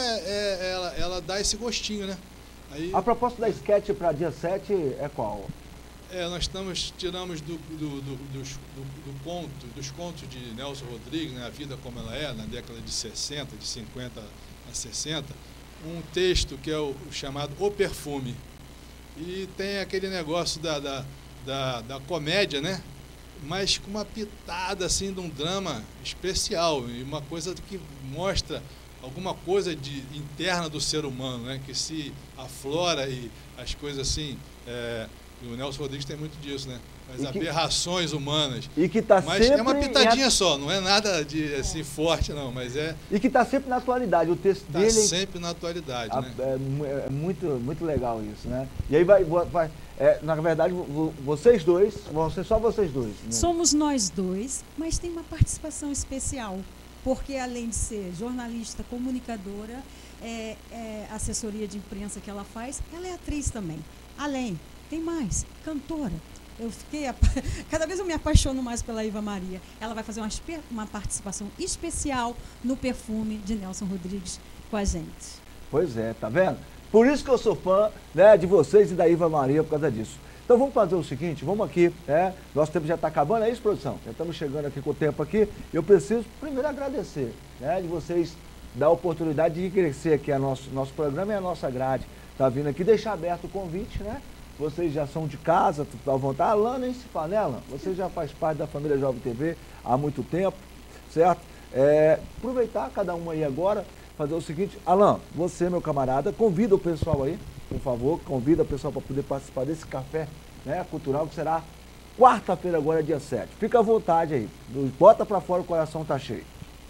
ela dá esse gostinho, né? Aí, a proposta da sketch para dia 7 é qual? Nós tiramos dos contos de Nelson Rodrigues, né, A Vida Como Ela É, na década de 60, de 50 a 60, um texto que é o chamado O Perfume. E tem aquele negócio da comédia, né? Mas com uma pitada assim de um drama especial, e uma coisa que mostra alguma coisa interna do ser humano, né? Que se aflora e as coisas assim... o Nelson Rodrigues tem muito disso, né? As aberrações humanas. E que tá mas é uma pitadinha só, não é nada de assim forte, não, mas é... E que está sempre na atualidade, o texto dele... Está sempre na atualidade, né? É muito, muito legal isso, né? E aí na verdade, vocês dois, vão ser só vocês dois. Né? Somos nós dois, mas tem uma participação especial, porque além de ser jornalista, comunicadora, assessoria de imprensa que ela faz, ela é atriz também. Além... Tem mais, cantora. Eu fiquei... Cada vez eu me apaixono mais pela Iva Maria. Ela vai fazer uma participação especial no Perfume de Nelson Rodrigues com a gente. Pois é, tá vendo? Por isso que eu sou fã, né, de vocês e da Iva Maria por causa disso. Então vamos fazer o seguinte, vamos aqui, nosso tempo já está acabando, é isso, produção? Já estamos chegando aqui com o tempo aqui. Eu preciso primeiro agradecer, de vocês dar a oportunidade de crescer aqui nosso programa e a nossa grade. Tá vindo aqui, deixar aberto o convite, né? Vocês já são de casa, à vontade. Alan, nem se fala, né, Alan? Você já faz parte da família Jovem TV há muito tempo, certo? Aproveitar cada um aí agora, fazer o seguinte. Alan, você, meu camarada, convida o pessoal aí, por favor, convida o pessoal para poder participar desse café, cultural, que será quarta-feira agora, dia 7. Fica à vontade aí, bota para fora, o coração tá cheio.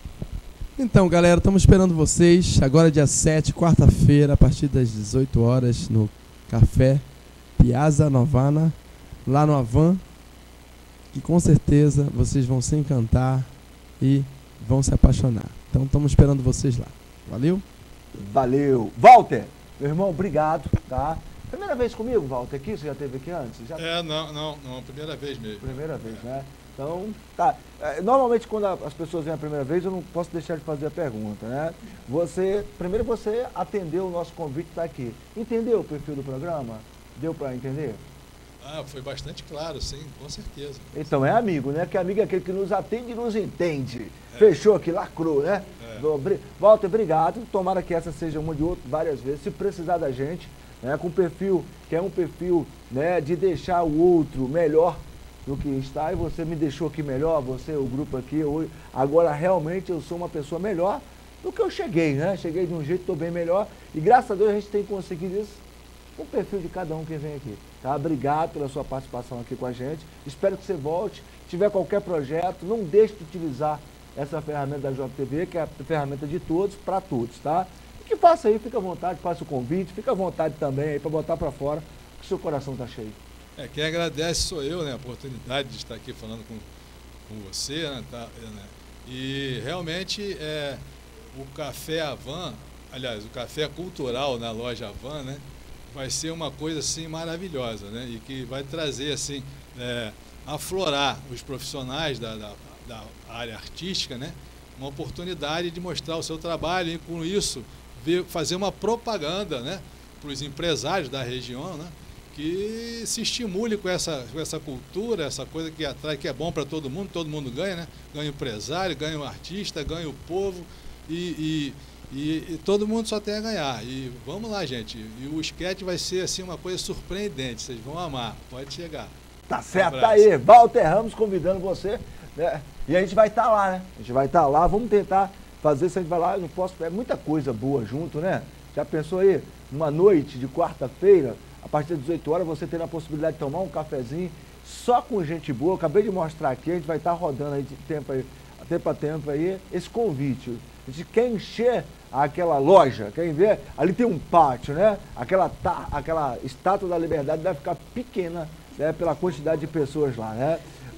Então, galera, estamos esperando vocês, agora dia 7, quarta-feira, a partir das 18 horas, no Café Piazza Novana, lá no Avan, que com certeza vocês vão se encantar e vão se apaixonar. Então, estamos esperando vocês lá. Valeu? Valeu. Walter, meu irmão, obrigado, tá? Primeira vez comigo, Walter, aqui? Você já esteve aqui antes? Não, primeira vez mesmo. Primeira vez, né? Então, tá. Normalmente, quando as pessoas vêm a primeira vez, eu não posso deixar de fazer a pergunta, né? Primeiro você atendeu o nosso convite para estar aqui. Entendeu o perfil do programa? Deu para entender? Foi bastante claro, sim, com certeza. Então é amigo, né? Que amigo é aquele que nos atende e nos entende. Fechou aqui, lacrou, né? Walter, obrigado. Tomara que essa seja uma de outras várias vezes. Se precisar da gente, com perfil, que é um perfil, de deixar o outro melhor do que está, e você me deixou aqui melhor, você, o grupo aqui, agora realmente eu sou uma pessoa melhor do que eu cheguei, né? Cheguei de um jeito, estou bem melhor, e graças a Deus a gente tem conseguido isso com o perfil de cada um que vem aqui, tá? Obrigado pela sua participação aqui com a gente, espero que você volte, se tiver qualquer projeto, não deixe de utilizar essa ferramenta da JTV, que é a ferramenta de todos, para todos, tá? E que faça aí, fica à vontade, faça o convite, fica à vontade também aí para botar para fora, que o seu coração está cheio. Quem agradece sou eu, a oportunidade de estar aqui falando com você, E realmente o Café Avan, aliás, o Café Cultural na loja Avan, vai ser uma coisa assim maravilhosa, E que vai trazer assim, aflorar os profissionais da área artística, uma oportunidade de mostrar o seu trabalho e com isso fazer uma propaganda, para os empresários da região, que se estimule com essa cultura, essa coisa que atrai, que é bom para todo mundo ganha, Ganha o empresário, ganha o artista, ganha o povo e todo mundo só tem a ganhar. E vamos lá, gente. E o esquete vai ser assim uma coisa surpreendente, vocês vão amar. Pode chegar. Tá certo, tá aí. Walter Ramos convidando você, E a gente vai estar lá, A gente vai estar lá, vamos tentar fazer isso, a gente vai lá, eu não posso, muita coisa boa junto, Já pensou aí? Uma noite de quarta-feira, a partir das 18 horas, você terá a possibilidade de tomar um cafezinho só com gente boa. Eu acabei de mostrar aqui, a gente vai estar rodando aí de tempo a tempo aí esse convite. A gente quer encher aquela loja, quer ver? Ali tem um pátio, Aquela estátua da Liberdade deve ficar pequena, pela quantidade de pessoas lá,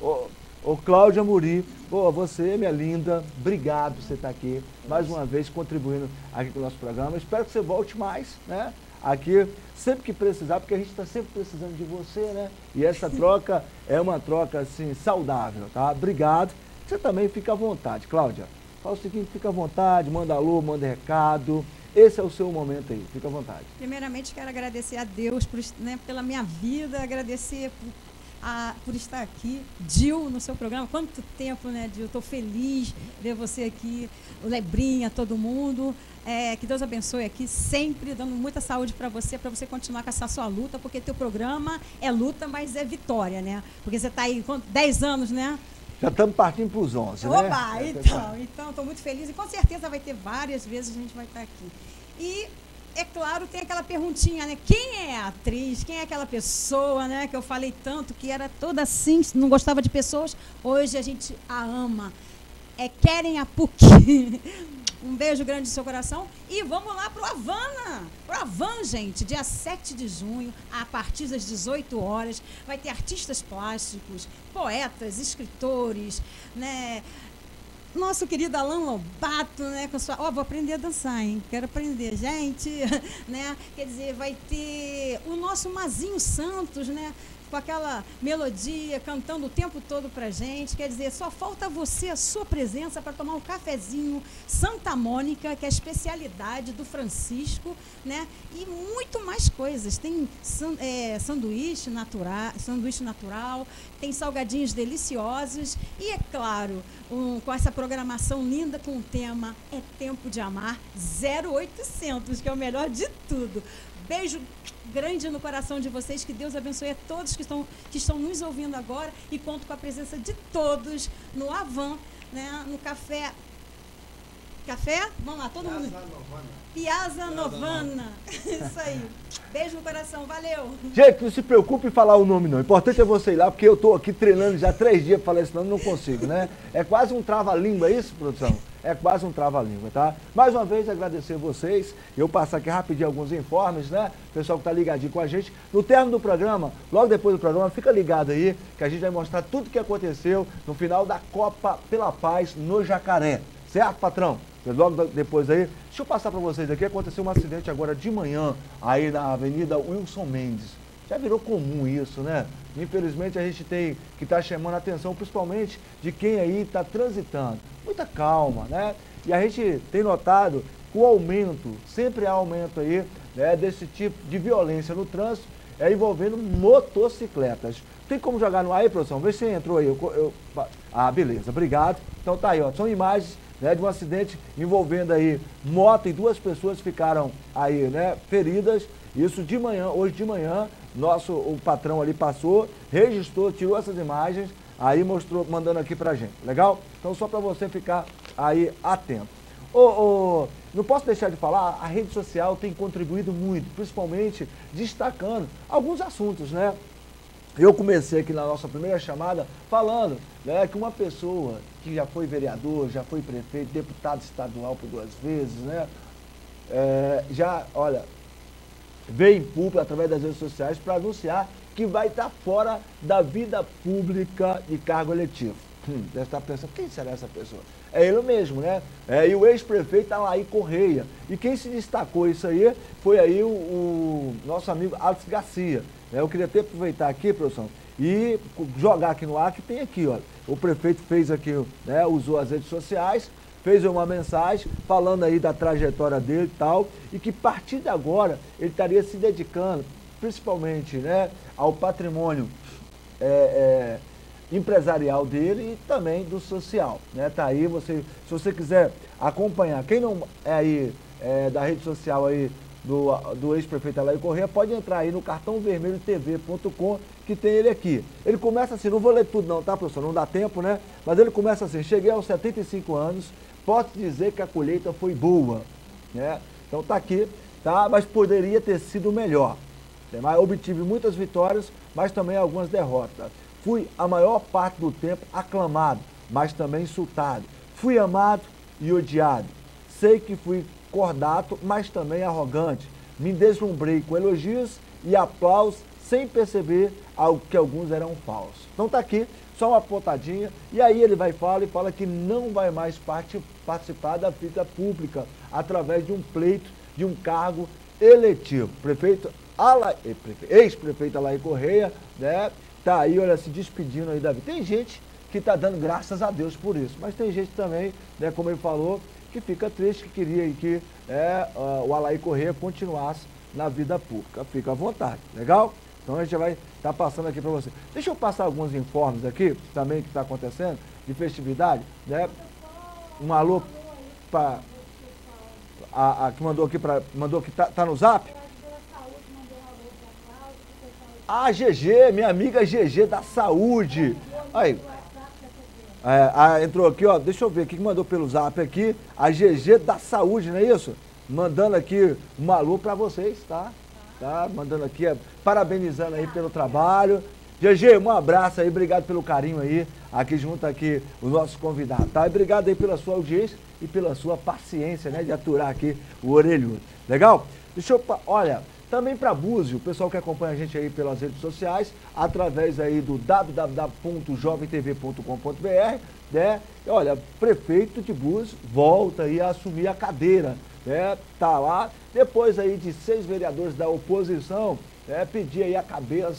Ô Cláudia Muri, você, minha linda, obrigado por você estar aqui, mais uma vez contribuindo aqui com o nosso programa. Espero que você volte mais, Aqui, sempre que precisar, porque a gente está sempre precisando de você, E essa troca é uma troca, assim, saudável, tá? Obrigado. Você também fica à vontade, Cláudia. Fala o seguinte, fica à vontade, manda alô, manda recado. Esse é o seu momento aí, fica à vontade. Primeiramente, quero agradecer a Deus pela minha vida, agradecer por estar aqui. Dil, no seu programa, quanto tempo, Dil? Estou feliz de ver você aqui, o Lebrinha, todo mundo. Que Deus abençoe aqui, sempre dando muita saúde para você continuar com essa sua luta, porque teu programa é luta, mas é vitória, Porque você está aí, 10 anos, Já estamos partindo para os 11, Opa, então, estou muito feliz e com certeza vai ter várias vezes a gente vai estar aqui. E, é claro, tem aquela perguntinha, Quem é a atriz? Quem é aquela pessoa, Que eu falei tanto, que era toda assim, não gostava de pessoas. Hoje a gente a ama. É Keren Apuc. Um beijo grande no seu coração. E vamos lá pro Havana. Pro Avan, gente. Dia 7 de junho, a partir das 18 horas. Vai ter artistas plásticos, poetas, escritores, Nosso querido Alan Lobato, com sua... vou aprender a dançar, hein? Quero aprender, gente. Quer dizer, vai ter o nosso Mazinho Santos, com aquela melodia, cantando o tempo todo pra gente. Quer dizer, só falta você, a sua presença, para tomar um cafezinho Santa Mônica, que é a especialidade do Francisco, né? E muito mais coisas. Tem sanduíche natural, tem salgadinhos deliciosos e, é claro, com essa programação linda com o tema É Tempo de Amar 0800, que é o melhor de tudo. Beijo grande no coração de vocês, que Deus abençoe a todos que estão nos ouvindo agora, e conto com a presença de todos no Avan, né, no Café, vamos lá, todo mundo. Piazza Novana. Isso aí. Beijo no coração, valeu. Gente, não se preocupe em falar o nome não. O importante é você ir lá, porque eu estou aqui treinando já 3 dias para falar isso, não consigo, né? É quase um trava-língua, é isso, produção? É quase um trava-língua, tá? Mais uma vez, agradecer vocês. Eu passo aqui rapidinho alguns informes, né? Pessoal que tá ligadinho com a gente. No término do programa, logo depois do programa, fica ligado aí, que a gente vai mostrar tudo o que aconteceu no final da Copa pela Paz no Jacaré. Certo, patrão? Logo depois aí, deixa eu passar para vocês aqui, aconteceu um acidente agora de manhã, aí na Avenida Wilson Mendes. Já virou comum isso, né? Infelizmente a gente tem que estar chamando a atenção, principalmente de quem aí está transitando. Muita calma, né? E a gente tem notado o aumento, sempre há aumento aí, né, desse tipo de violência no trânsito, envolvendo motocicletas. Tem como jogar no ar aí, produção? Vê se você entrou aí. Ah, beleza, obrigado. Então tá aí, ó, são imagens, né, de um acidente envolvendo aí moto, e 2 pessoas ficaram aí, né, feridas. Isso de manhã, hoje de manhã, o patrão ali passou, registrou, tirou essas imagens, aí mostrou, mandando aqui pra gente, legal? Então só para você ficar aí atento. Não posso deixar de falar, a rede social tem contribuído muito, principalmente destacando alguns assuntos, né? Eu comecei aqui na nossa primeira chamada falando, né, que uma pessoa que já foi vereador, já foi prefeito, deputado estadual por 2 vezes, né? Veio em público através das redes sociais para anunciar que vai estar fora da vida pública de cargo eletivo. Deve estar pensando, quem será essa pessoa? É ele mesmo, né? E o ex-prefeito Alair Correia. E quem se destacou isso aí foi aí o nosso amigo Alex Garcia. Eu queria até aproveitar aqui, produção, e jogar aqui no ar, que tem aqui, ó. O prefeito fez aqui, né, usou as redes sociais, fez uma mensagem falando aí da trajetória dele e tal, e que a partir de agora ele estaria se dedicando principalmente, né, ao patrimônio empresarial dele e também do social, né? Tá aí, se você quiser acompanhar, quem não é aí da rede social aí do ex-prefeito Alair Correia, pode entrar aí no cartãovermelhotv.com, que tem ele aqui. Ele começa assim, não vou ler tudo não, tá, professor? Não dá tempo, né? Mas ele começa assim: cheguei aos 75 anos, posso dizer que a colheita foi boa, né? Então tá aqui, tá? Mas poderia ter sido melhor. Obtive muitas vitórias, mas também algumas derrotas. Fui a maior parte do tempo aclamado, mas também insultado. Fui amado e odiado. Sei que fui cordato, mas também arrogante. Me deslumbrei com elogios e aplausos sem perceber que alguns eram falsos. Então tá aqui, só uma pontadinha, e aí ele fala que não vai mais participar da vida pública através de um pleito, de um cargo eletivo. Ex-prefeito Alair Correia, né, tá aí, olha, se despedindo aí da vida. Tem gente que tá dando graças a Deus por isso, mas tem gente também, né, como ele falou, que fica triste, que queria que o Alair Correia continuasse na vida pública. Fica à vontade, legal? Então a gente vai estar passando aqui para você. Deixa eu passar alguns informes aqui, também que está acontecendo, de festividade, né? Um alô para que mandou aqui, tá no zap? A GG, minha amiga GG da Saúde. Aí. Entrou aqui, ó, deixa eu ver o que mandou pelo zap aqui. A GG da Saúde, não é isso? Mandando aqui um alô para vocês, tá? Tá? Mandando aqui, parabenizando aí pelo trabalho. GG, um abraço aí, obrigado pelo carinho aí, aqui junto aqui os nossos convidados, tá? E obrigado aí pela sua audiência e pela sua paciência, né, de aturar aqui o orelhudo. Legal? Deixa eu, olha, também para Búzios, o pessoal que acompanha a gente aí pelas redes sociais, através aí do www.jovemtv.com.br, né? Olha, prefeito de Búzios volta aí a assumir a cadeira, né? Tá lá, depois aí de 6 vereadores da oposição, pedir aí a cabeça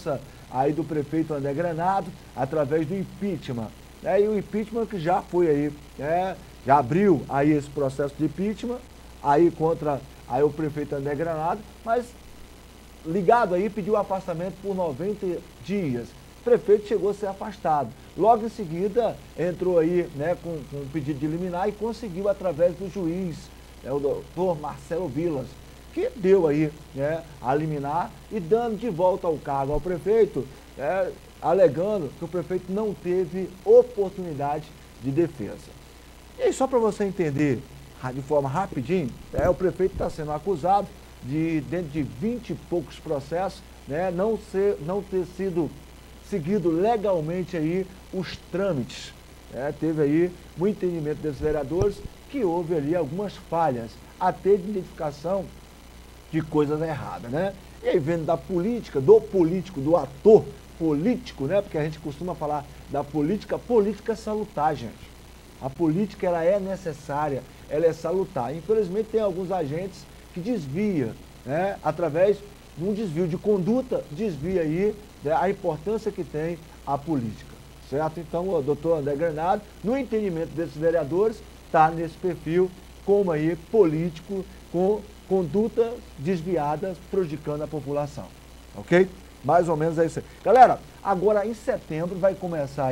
aí do prefeito André Granado, através do impeachment. E o impeachment que já foi aí, já abriu aí esse processo de impeachment, aí contra aí o prefeito André Granado, mas ligado aí pediu afastamento por 90 dias. O prefeito chegou a ser afastado. Logo em seguida entrou aí, né, com um pedido de liminar e conseguiu através do juiz, o doutor Marcelo Vilas, que deu aí, né, a liminar e dando de volta ao cargo ao prefeito, alegando que o prefeito não teve oportunidade de defesa. E aí, só para você entender de forma rapidinho, o prefeito está sendo acusado de, dentro de 20 e poucos processos, né, não ter sido seguido legalmente aí os trâmites. Teve aí um entendimento desses vereadores que houve ali algumas falhas, até de identificação de coisas erradas, né? E aí, vendo da política, do político, do ator político, né? Porque a gente costuma falar da política, política é salutar, gente. A política, ela é necessária, ela é salutar. Infelizmente, tem alguns agentes que desviam, né? Através de um desvio de conduta, desvia aí, né, a importância que tem a política, certo? Então, o doutor André Granado, no entendimento desses vereadores, está nesse perfil como aí político, com conduta desviada, prejudicando a população, ok? Mais ou menos é isso aí. Galera, agora em setembro vai começar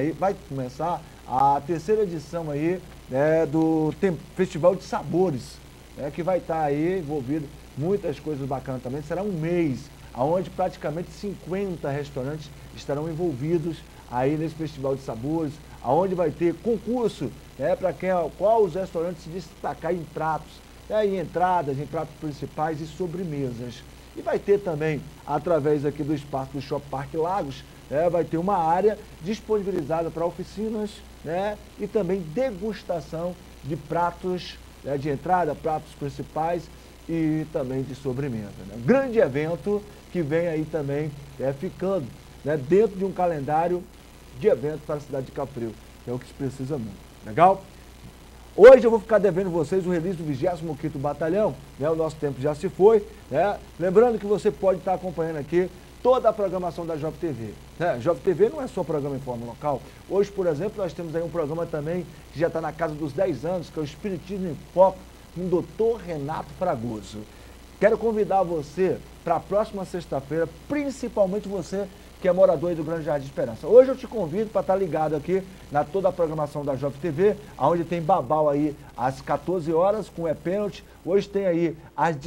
a terceira edição aí, né, do Festival de Sabores, né, que vai estar aí envolvido muitas coisas bacanas também. Será um mês, onde praticamente 50 restaurantes estarão envolvidos aí nesse Festival de Sabores, onde vai ter concurso, né, para qual os restaurantes se destacar em pratos, em entradas, em pratos principais e sobremesas. E vai ter também, através aqui do espaço do Shopping Parque Lagos, vai ter uma área disponibilizada para oficinas, né, e também degustação de pratos, de entrada, pratos principais e também de sobremesa. Né? Um grande evento que vem aí também ficando, né, dentro de um calendário de eventos para a cidade de Cabo Frio, que é o que se precisa muito. Legal? Hoje eu vou ficar devendo vocês o release do 25º Batalhão, né? O nosso tempo já se foi, né? Lembrando que você pode estar acompanhando aqui toda a programação da Jovem TV. Né? Jovem TV não é só programa em forma local. Hoje, por exemplo, nós temos aí um programa também que já está na casa dos 10 anos, que é o Espiritismo em Foco, com o Dr. Renato Fragoso. Quero convidar você para a próxima sexta-feira, principalmente você que é morador aí do Grande Jardim Esperança. Hoje eu te convido para estar ligado aqui na toda a programação da Jovem TV, onde tem Babau aí às 14 horas com E-Pênalti. Hoje tem aí às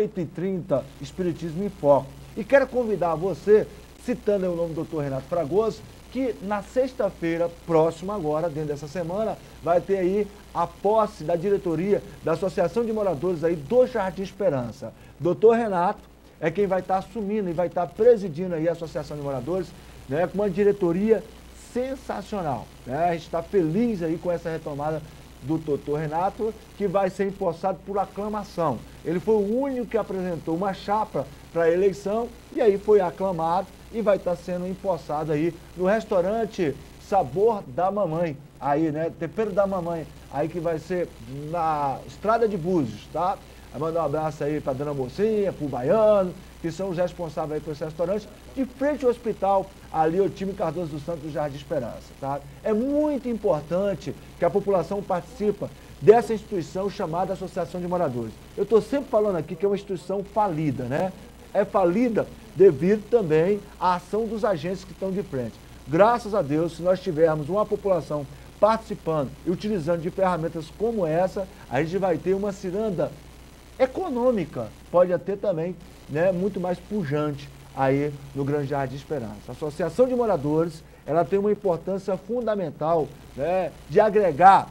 18h30 Espiritismo em Foco. E quero convidar você, citando aí o nome do Dr. Renato Fragoso, que na sexta-feira próxima agora, dentro dessa semana, vai ter aí a posse da diretoria da Associação de Moradores aí do Jardim Esperança. Dr. Renato é quem vai estar assumindo e vai estar presidindo aí a Associação de Moradores, né, com uma diretoria sensacional. Né? A gente está feliz aí com essa retomada do Dr. Renato, que vai ser empossado por aclamação. Ele foi o único que apresentou uma chapa para a eleição e aí foi aclamado e vai estar sendo empossado aí no restaurante Sabor da Mamãe, aí, né, Tempero da Mamãe, aí que vai ser na Estrada de Búzios, tá? Vai mandar um abraço aí para a Dona Mocinha, para o Baiano, que são os responsáveis aí por esse restaurante, de frente ao hospital, ali o time Cardoso dos Santos do Jardim Esperança, tá? É muito importante que a população participe dessa instituição chamada Associação de Moradores. Eu estou sempre falando aqui que é uma instituição falida, né? É falida devido também à ação dos agentes que estão de frente. Graças a Deus, se nós tivermos uma população participando e utilizando de ferramentas como essa, a gente vai ter uma ciranda econômica, pode até também, né, muito mais pujante aí no Grande Jardim Esperança. A Associação de Moradores, ela tem uma importância fundamental, né, de agregar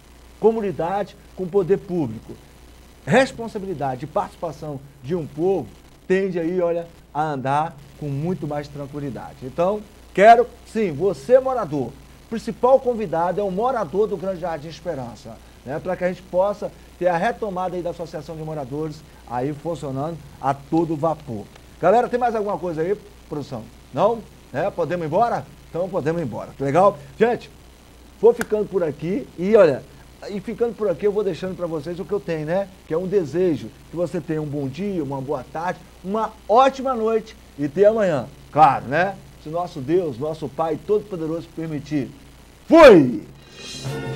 comunidade com poder público. Responsabilidade e participação de um povo tende aí, olha, a andar com muito mais tranquilidade. Então, quero, sim, você morador, principal convidado é o morador do Grande Jardim Esperança, né, para que a gente possa ter a retomada aí da Associação de Moradores aí funcionando a todo vapor. Galera, tem mais alguma coisa aí, produção? Não? Podemos ir embora? Então podemos ir embora. Legal? Gente, vou ficando por aqui e olha, ficando por aqui eu vou deixando para vocês o que eu tenho, né? Que é um desejo que você tenha um bom dia, uma boa tarde, uma ótima noite e até amanhã. Claro, né? se nosso Deus, nosso Pai Todo-Poderoso permitir. Fui!